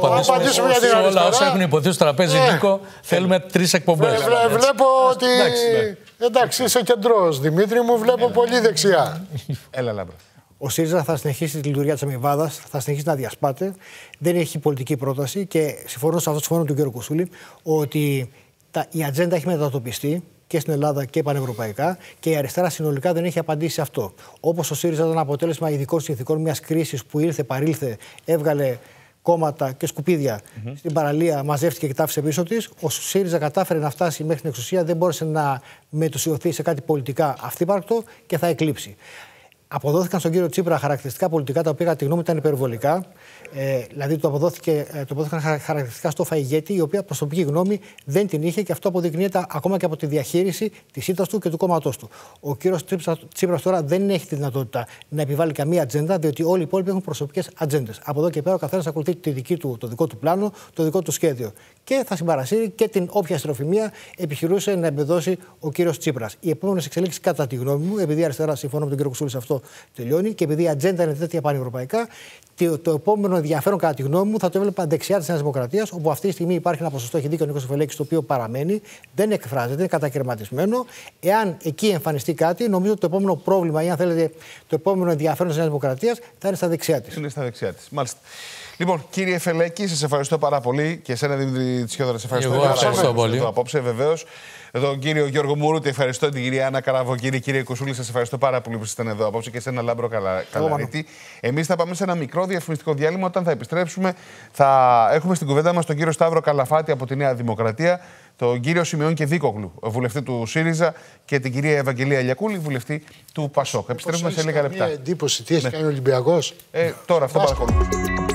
σε όλα όσα έχουν υποθεί στο τραπέζι, Νίκο, θέλουμε 3 εκπομπές. Βλέπω ότι. Εντάξει, είσαι κεντρός, Δημήτρη μου, βλέπω πολύ δεξιά. Έλα, Λάμπρα. Ο ΣΥΡΙΖΑ θα συνεχίσει τη λειτουργία της αμοιβάδας, θα συνεχίσει να διασπάται. Δεν έχει πολιτική πρόταση και συμφωνώ σε αυτό το συμφωνώ του κ. Κουσούλη ότι η ατζέντα έχει μετατοπιστεί και στην Ελλάδα και πανευρωπαϊκά και η αριστερά συνολικά δεν έχει απαντήσει σε αυτό. Όπως ο ΣΥΡΙΖΑ ήταν αποτέλεσμα ειδικών συνθηκών μιας κρίσης που ήρθε, παρήλθε, έβγαλε κόμματα και σκουπίδια στην παραλία, μαζεύτηκε και τα άφησε πίσω της. Ο ΣΥΡΙΖΑ κατάφερε να φτάσει μέχρι την εξουσία, δεν μπόρεσε να μετουσιωθεί σε κάτι πολιτικά αυθύπαρκτο και θα εκλείψει. Αποδόθηκαν στον κύριο Τσίπρα χαρακτηριστικά πολιτικά τα οποία κατά τη γνώμη ήταν υπερβολικά. Δηλαδή του αποδόθηκαν χαρακτηριστικά στο ηγέτη, η οποία προσωπική γνώμη δεν την είχε και αυτό αποδεικνύεται ακόμα και από τη διαχείριση της ήττας του και του κόμματός του. Ο κύριος Τσίπρας τώρα δεν έχει τη δυνατότητα να επιβάλλει καμία ατζέντα, διότι όλοι οι υπόλοιποι έχουν προσωπικές ατζέντες. Από εδώ και πέρα ο καθένας ακολουθεί το δικό του πλάνο, το δικό του σχέδιο. Και θα συμπαρασύρει και την όποια στροφημία επιχειρούσε να εμπεδώσει ο κύριος Τσίπρας. Οι επόμενες εξελίξεις, κατά τη γνώμη μου, επειδή η αριστερά, συμφωνώ με τον κύριο Κουσούλη σε αυτό, τελειώνει και επειδή η ατζέντα είναι τέτοια πανευρωπαϊκά, Το επόμενο ενδιαφέρον, κατά τη γνώμη μου, θα το έβλεπα δεξιά τη Νέας Δημοκρατίας, όπου αυτή τη στιγμή υπάρχει ένα ποσοστό, έχει δίκιο ο Νίκος Οφελέκης, το οποίο παραμένει, δεν εκφράζεται, είναι κατακαιρματισμένο. Εάν εκεί εμφανιστεί κάτι, νομίζω ότι το επόμενο πρόβλημα, ή αν θέλετε, το επόμενο ενδιαφέρον τη Νέας Δημοκρατίας θα είναι στα δεξιά της. Είναι στα δεξιά της. Μάλιστα. Λοιπόν, κύριε Φελέκη, σας ευχαριστώ πάρα πολύ. Και εσένα, Δημήτρη Τσιόδωρα, σε ευχαριστώ. Εγώ ευχαριστώ πολύ. Απόψε, βεβαίως. Τον κύριο Γιώργο Μουρούτη, ευχαριστώ. Την κυρία Άννα Καραβοκύρη, κύριε Κουσούλη, σας ευχαριστώ πάρα πολύ που ήσασταν εδώ απόψε και εσένα, Λάμπρο Καλαρίτη. Εμείς θα πάμε σε ένα μικρό διαφημιστικό διάλειμμα. Όταν θα επιστρέψουμε, θα έχουμε στην κουβέντα μας τον κύριο Σταύρο Καλαφάτη από τη Νέα Δημοκρατία, τον κύριο Σιμεών και Δίκογλου, βουλευτή του ΣΥΡΙΖΑ, και την κυρία Ευαγγελία Λιακούλη, βουλευτή του ΠΑΣΟΚ. Επιστρέφουμε σε λίγα λεπτά. Μια εντύπωση, τι έχει κάνει ο Ολυμπιακός. Τώρα αυτό παρακολουθούμε.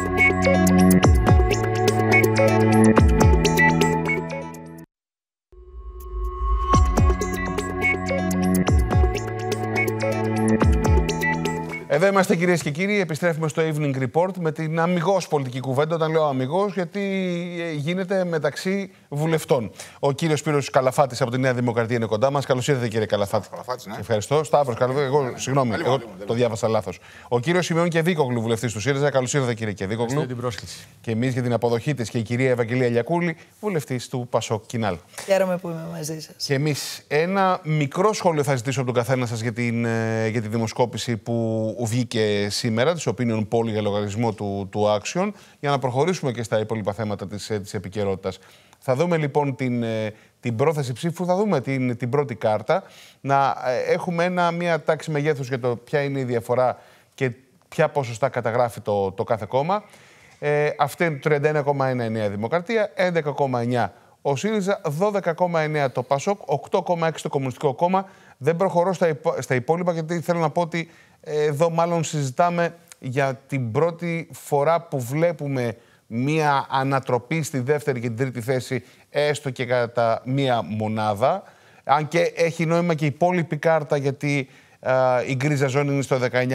Εδώ είμαστε, κυρίες και κύριοι. Επιστρέφουμε στο Evening Report με την αμιγώς πολιτική κουβέντα. Όταν λέω αμιγώς, γιατί γίνεται μεταξύ βουλευτών. Ο κύριος Σπύρος Καλαφάτης από τη Νέα Δημοκρατία είναι κοντά μας. Καλώς ήρθατε, κύριε Καλαφάτη. Ναι. Ευχαριστώ. Σταύρος, συγγνώμη, εγώ το διάβασα λάθος. Ο κύριος Σιμεών και Δίκογλου, βουλευτής του ΣΥΡΙΖΑ. Καλώς ήρθατε, κύριε και Δίκογλου. την πρόσκληση. Και εμείς για την αποδοχή της, και η κυρία Ευαγγελία Λιακούλη, βουλευτής του ΠΑΣΟΚ Κινάλ. Χαίρομαι που είμαι μαζί σας. Και εμείς ένα μικρό σχόλιο θα ζητήσω από τον καθένα σας για τη δημοσκόπηση που βγήκε σήμερα, της opinion poll για λογαριασμό του Action, για να προχωρήσουμε και στα υπόλοιπα θέματα της επικαιρότητας. Θα δούμε λοιπόν την πρόθεση ψήφου, θα δούμε την πρώτη κάρτα, να έχουμε μια τάξη μεγέθους για το ποια είναι η διαφορά και ποια ποσοστά καταγράφει το κάθε κόμμα. Αυτή είναι το 31,1 η Νέα Δημοκρατία, 11,9 ο ΣΥΡΙΖΑ, 12,9 το ΠΑΣΟΚ, 8,6 το Κομμουνιστικό Κόμμα. Δεν προχωρώ στα υπόλοιπα, γιατί θέλω να πω ότι εδώ μάλλον συζητάμε για την πρώτη φορά που βλέπουμε μία ανατροπή στη δεύτερη και την τρίτη θέση, έστω και κατά μία μονάδα. Αν και έχει νόημα και η υπόλοιπη κάρτα, γιατί η γκρίζα ζώνη είναι στο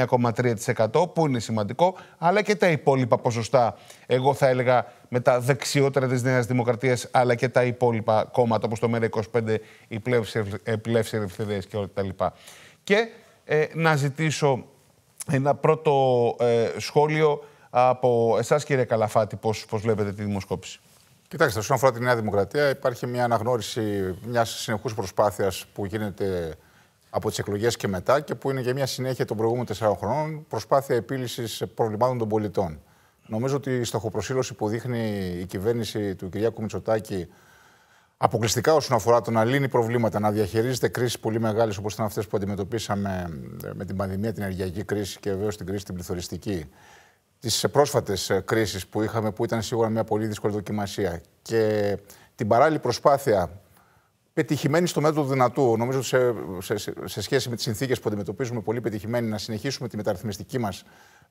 19,3%, που είναι σημαντικό, αλλά και τα υπόλοιπα ποσοστά, εγώ θα έλεγα, με τα δεξιότερα της Νέας Δημοκρατίας, αλλά και τα υπόλοιπα κόμματα, όπως το ΜΕΡΑ25, οι Πλεύσιες Ελευθερίες και όλα τα λοιπά. Και να ζητήσω ένα πρώτο σχόλιο από εσάς, κύριε Καλαφάτη, πώς βλέπετε τη δημοσκόπηση. Κοιτάξτε, όσον αφορά τη Νέα Δημοκρατία, υπάρχει μια αναγνώριση μιας συνεχούς προσπάθειας που γίνεται από τις εκλογές και μετά, και που είναι για μια συνέχεια των προηγούμενων 4 χρόνων, προσπάθεια επίλυσης προβλημάτων των πολιτών. Νομίζω ότι η στοχοπροσήλωση που δείχνει η κυβέρνηση του Κυριάκου Μητσοτάκη, αποκλειστικά όσον αφορά το να λύνει προβλήματα, να διαχειρίζεται κρίσεις πολύ μεγάλες, όπως ήταν αυτές που αντιμετωπίσαμε με την πανδημία, την ενεργειακή κρίση και βεβαίως την κρίση την πληθωριστική, τις πρόσφατες κρίσεις που είχαμε, που ήταν σίγουρα μια πολύ δύσκολη δοκιμασία, και την παράλληλη προσπάθεια, πετυχημένη στο μέτρο του δυνατού, νομίζω ότι σε σχέση με τις συνθήκες που αντιμετωπίζουμε, πολύ πετυχημένη, να συνεχίσουμε τη μεταρρυθμιστική μας,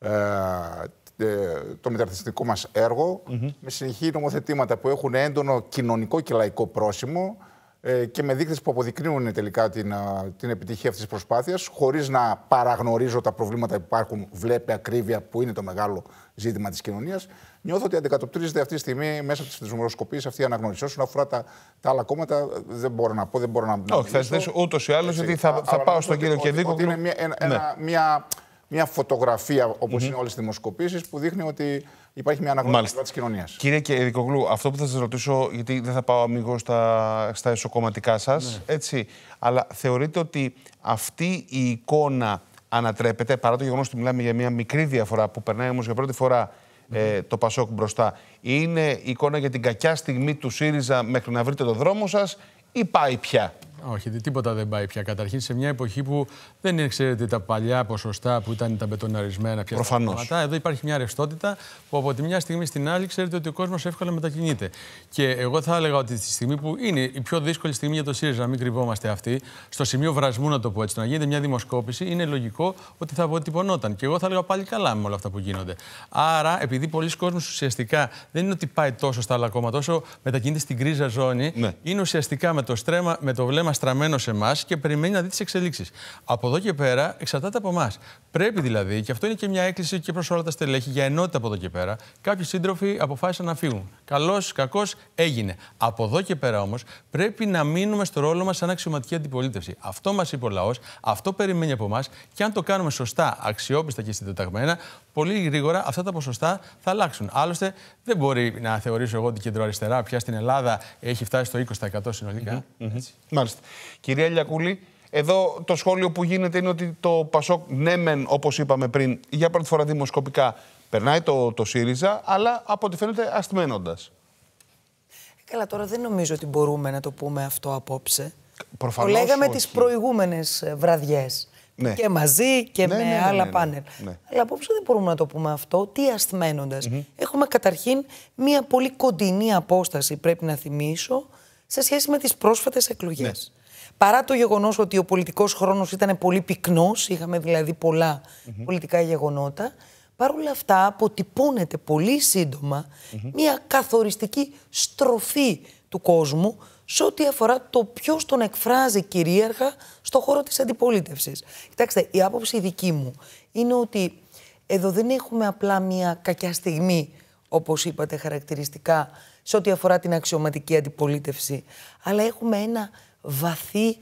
το μεταρρυθμιστικό μας έργο, με συνεχή νομοθετήματα που έχουν έντονο κοινωνικό και λαϊκό πρόσημο, και με δείκτες που αποδεικνύουν τελικά την επιτυχία αυτής της προσπάθειας, χωρίς να παραγνωρίζω τα προβλήματα που υπάρχουν, βλέπει ακρίβεια, που είναι το μεγάλο ζήτημα της κοινωνίας. Νιώθω ότι αντικατοπτρίζεται αυτή τη στιγμή μέσα από τις δημοσκοπήσεις αυτή η αναγνώριση. Όσον αφορά τα άλλα κόμματα, δεν μπορώ να πω, δεν μπορώ να. Όχι, θα ζητήσω ούτως ή άλλως, γιατί θα πάω στον κύριο Κεδίκο. Είναι μια φωτογραφία, όπως είναι όλες οι δημοσκοπήσεις, που δείχνει ότι υπάρχει μια αναγνώριση της κοινωνίας. Κύριε Κεδικογλου, αυτό που θα σας ρωτήσω, γιατί δεν θα πάω αμίγως στα εσωκομματικά σας, έτσι, αλλά θεωρείτε ότι αυτή η εικόνα ανατρέπεται, παρά το γεγονός ότι μιλάμε για μια μικρή διαφορά που περνάει όμως για πρώτη φορά το ΠΑΣΟΚ μπροστά, είναι η εικόνα για την κακιά στιγμή του ΣΥΡΙΖΑ μέχρι να βρείτε το δρόμο σας, ή πάει πια? Όχι, τίποτα δεν πάει πια. Καταρχήν, σε μια εποχή που δεν είναι, ξέρετε, τα παλιά ποσοστά που ήταν τα μπετοναρισμένα πια. Προφανώς. Εδώ υπάρχει μια ρευστότητα που από τη μια στιγμή στην άλλη, ξέρετε ότι ο κόσμος εύκολα μετακινείται. Και εγώ θα έλεγα ότι τη στιγμή που είναι η πιο δύσκολη στιγμή για το ΣΥΡΙΖΑ, να μην κρυβόμαστε αυτή, στο σημείο βρασμού, να το πω έτσι, να γίνεται μια δημοσκόπηση, είναι λογικό ότι θα αποτυπωνόταν. Και εγώ θα έλεγα πάλι καλά με όλα αυτά που γίνονται. Άρα, επειδή πολλοί κόσμοι ουσιαστικά δεν είναι ότι πάει τόσο στα άλλα κόμματα, όσο μετακινείται στην γκρίζα ζώνη, είναι ουσιαστικά με το βλέμμα στραμμένο σε εμάς και περιμένει να δει τις εξελίξεις. Από εδώ και πέρα εξαρτάται από εμάς. Πρέπει δηλαδή, και αυτό είναι και μια έκκληση και προς όλα τα στελέχη, για ενότητα από εδώ και πέρα. Κάποιοι σύντροφοι αποφάσισαν να φύγουν. Καλός, κακός, έγινε. Από εδώ και πέρα όμως πρέπει να μείνουμε στο ρόλο μας σαν αξιωματική αντιπολίτευση. Αυτό μας είπε ο λαός, αυτό περιμένει από εμάς, και αν το κάνουμε σωστά, αξιόπιστα και συντεταγμένα, πολύ γρήγορα αυτά τα ποσοστά θα αλλάξουν. Άλλωστε, δεν μπορεί να θεωρήσω εγώ ότι η κεντροαριστερά πια στην Ελλάδα έχει φτάσει στο 20% συνολικά. Μάλιστα. Κυρία Λιακούλη, εδώ το σχόλιο που γίνεται είναι ότι το ΠΑΣΟΚ, ναι μεν, όπως είπαμε πριν, για πρώτη φορά δημοσκοπικά περνάει το ΣΥΡΙΖΑ, αλλά από ό,τι φαίνεται αστμένοντας. Καλά, τώρα δεν νομίζω ότι μπορούμε να το πούμε αυτό απόψε. Προφανώς το λέγαμε όχι. τις προηγούμενες βραδιές. Ναι. Και μαζί και με άλλα πάνελ. Ναι. Αλλά απόψε δεν μπορούμε να το πούμε αυτό. Τι ασθμένοντας. Έχουμε καταρχήν μία πολύ κοντινή απόσταση, πρέπει να θυμίσω, σε σχέση με τις πρόσφατες εκλογές. Ναι. Παρά το γεγονός ότι ο πολιτικός χρόνος ήταν πολύ πυκνός, είχαμε δηλαδή πολλά πολιτικά γεγονότα, παρ' όλα αυτά αποτυπώνεται πολύ σύντομα μία καθοριστική στροφή του κόσμου σε ό,τι αφορά το ποιος τον εκφράζει κυρίαρχα στο χώρο της αντιπολίτευσης. Κοιτάξτε, η άποψη δική μου είναι ότι εδώ δεν έχουμε απλά μία κακιά στιγμή, όπως είπατε χαρακτηριστικά, σε ό,τι αφορά την αξιωματική αντιπολίτευση, αλλά έχουμε ένα βαθύ,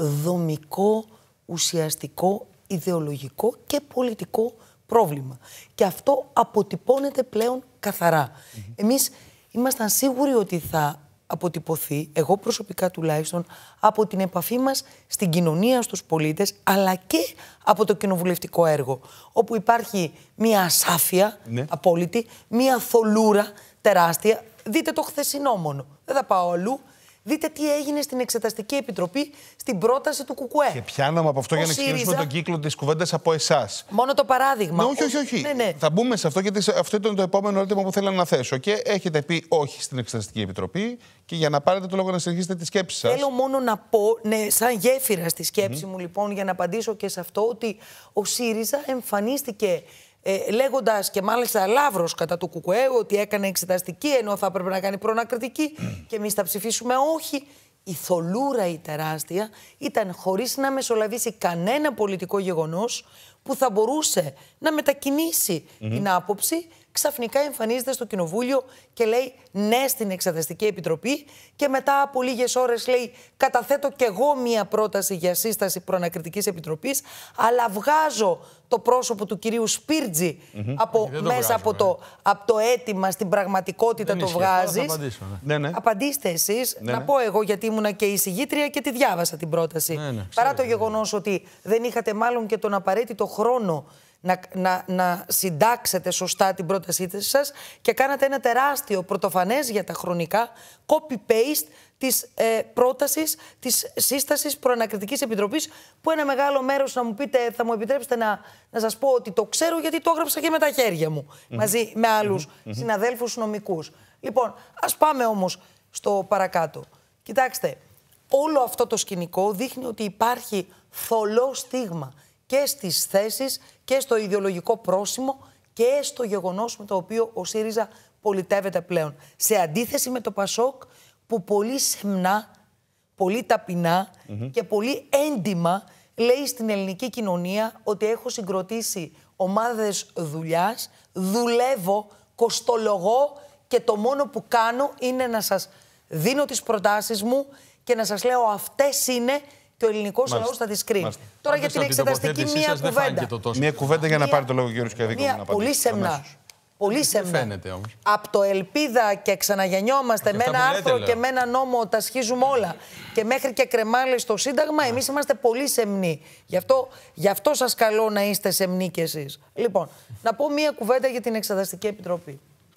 δομικό, ουσιαστικό, ιδεολογικό και πολιτικό πρόβλημα. Και αυτό αποτυπώνεται πλέον καθαρά. Εμείς ήμασταν σίγουροι ότι θα αποτυπωθεί, εγώ προσωπικά τουλάχιστον, από την επαφή μας στην κοινωνία, στους πολίτες, αλλά και από το κοινοβουλευτικό έργο, όπου υπάρχει μία ασάφεια απόλυτη, μία θολούρα τεράστια. Δείτε το χθεσινό μόνο, δεν θα πάω αλλού. Δείτε τι έγινε στην Εξεταστική Επιτροπή στην πρόταση του ΚΚΕ. Και πιάνομαι από αυτό για να ξεκινήσουμε τον κύκλο της κουβέντας από εσάς. Μόνο το παράδειγμα. Όχι. Ναι. Θα μπούμε σε αυτό, γιατί αυτό ήταν το επόμενο ερώτημα που θέλω να θέσω. Και έχετε πει όχι στην Εξεταστική Επιτροπή, και για να πάρετε το λόγο να συνεχίσετε τη σκέψη σας. Θέλω μόνο να πω, σαν γέφυρα στη σκέψη μου, λοιπόν, για να απαντήσω και σε αυτό, ότι ο ΣΥΡΙΖΑ εμφανίστηκε. Λέγοντας και μάλιστα λαύρος κατά του ΚΚΕ ότι έκανε εξεταστική ενώ θα έπρεπε να κάνει προανακριτική και εμείς θα ψηφίσουμε όχι. Η θολούρα η τεράστια ήταν χωρίς να μεσολαβήσει κανένα πολιτικό γεγονός που θα μπορούσε να μετακινήσει την άποψη. Ξαφνικά εμφανίζεται στο Κοινοβούλιο και λέει ναι στην Εξεταστική Επιτροπή και μετά από λίγες ώρες λέει καταθέτω κι εγώ μία πρόταση για σύσταση προανακριτικής επιτροπής, αλλά βγάζω το πρόσωπο του κυρίου Σπίρτζη μέσα από το αίτημα στην πραγματικότητα το βγάζεις. Απαντήστε εσείς. Να πω εγώ, γιατί ήμουνα και η εισηγήτρια και τη διάβασα την πρόταση. Παρά το γεγονός ότι δεν είχατε μάλλον και τον απαραίτητο χρόνο να συντάξετε σωστά την πρότασή σας και κάνατε ένα τεράστιο πρωτοφανές για τα χρονικά copy-paste της πρότασης της σύστασης προανακριτικής επιτροπής, που ένα μεγάλο μέρος, να μου πείτε, θα μου επιτρέψετε να σας πω ότι το ξέρω, γιατί το έγραψα και με τα χέρια μου μαζί με άλλους συναδέλφους νομικούς. Λοιπόν, ας πάμε όμως στο παρακάτω. Κοιτάξτε, όλο αυτό το σκηνικό δείχνει ότι υπάρχει θολό στίγμα και στις θέσεις και στο ιδεολογικό πρόσημο και στο γεγονός με το οποίο ο ΣΥΡΙΖΑ πολιτεύεται πλέον. Σε αντίθεση με το ΠΑΣΟΚ, που πολύ σεμνά, πολύ ταπεινά και πολύ έντιμα λέει στην ελληνική κοινωνία ότι έχω συγκροτήσει ομάδες δουλειάς, δουλεύω, κοστολογώ και το μόνο που κάνω είναι να σας δίνω τις προτάσεις μου και να σας λέω αυτές είναι και ο ελληνικός λαός θα τις κρίνει. Τώρα για την εξεταστική μία κουβέντα. Μία κουβέντα για να πάρει το λόγο ο κ. Καδίκο. Πολύ σεμνά. Πολύ σεμνά. Από το ελπίδα και ξαναγεννιόμαστε με ένα άρθρο και με ένα νόμο, τα σχίζουμε όλα. Και μέχρι και κρεμάλες στο Σύνταγμα, εμείς είμαστε πολύ σεμνοί. Γι' αυτό σας καλώ να είστε σεμνοί κι εσείς. Λοιπόν, να πω μία κουβέντα για την Εξεταστική Επιτροπή.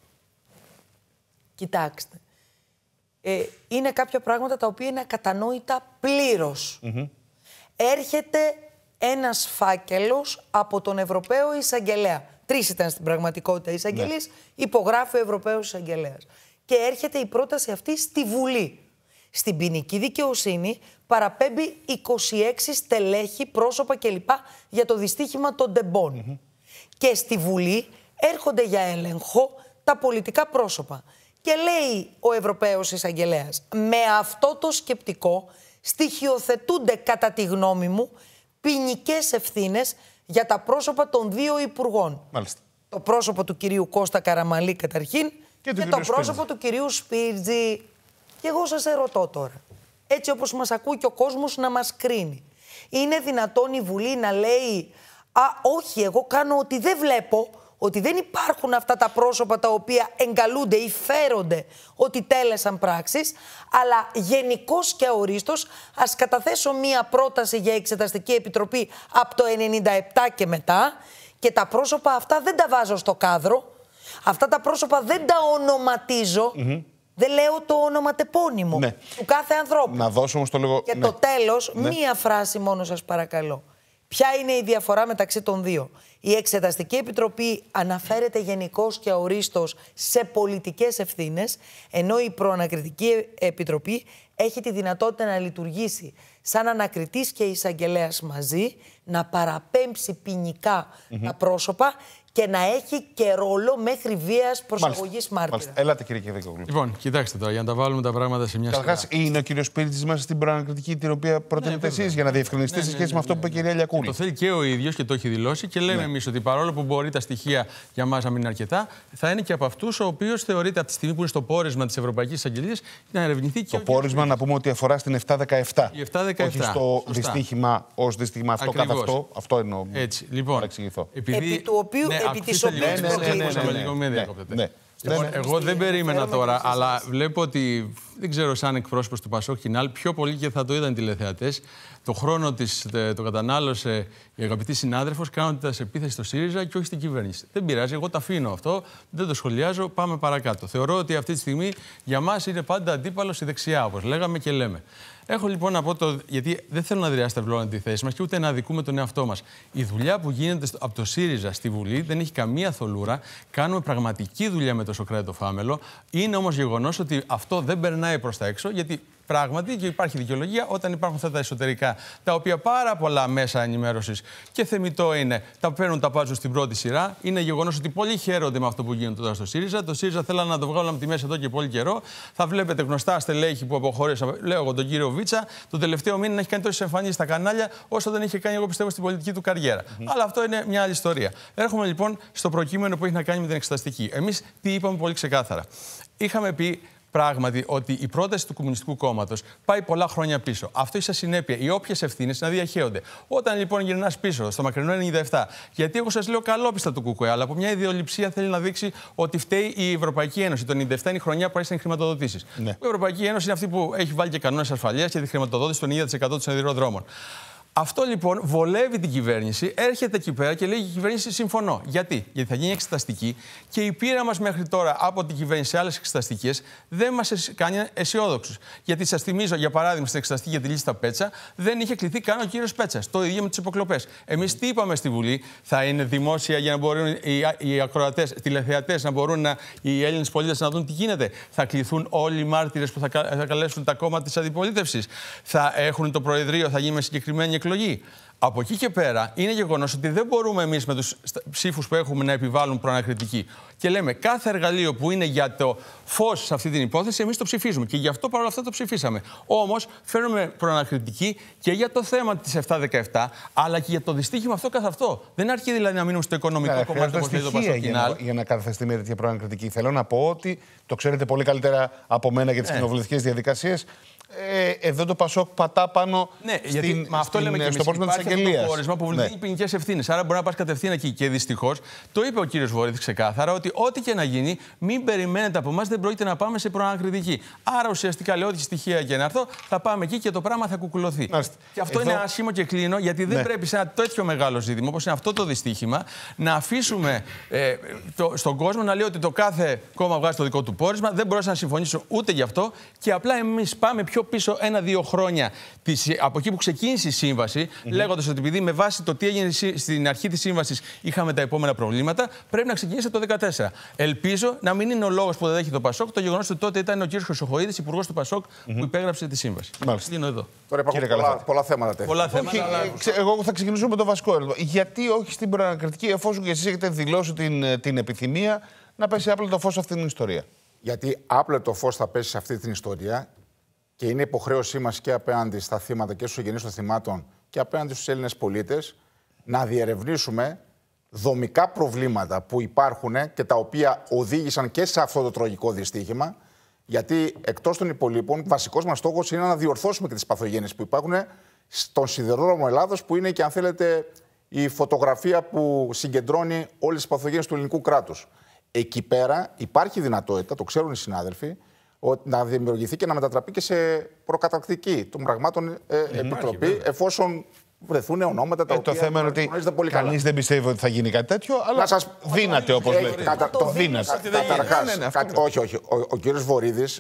Κοιτάξτε. Είναι κάποια πράγματα τα οποία είναι ακατανόητα πλήρως. Έρχεται ένας φάκελος από τον Ευρωπαίο Εισαγγελέα. 3 ήταν στην πραγματικότητα οι εισαγγελείς, υπογράφει ο Ευρωπαίος Εισαγγελέας. Και έρχεται η πρόταση αυτή στη Βουλή. Στην ποινική δικαιοσύνη παραπέμπει 26 στελέχη, πρόσωπα κλπ. Για το δυστύχημα των Ντεμπών. Και στη Βουλή έρχονται για έλεγχο τα πολιτικά πρόσωπα. Και λέει ο Ευρωπαίος Εισαγγελέας, με αυτό το σκεπτικό στοιχειοθετούνται κατά τη γνώμη μου ποινικές ευθύνες για τα πρόσωπα των 2 υπουργών. Μάλιστα. Το πρόσωπο του κυρίου Κώστα Καραμανλή καταρχήν και το πρόσωπο του κυρίου Σπίρτζη. Και εγώ σας ερωτώ τώρα, έτσι όπως μας ακούει και ο κόσμος να μας κρίνει, είναι δυνατόν η Βουλή να λέει όχι, εγώ κάνω ότι δεν βλέπω ότι δεν υπάρχουν αυτά τα πρόσωπα τα οποία εγκαλούνται ή φέρονται ότι τέλεσαν πράξεις, αλλά γενικώς και αορίστως ας καταθέσω μία πρόταση για εξεταστική επιτροπή από το 1997 και μετά, και τα πρόσωπα αυτά δεν τα βάζω στο κάδρο, αυτά τα πρόσωπα δεν τα ονοματίζω, δεν λέω το ονοματεπώνυμο του κάθε ανθρώπου. Να δώσω όμως το λίγο... Και το τέλος, μία φράση μόνο σας παρακαλώ. Ποια είναι η διαφορά μεταξύ των δύο? Η Εξεταστική Επιτροπή αναφέρεται γενικώς και αορίστως σε πολιτικές ευθύνες, ενώ η Προανακριτική Επιτροπή έχει τη δυνατότητα να λειτουργήσει σαν ανακριτής και εισαγγελέας μαζί, να παραπέμψει ποινικά τα πρόσωπα και να έχει και ρόλο μέχρι βίας προσαγωγής μάρτυρα. Έλατε, κύριε Κεδεκόγλου. Λοιπόν, κοιτάξτε τώρα, για να τα βάλουμε τα πράγματα σε μια σειρά. Καταρχάς, είναι ο κύριος Πύρτης μέσα στην προανακριτική την οποία προτείνετε εσείς για να διευκρινιστεί σε σχέση με αυτό που είπε η κυρία Λιακούλη? Το θέλει και ο ίδιος και το έχει δηλώσει και λέμε εμείς ότι παρόλο που μπορεί τα στοιχεία για μας να μην είναι αρκετά, θα είναι και από αυτούς ο οποίος θεωρείται από τη στιγμή που είναι στο πόρισμα της Ευρωπαϊκής Εισαγγελίας να ερευνηθεί και. Το πόρισμα, να πούμε ότι αφορά στην 717. Η 717. Όχι στο δυστύχημα ως δυστύχημα αυτό καθ' αυτό. Αυτό εννοώ. Έτσι, λοιπόν. Επί του οποίου επί της οποίας Λοιπόν, εγώ δεν περίμενα τώρα, αλλά βλέπω ότι δεν ξέρω σαν εκπρόσωπος του Πασόκ Κινάλ, πιο πολύ και θα το είδαν οι τηλεθεατές, το χρόνο της το κατανάλωσε η αγαπητή συνάδελφος κάνοντας επίθεση στο ΣΥΡΙΖΑ και όχι στην κυβέρνηση. Δεν πειράζει, εγώ το αφήνω αυτό, δεν το σχολιάζω, πάμε παρακάτω. Θεωρώ ότι αυτή τη στιγμή για μας είναι πάντα αντίπαλος η δεξιά, όπως λέγαμε και λέμε. Έχω λοιπόν να πω γιατί δεν θέλω να διασταυλώνω τη θέση μας και ούτε να αδικούμε τον εαυτό μας. Η δουλειά που γίνεται από το ΣΥΡΙΖΑ στη Βουλή δεν έχει καμία θολούρα. Κάνουμε πραγματική δουλειά με το Σωκράτη το Φάμελο. Είναι όμως γεγονός ότι αυτό δεν περνάει προς τα έξω, γιατί πράγματι και υπάρχει δικαιολογία όταν υπάρχουν αυτά τα εσωτερικά, τα οποία πάρα πολλά μέσα ενημέρωσης και θεμιτό είναι, τα παίρνουν, τα βάζουν στην πρώτη σειρά. Είναι γεγονός ότι πολλοί χαίρονται με αυτό που γίνεται τώρα στο ΣΥΡΙΖΑ. Το ΣΥΡΙΖΑ θέλανε να το βγάλουν από τη μέση εδώ και πολύ καιρό. Θα βλέπετε γνωστά στελέχη που αποχώρησαν, λέω εγώ τον κύριο Βίτσα, τον τελευταίο μήνα να έχει κάνει τόσες εμφανίσεις στα κανάλια όσο δεν είχε κάνει, εγώ πιστεύω, στην πολιτική του καριέρα. Αλλά αυτό είναι μια άλλη ιστορία. Έρχομαι λοιπόν στο προκείμενο που έχει να κάνει με την εξεταστική. Εμείς τι είπαμε πολύ ξεκάθαρα? Είχαμε πει πράγματι ότι η πρόταση του Κομμουνιστικού Κόμματος πάει πολλά χρόνια πίσω. Αυτό έχει σαν συνέπεια οι όποιες ευθύνες να διαχέονται. Όταν λοιπόν γυρνάς πίσω στο μακρινό 97, γιατί εγώ σας λέω καλόπιστα του ΚΚΕ, αλλά από μια ιδεολειψία θέλει να δείξει ότι φταίει η Ευρωπαϊκή Ένωση. Το 97 είναι η χρονιά που άρχισαν οι χρηματοδοτήσεις. Ναι. Η Ευρωπαϊκή Ένωση είναι αυτή που έχει βάλει και κανόνες ασφαλείας και τη χρηματοδότηση των 90% των σιδηροδρόμων. Αυτό λοιπόν βολεύει την κυβέρνηση, έρχεται εκεί πέρα και λέει η κυβέρνηση συμφωνώ. Γιατί? Γιατί θα γίνει εξεταστική και η πείρα μας μέχρι τώρα από την κυβέρνηση σε άλλες εξεταστικές δεν μας κάνει αισιόδοξους. Γιατί σας θυμίζω, για παράδειγμα, στην εξεταστική για τη λίστα Πέτσα δεν είχε κληθεί καν ο κύριος Πέτσας. Το ίδιο με τις υποκλοπές. Εμείς τι είπαμε στη Βουλή? Θα είναι δημόσια για να μπορούν οι ακροατές, οι τηλεθεατές να μπορούν οι Έλληνες πολίτες να δουν τι γίνεται? Θα κληθούν όλοι οι μάρτυρες που θα καλέσουν τα κόμματα της αντιπολίτευσης? Θα έχουν το Προεδρείο, θα γίνει με συγκεκριμένη εκλογή? Από εκεί και πέρα είναι γεγονός ότι δεν μπορούμε εμείς με τους ψήφους που έχουμε να επιβάλλουν προανακριτική. Και λέμε κάθε εργαλείο που είναι για το φως σε αυτή την υπόθεση, εμείς το ψηφίζουμε. Και γι' αυτό παρόλα αυτά το ψηφίσαμε. Όμως φέρνουμε προανακριτική και για το θέμα της 717, αλλά και για το δυστύχημα αυτό καθ' αυτό. Δεν αρκεί δηλαδή να μείνουμε στο οικονομικό κομμάτι όπως λέει το Πασόκ Κινάλ. Για να καταθεστεί μια τέτοια προανακριτική. Θέλω να πω ότι το ξέρετε πολύ καλύτερα από μένα για τις κοινοβουλευτικές διαδικασίες. Εδώ το Πασόκ πατά πάνω αυτό λέμε και στο πόρισμα της Αγγελίας. Το πόρισμα που βλέπει ποινικές ευθύνες. Άρα μπορεί να πας κατευθείαν εκεί. Και δυστυχώς το είπε ο κύριος Βορύδης ξεκάθαρα ότι ό,τι και να γίνει, μην περιμένετε από εμάς, δεν πρόκειται να πάμε σε προανακριτική. Άρα ουσιαστικά λέω ότι στοιχεία και να έρθω, θα πάμε εκεί και το πράγμα θα κουκουλωθεί. Και αυτό είναι άσχημο και κλείνω, γιατί δεν πρέπει σε ένα τέτοιο μεγάλο ζήτημα όπως είναι αυτό το δυστύχημα να αφήσουμε στον κόσμο να λέει ότι το κάθε κόμμα βγάζει το δικό του πόρισμα. Δεν μπορούσα να συμφωνήσω ούτε γι' αυτό και απλά εμείς πάμε πιο πίσω 1-2 χρόνια από εκεί που ξεκίνησε η σύμβαση, λέγοντας ότι επειδή με βάση το τι έγινε στην αρχή της σύμβασης είχαμε τα επόμενα προβλήματα, πρέπει να ξεκινήσει το 2014. Ελπίζω να μην είναι ο λόγος που δεν δέχει το Πασόκ το γεγονός ότι τότε ήταν ο κ. Χρυσοχοΐδης, υπουργός του Πασόκ, που υπέγραψε τη σύμβαση. Μάλιστα. Εδώ. Τώρα υπάρχουν πολλά θέματα. Εγώ θα ξεκινήσω με το βασικό ερώτημα. Γιατί όχι στην προανακριτική, εφόσον και εσείς έχετε δηλώσει την επιθυμία να πέσει άπλετο φως σε αυτή την ιστορία? Γιατί άπλετο φως θα πέσει σε αυτή την ιστορία. Και είναι υποχρέωσή μας και απέναντι στα θύματα και στους συγγενείς των θυμάτων και απέναντι στους Έλληνες πολίτες να διερευνήσουμε δομικά προβλήματα που υπάρχουν και τα οποία οδήγησαν και σε αυτό το τραγικό δυστύχημα. Γιατί εκτός των υπολείπων, βασικός μας στόχος είναι να διορθώσουμε και τις παθογένειες που υπάρχουν στον σιδηρόδρομο Ελλάδος, που είναι και, αν θέλετε, η φωτογραφία που συγκεντρώνει όλες τις παθογένειες του ελληνικού κράτους. Εκεί πέρα υπάρχει δυνατότητα, το ξέρουν οι συνάδελφοι, να δημιουργηθεί και να μετατραπεί και σε προκαταρκτική των πραγμάτων επιτροπή, εφόσον βρεθούν ονόματα τα οποία το θέμα είναι ότι κανείς δεν πιστεύει ότι θα γίνει κάτι τέτοιο, αλλά δύναται, όπως λέτε. Το δύναται. Καταρχάς, όχι. Ο κύριος Βορίδης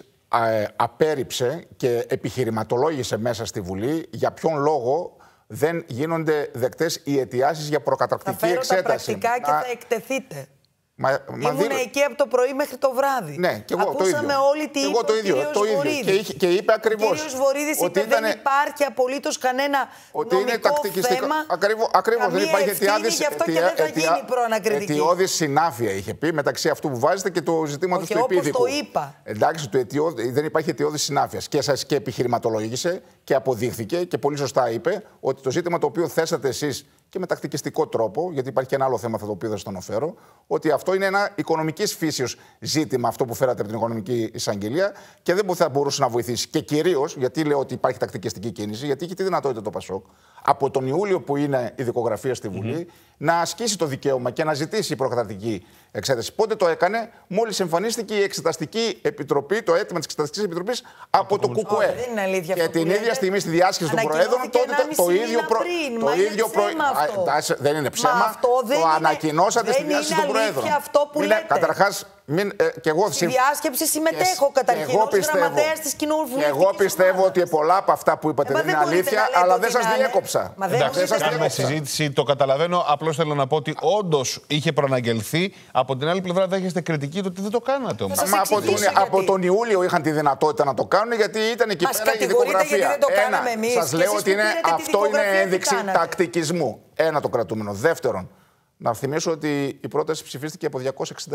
απέρριψε και επιχειρηματολόγησε μέσα στη Βουλή για ποιον λόγο δεν γίνονται δεκτές οι αιτιάσεις για προκαταρκτική εξέταση. Θα φέρω τα πρακτικά και θα εκτεθείτε. Ήμουν εκεί από το πρωί μέχρι το βράδυ. Ναι, και εγώ ακούσαμε το ίδιο. όλοι τι είπε το ίδιο. Και είπε ακριβώς. Ο κύριος Βορίδης είπε ότι δεν υπάρχει απολύτως κανένα νομικό θέμα. Ακριβώς. Δεν υπάρχει αιτιώδης. Γι' αυτό και δεν θα γίνει προανακριτική. Αιτιώδης συνάφεια είχε πει μεταξύ αυτού που βάζετε και του ζητήματος του επίδικου. Όπως το είπα. Εντάξει, δεν υπάρχει αιτιώδης συνάφεια. Και επιχειρηματολογήσε και αποδείχθηκε και πολύ σωστά είπε ότι το ζήτημα το οποίο θέσατε εσείς και με τακτικιστικό τρόπο, γιατί υπάρχει και ένα άλλο θέμα το οποίο θα σας το αναφέρω, ότι αυτό είναι ένα οικονομικής φύσεως ζήτημα, αυτό που φέρατε από την Οικονομική Εισαγγελία και δεν θα μπορούσε να βοηθήσει. Και κυρίως, γιατί λέω ότι υπάρχει τακτικιστική κίνηση, γιατί έχει τη δυνατότητα το ΠΑΣΟΚ από τον Ιούλιο που είναι η δικογραφία στη Βουλή να ασκήσει το δικαίωμα και να ζητήσει η προκαταρκτική εξέταση. Πότε το έκανε? Μόλις εμφανίστηκε η Εξεταστική Επιτροπή, το αίτημα της Εξεταστικής Επιτροπής από το ΚΚΕ. Και την ίδια στιγμή στη διάσκεψη των Προέδρων, τότε το ίδιο δεν είναι ψέμα. Το ανακοινώσατε στη διάσκεψη των Προέδρων. Καταρχάς, και εγώ στη διάσκεψη συμμετέχω καταρχήν ως γραμματέας της Κοινοβουλευτικής. Εγώ πιστεύω ότι πολλά από αυτά που είπατε δεν είναι αλήθεια, αλλά δεν σας διέκοψα. Εντάξει, κάνουμε συζήτηση, το καταλαβαίνω. Απλώς θέλω να πω ότι όντως είχε προαναγγελθεί. Από την άλλη πλευρά δέχεστε κριτική ότι δεν το κάνατε όμως. Από τον Ιούλιο είχαν τη δυνατότητα να το κάνουν, γιατί ήταν εκεί πέρα η δικογραφία. Σας λέω ότι αυτό είναι ένδειξη τακτικισμού. Ένα το κρατούμενο. Δεύτερον, να θυμίσω ότι η πρόταση ψηφίστηκε από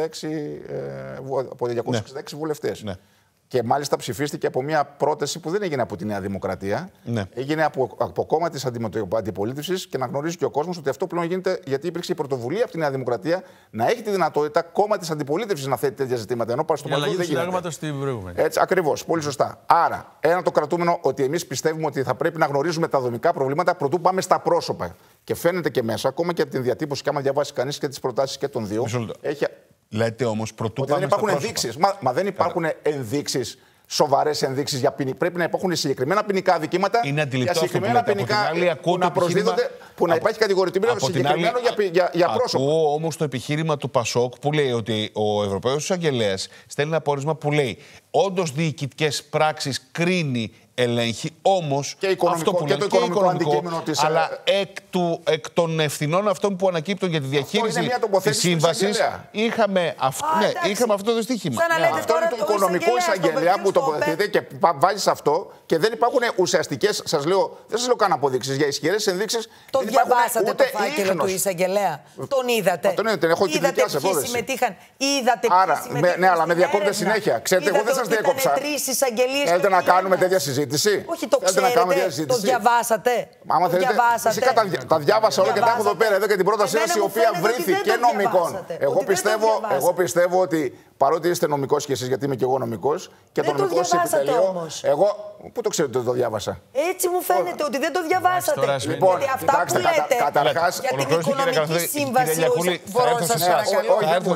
266 βουλευτές. Ναι. Και μάλιστα ψηφίστηκε από μια πρόταση που δεν έγινε από τη Νέα Δημοκρατία. Ναι. Έγινε από κόμμα της αντιπολίτευσης και να γνωρίζει και ο κόσμος ότι αυτό πλέον γίνεται γιατί υπήρξε η πρωτοβουλία από τη Νέα Δημοκρατία να έχει τη δυνατότητα κόμμα της αντιπολίτευσης να θέτει τέτοια ζητήματα. Ενώ στο παρελθόν δεν γίνεται. Έτσι, ακριβώς. Πολύ σωστά. Άρα, ένα το κρατούμενο ότι εμείς πιστεύουμε ότι θα πρέπει να γνωρίζουμε τα δομικά προβλήματα προτού πάμε στα πρόσωπα. Και φαίνεται και μέσα, ακόμα και από την διατύπωση, και άμα διαβάσει κανείς και τις προτάσεις και των δύο. Λέτε όμως πρωτού δεν υπάρχουν ενδείξεις. Μα δεν υπάρχουν ενδείξεις, σοβαρές ενδείξεις για ποινή. Πρέπει να υπάρχουν συγκεκριμένα ποινικά αδικήματα. Είναι αντιληπτό αυτό που λέτε. Που να προσδίδονται, που να υπάρχει κατηγορητημένο συγκεκριμένο για πρόσωπο. Ακούω όμως το επιχείρημα του ΠΑΣΟΚ που λέει ότι ο Ευρωπαίος Εισαγγελέας στέλνει ένα πόρισμα που λέει όντως διοικητικές πράξεις κρίνει, ελέγχει, όμως αυτό που λένε και οικονομικό, αλλά εκ των ευθυνών αυτών που ανακύπτουν για τη διαχείριση της σύμβασης είχαμε αυτό το στοίχημα. Αυτό είναι του οικονομικού εισαγγελέα που τοποθετείται και βάζεις αυτό και δεν υπάρχουν ουσιαστικές, δεν σας λέω καν αποδείξεις, για ισχυρές ενδείξεις. Το διαβάσατε το φάκελο του εισαγγελέα, τον είδατε. Τον είδατε, έχω την δικιά σας απόδειξη. Είδατε ποιοι συμμετείχαν. Ναι, αλλά με διακόπτετε συνέχεια. Ξέρετε, εγώ δεν σας διέκοψα. Θέλετε να κάνουμε τέτοια συζήτηση? Όχι, το ξέρετε, το διαβάσατε. Άμα θέλετε, φυσικά τα διάβασα όλα και τα έχω εδώ πέρα, εδώ και την πρότασή σας η οποία βρήθηκε νομικών. Εγώ πιστεύω ότι παρότι είστε νομικός και εσείς, γιατί είμαι και εγώ νομικός, και το νομικό επιτελείο. Εγώ, πού το ξέρετε ότι το διάβασα? Έτσι μου φαίνεται ότι δεν το διαβάσατε. Λοιπόν, γιατί αυτά που λέτε καταρχάς, για την οικονομική σύμβαση. Μπορώ να σας παρακαλώ.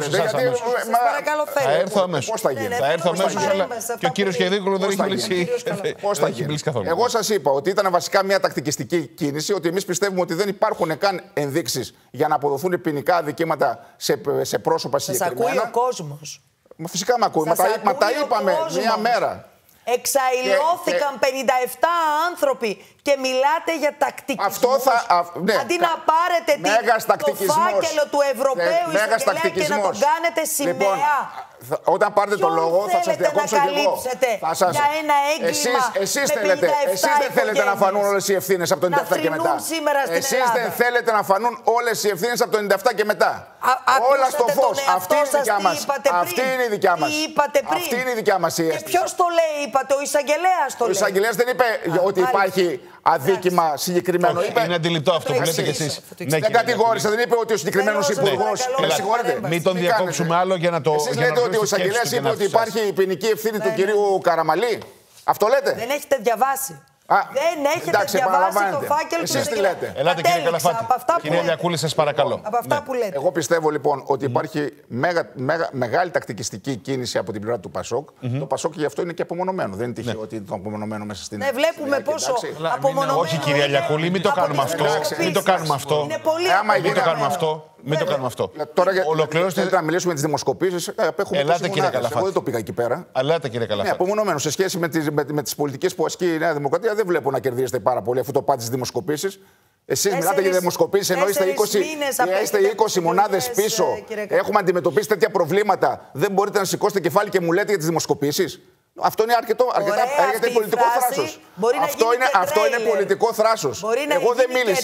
Θα έρθω αμέσως. Πώς θα γίνει? Θα έρθω αμέσως, αλλά και ο κύριος Χεδίκουλου δεν έχει μιλήσει. Πώς θα γίνει? Εγώ σας είπα ότι ήταν βασικά μια τακτικιστική κίνηση, ότι εμείς πιστεύουμε ότι δεν υπάρχουν καν ενδείξεις για να αποδοθούν ποινικά αδικήματα σε πρόσωπα συγκεκριμένα. Σας ακούει ο κόσμος. Μα φυσικά με ακούει. Μα τα είπαμε μία μέρα. Εξαϊλώθηκαν 57 άνθρωποι και μιλάτε για τακτικισμούς. Αντί να πάρετε το φάκελο του Ευρωπαίου Εισαγγελέα και να τον κάνετε σημαία. Όταν πάρετε το λόγο θα σας διακόψω και εγώ. Για ένα έγκλημα εσείς δεν θέλετε να φανούν όλες οι ευθύνες από το 97 και μετά. Εσείς δεν θέλετε να φανούν όλες οι ευθύνες από το 97 και μετά. Όλα στο φως. Αυτή είναι η δικιά μας. Αυτή είναι η δικιά μας. Αυτή είναι η δικιά μας η αίσθηση. Και ποιος το λέει, είπατε, ο εισαγγελέας το λέει. Ο εισαγγελέας δεν είπε ότι υπάρχει αδίκημα συγκεκριμένο. Είναι αντιληπτό αυτό που λέτε κι εσείς. Δεν κατηγόρησε, δεν είπε ότι ο συγκεκριμένος υπουργός. Μην τον διακόψουμε άλλο για να το. Εσείς λέτε ότι ο εισαγγελέας είπε ότι υπάρχει η ποινική ευθύνη του κυρίου Καραμαλή. Αυτό λέτε? Δεν έχετε διαβάσει. Δεν έχετε διαβάσει το φάκελο του. Εσείς τι λέτε? Ελάτε, κύριε Καλαφάτη. Κύριε Λιακούλη, σας παρακαλώ. Από αυτά που λέτε. Εγώ πιστεύω λοιπόν ότι υπάρχει μεγάλη τακτικιστική κίνηση από την πλευρά του Πασόκ. Το Πασόκ γι' αυτό είναι και απομονωμένο. Δεν είναι τυχαίο ότι είναι απομονωμένο μέσα στην. Ναι, βλέπουμε πόσο απομονωμένο. Όχι, κυρία Λιακούλη, μην το κάνουμε αυτό. Μην το κάνουμε αυτό. Είναι πολύ μην το κάνουμε αυτό. Μην το κάνουμε αυτό. Τώρα θέλετε να μιλήσουμε για τις δημοσκοπήσεις. Ελάτε, κύριε Καλαφάτη. Εγώ δεν το πήγα εκεί πέρα. Ελάτε, κύριε Καλαφάτη. Ναι, απομονωμένο. Σε σχέση με τις πολιτικές που ασκεί η Νέα Δημοκρατία, δεν βλέπω να κερδίζετε πάρα πολύ αφού το πάτε στις δημοσκοπήσεις. Εσείς μιλάτε για δημοσκοπήσεις ενώ είστε 20 μονάδες πίσω. Έχουμε αντιμετωπίσει τέτοια προβλήματα. Δεν μπορείτε να σηκώσετε κεφάλι και μου λέτε για τις δημοσκοπήσεις. Αυτό είναι αρκετά πολιτικό θράσος. Αυτό είναι πολιτικό θράσος. Εγώ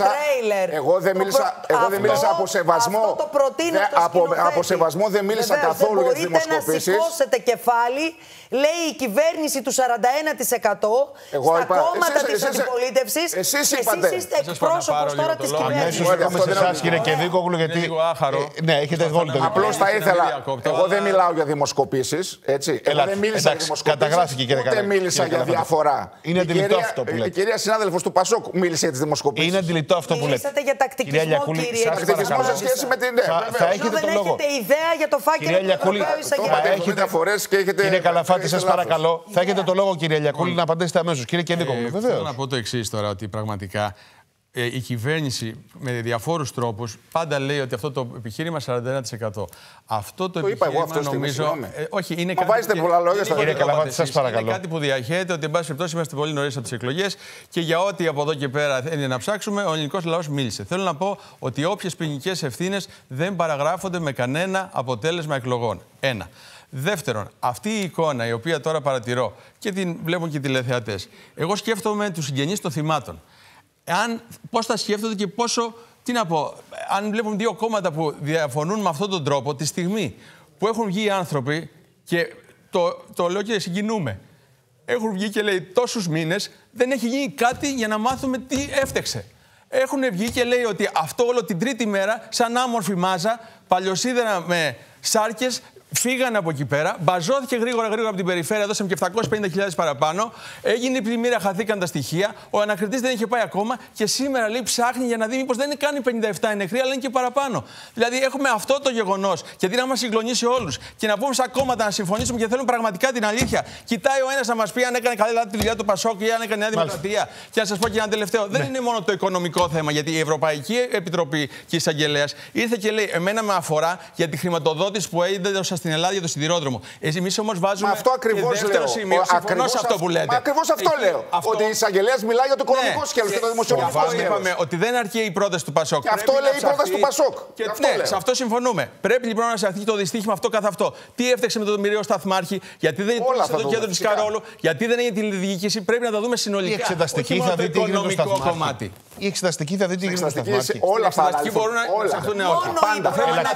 δεν μίλησα από σεβασμό. Από σεβασμό δεν μίλησα καθόλου για τις δημοσκοπήσεις. Να σηκώσετε κεφάλι, λέει η κυβέρνηση του 41% στα κόμματα της αντιπολίτευσης. Εσείς είπατε. Εσείς είστε εκπρόσωπος τώρα της κυβέρνησης. Σε εσάς, κύριε Κεδίκογλου, γιατί. Ναι, έχετε δόλιο το. Απλώς θα ήθελα. Εγώ δεν μιλάω για δημοσκοπήσεις. Εγώ δεν μίλησα για δημοσκοπήσεις. Καταγράφηκε, κύριε Καλαφάτη. Ούτε μίλησα για διαφορά. Είναι αντιληπτό αυτό που λέτε. Η κυρία συνάδελφος του Πασόκ μίλησε για τις δημοσκοπήσεις. Είναι αντιληπτό αυτό που λέτε. Μιλήσατε για τακτικισμό, κύριε. Τακτικισμό σε σχέση με την. Θα έχετε το λόγο. Δεν έχετε ιδέα για το φάκελο του Ευρωπαίου Εισαγγελέα. Κύριε Καλαφάτη, σας παρακαλώ. Θα έχετε το λόγο, κύριε Λιακούλη, να απαντήσετε αμέσως. Κύριε Κεδίκογλου, βεβαίως. Θέλω να πω το εξής τώρα, ότι πραγματικά η κυβέρνηση με διαφόρους τρόπους πάντα λέει ότι αυτό το επιχείρημα 41%. Αυτό το επιχείρημα νομίζω. Όχι, είναι κάτι. Βάζετε πολλά λόγια στα κύριε Καλαφάτη, σας παρακαλώ. Είναι κάτι που διαχέεται ότι, εν πάση περιπτώσει, είμαστε πολύ νωρίς από τις εκλογές και για ό,τι από εδώ και πέρα είναι να ψάξουμε, ο ελληνικός λαός μίλησε. Θέλω να πω ότι όποιες ποινικές ευθύνες δεν παραγράφονται με κανένα αποτέλεσμα εκλογών. Ένα. Δεύτερον, αυτή η εικόνα η οποία τώρα παρατηρώ και την βλέπουν και οι τηλεθεατές, εγώ σκέφτομαι τους συγγενείς των θυμάτων. Πώς θα σκέφτονται και πόσο, τι να πω, αν βλέπουν δύο κόμματα που διαφωνούν με αυτόν τον τρόπο, τη στιγμή που έχουν βγει οι άνθρωποι, και το λέω και συγκινούμε, έχουν βγει και λέει τόσους μήνες δεν έχει γίνει κάτι για να μάθουμε τι έφτεξε. Έχουν βγει και λέει ότι αυτό όλο την τρίτη μέρα, σαν άμορφη μάζα, παλιοσίδερα με σάρκες, φύγανε από εκεί πέρα, μπαζώθηκε γρήγορα από την περιφέρεια, δώσαμε και 750.000 παραπάνω. Έγινε η πλημμύρα, χαθήκαν τα στοιχεία. Ο ανακριτής δεν είχε πάει ακόμα και σήμερα λέει ψάχνει για να δει μήπως δεν είναι κάνει 57 νεκροί, αλλά είναι και παραπάνω. Δηλαδή έχουμε αυτό το γεγονός και αντί να μας συγκλονίσει όλους και να πούμε σαν κόμματα να συμφωνήσουμε και θέλουν πραγματικά την αλήθεια. Κοιτάει ο ένας να μας πει αν έκανε καλά τη δουλειά του Πασόκ ή αν έκανε Νέα Δημοκρατία. Και να σας πω και ένα τελευταίο. Δεν είναι μόνο το οικονομικό θέμα, γιατί η Ευρωπαϊκή Επιτροπή και η Εισαγγελέας ήρθε και λέει: εμένα με αφορά για τη χρηματοδότηση που έδωσα στην Ελλάδα για το σιδηρόδρομο. Εμείς όμως βάζουμε. Αυτό ακριβώς λέω. Συμφωνώ σε αυτό που λέτε. Ακριβώς αυτό λέω. Ότι η Εισαγγελέας μιλάει για το οικονομικό σκέλος και το δημοσιονομικό σκέλος. Είπαμε ότι δεν αρκεί η πρόταση του Πασόκ. Και αυτό λέει η πρόταση του Πασόκ. Ναι, σε αυτό συμφωνούμε. Πρέπει λοιπόν να σαρθεί το δυστύχημα αυτό καθ' αυτό. Τι έφταξε με τον μοιραίο Σταθμάρχη, γιατί δεν υπήρξε το κέντρο της Καρόλου, γιατί δεν έγινε τηλεδιοίκηση. Πρέπει να τα δούμε συνολικά. Η εξεταστική θα δει τι έγινε στο κομμάτι. Η εξεταστική θα δει τι γίνεται στο Σταθμάρχη. Όλα αυτά μπορούν να ψαχτούν όλα. Πάντα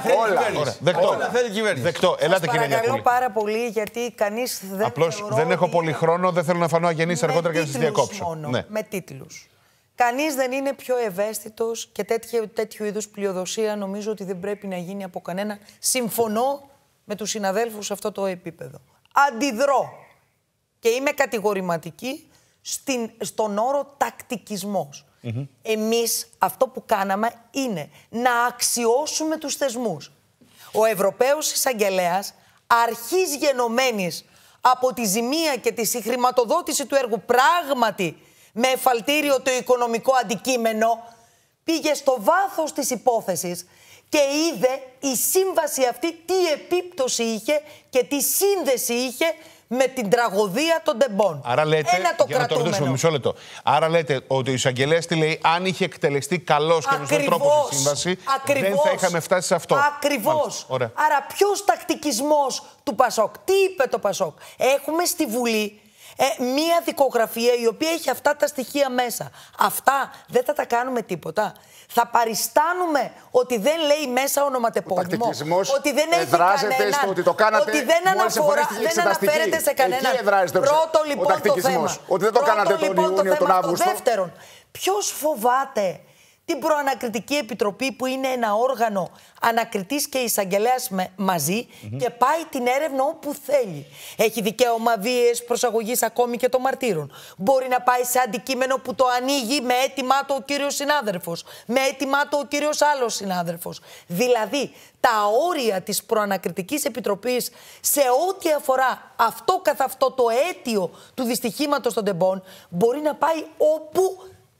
θέλει η κυβέρνηση. Δεκτό. Ελάτε, κύριε Λιακούλη. Παρακαλώ πάρα πολύ, γιατί κανείς δεν. Απλώς δεν έχω πολύ χρόνο, δεν θέλω να φανώ αγενής αργότερα και να σας διακόψω. Με τίτλους. Κανείς δεν είναι πιο ευαίσθητος και τέτοιου είδους πλειοδοσία νομίζω ότι δεν πρέπει να γίνει από κανένα. Συμφωνώ με τους συναδέλφους σε αυτό το επίπεδο. Αντιδρώ και είμαι κατηγορηματική στον όρο τακτικισμός. Εμείς αυτό που κάναμε είναι να αξιώσουμε τους θεσμούς. Ο Ευρωπαίος Εισαγγελέας, αρχής γενομένης από τη ζημία και τη συγχρηματοδότηση του έργου, πράγματι με εφαλτήριο το οικονομικό αντικείμενο, πήγε στο βάθος της υπόθεσης και είδε η σύμβαση αυτή τι επίπτωση είχε και τι σύνδεση είχε με την τραγωδία των τεμπών. Άρα λέτε, για να το ρωτήσουμε μισό λεπτό, άρα λέτε ότι ο εισαγγελέας τι λέει, αν είχε εκτελεστεί καλώς και με τον τρόπο τη σύμβαση, δεν θα είχαμε φτάσει σε αυτό. Ακριβώς. Άρα ποιος τακτικισμός του Πασόκ? Τι είπε το Πασόκ? Έχουμε στη Βουλή μία δικογραφία η οποία έχει αυτά τα στοιχεία μέσα. Αυτά δεν θα τα κάνουμε τίποτα. Θα παριστάνουμε ότι δεν λέει μέσα ονοματεπώνυμο, ότι δεν έχει κανένα, ότι το κάνατε, ότι δεν αναφέρεται σε κανέναν. Πρώτο λοιπόν το θέμα. Ότι δεν το κάνατε τον Ιούνιο, τον Αύγουστο. Δεύτερον, ποιος φοβάται την προανακριτική επιτροπή που είναι ένα όργανο ανακριτής και εισαγγελέας μαζί και πάει την έρευνα όπου θέλει. Έχει δικαίωμα βίαιης προσαγωγής ακόμη και των μαρτύρων. Μπορεί να πάει σε αντικείμενο που το ανοίγει με αίτημά του ο κύριος συνάδελφος, με αίτημά του ο κύριος άλλος συνάδελφος. Δηλαδή, τα όρια της προανακριτικής επιτροπής σε ό,τι αφορά αυτό καθ' αυτό το αίτιο του δυστυχήματος των τεμπών μπορεί να πάει όπου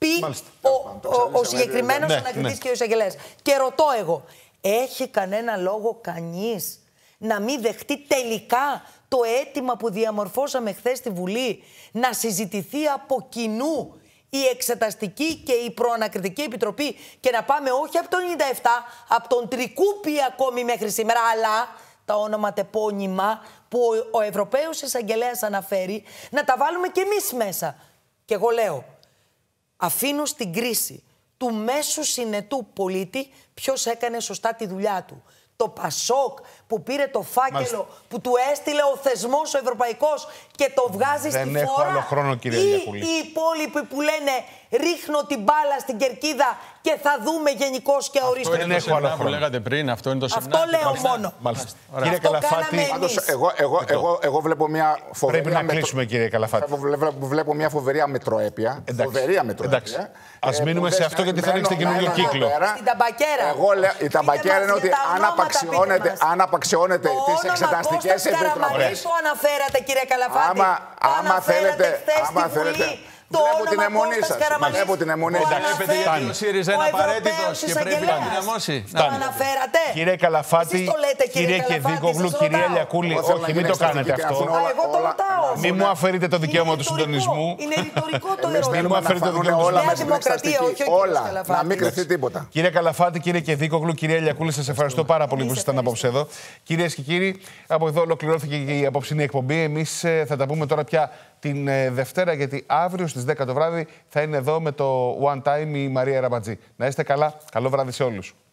ο συγκεκριμένος ανακριτής και ο εισαγγελέας. Και ρωτώ εγώ, έχει κανένα λόγο κανείς να μην δεχτεί τελικά το αίτημα που διαμορφώσαμε χθες στη Βουλή να συζητηθεί από κοινού η Εξεταστική και η Προανακριτική Επιτροπή και να πάμε όχι από το 97, από τον Τρικούπη ακόμη μέχρι σήμερα, αλλά τα ονοματεπώνυμα που ο Ευρωπαίος Εισαγγελέας αναφέρει, να τα βάλουμε κι εμείς μέσα. Και εγώ λέω, αφήνω στην κρίση του μέσου συνετού πολίτη ποιος έκανε σωστά τη δουλειά του. Το Πασόκ που πήρε το φάκελο που του έστειλε ο θεσμός ο ευρωπαϊκός και το βγάζει στη φόρα. Δεν έχω άλλο χρόνο, κύριε Λιακούλη. Ή οι υπόλοιποι που λένε ρίχνω την μπάλα στην κερκίδα και θα δούμε γενικώς και οριστικά. Δεν έχω άλλο χρόνο. Που λέγατε πριν, αυτό είναι το σεμινάριο. Αυτό λέω μόνο. Μάλιστα. Κύριε Καλαφάτη, εγώ βλέπω μια φοβερή. πρέπει να κλείσουμε, κύριε Καλαφάτη. Βλέπω μια φοβερή αμετροέπεια. Φοβερή αμετροέπεια. Ας μείνουμε σε αυτό γιατί θα ανοίξει καινούριο κύκλο. Στην ταμπακέρα. Η ταμπακέρα είναι ότι αν απαξιώνεται τις εξεταστικές επιτροπές. Το αναφέρατε, κύριε Καλαφάτη. Άμα θέλετε. Βλέπω την αιμονή σας. Βλέπω την αιμονή σας. Βλέπετε ο ΣΥΡΙΖΑ είναι απαραίτητος και πρέπει να δυναμώσει. Το αναφέρατε. Κύριε Καλαφάτη, κύριε Κεδίκογλου, κυρία Λιακούλη, όχι, μην το κάνετε αυτό. Εγώ το ρωτάω. Μην μου αφαιρείτε το δικαίωμα του συντονισμού. Είναι ρητορικό το ερώτημα. Μην μου αφαιρείτε το δικαίωμα του συντονισμού. Όλα, να μην κρυφτεί τίποτα. Κύριε Καλαφάτη, κύριε Κεδίκογλου, κυρία Λιακούλη, σας ευχαριστώ πάρα πολύ που ήσασταν απόψε εδώ. Κυρίες και κύριοι, από εδώ ολοκληρώθηκε και η απόψινή εκπομπή. Εμείς θα τα πούμε τώρα πια την Δευτέρα, γιατί αύριο στις 10 το βράδυ θα είναι εδώ με το One Time η Μαρία Ραμπατζή. Να είστε καλά. Καλό βράδυ σε όλους.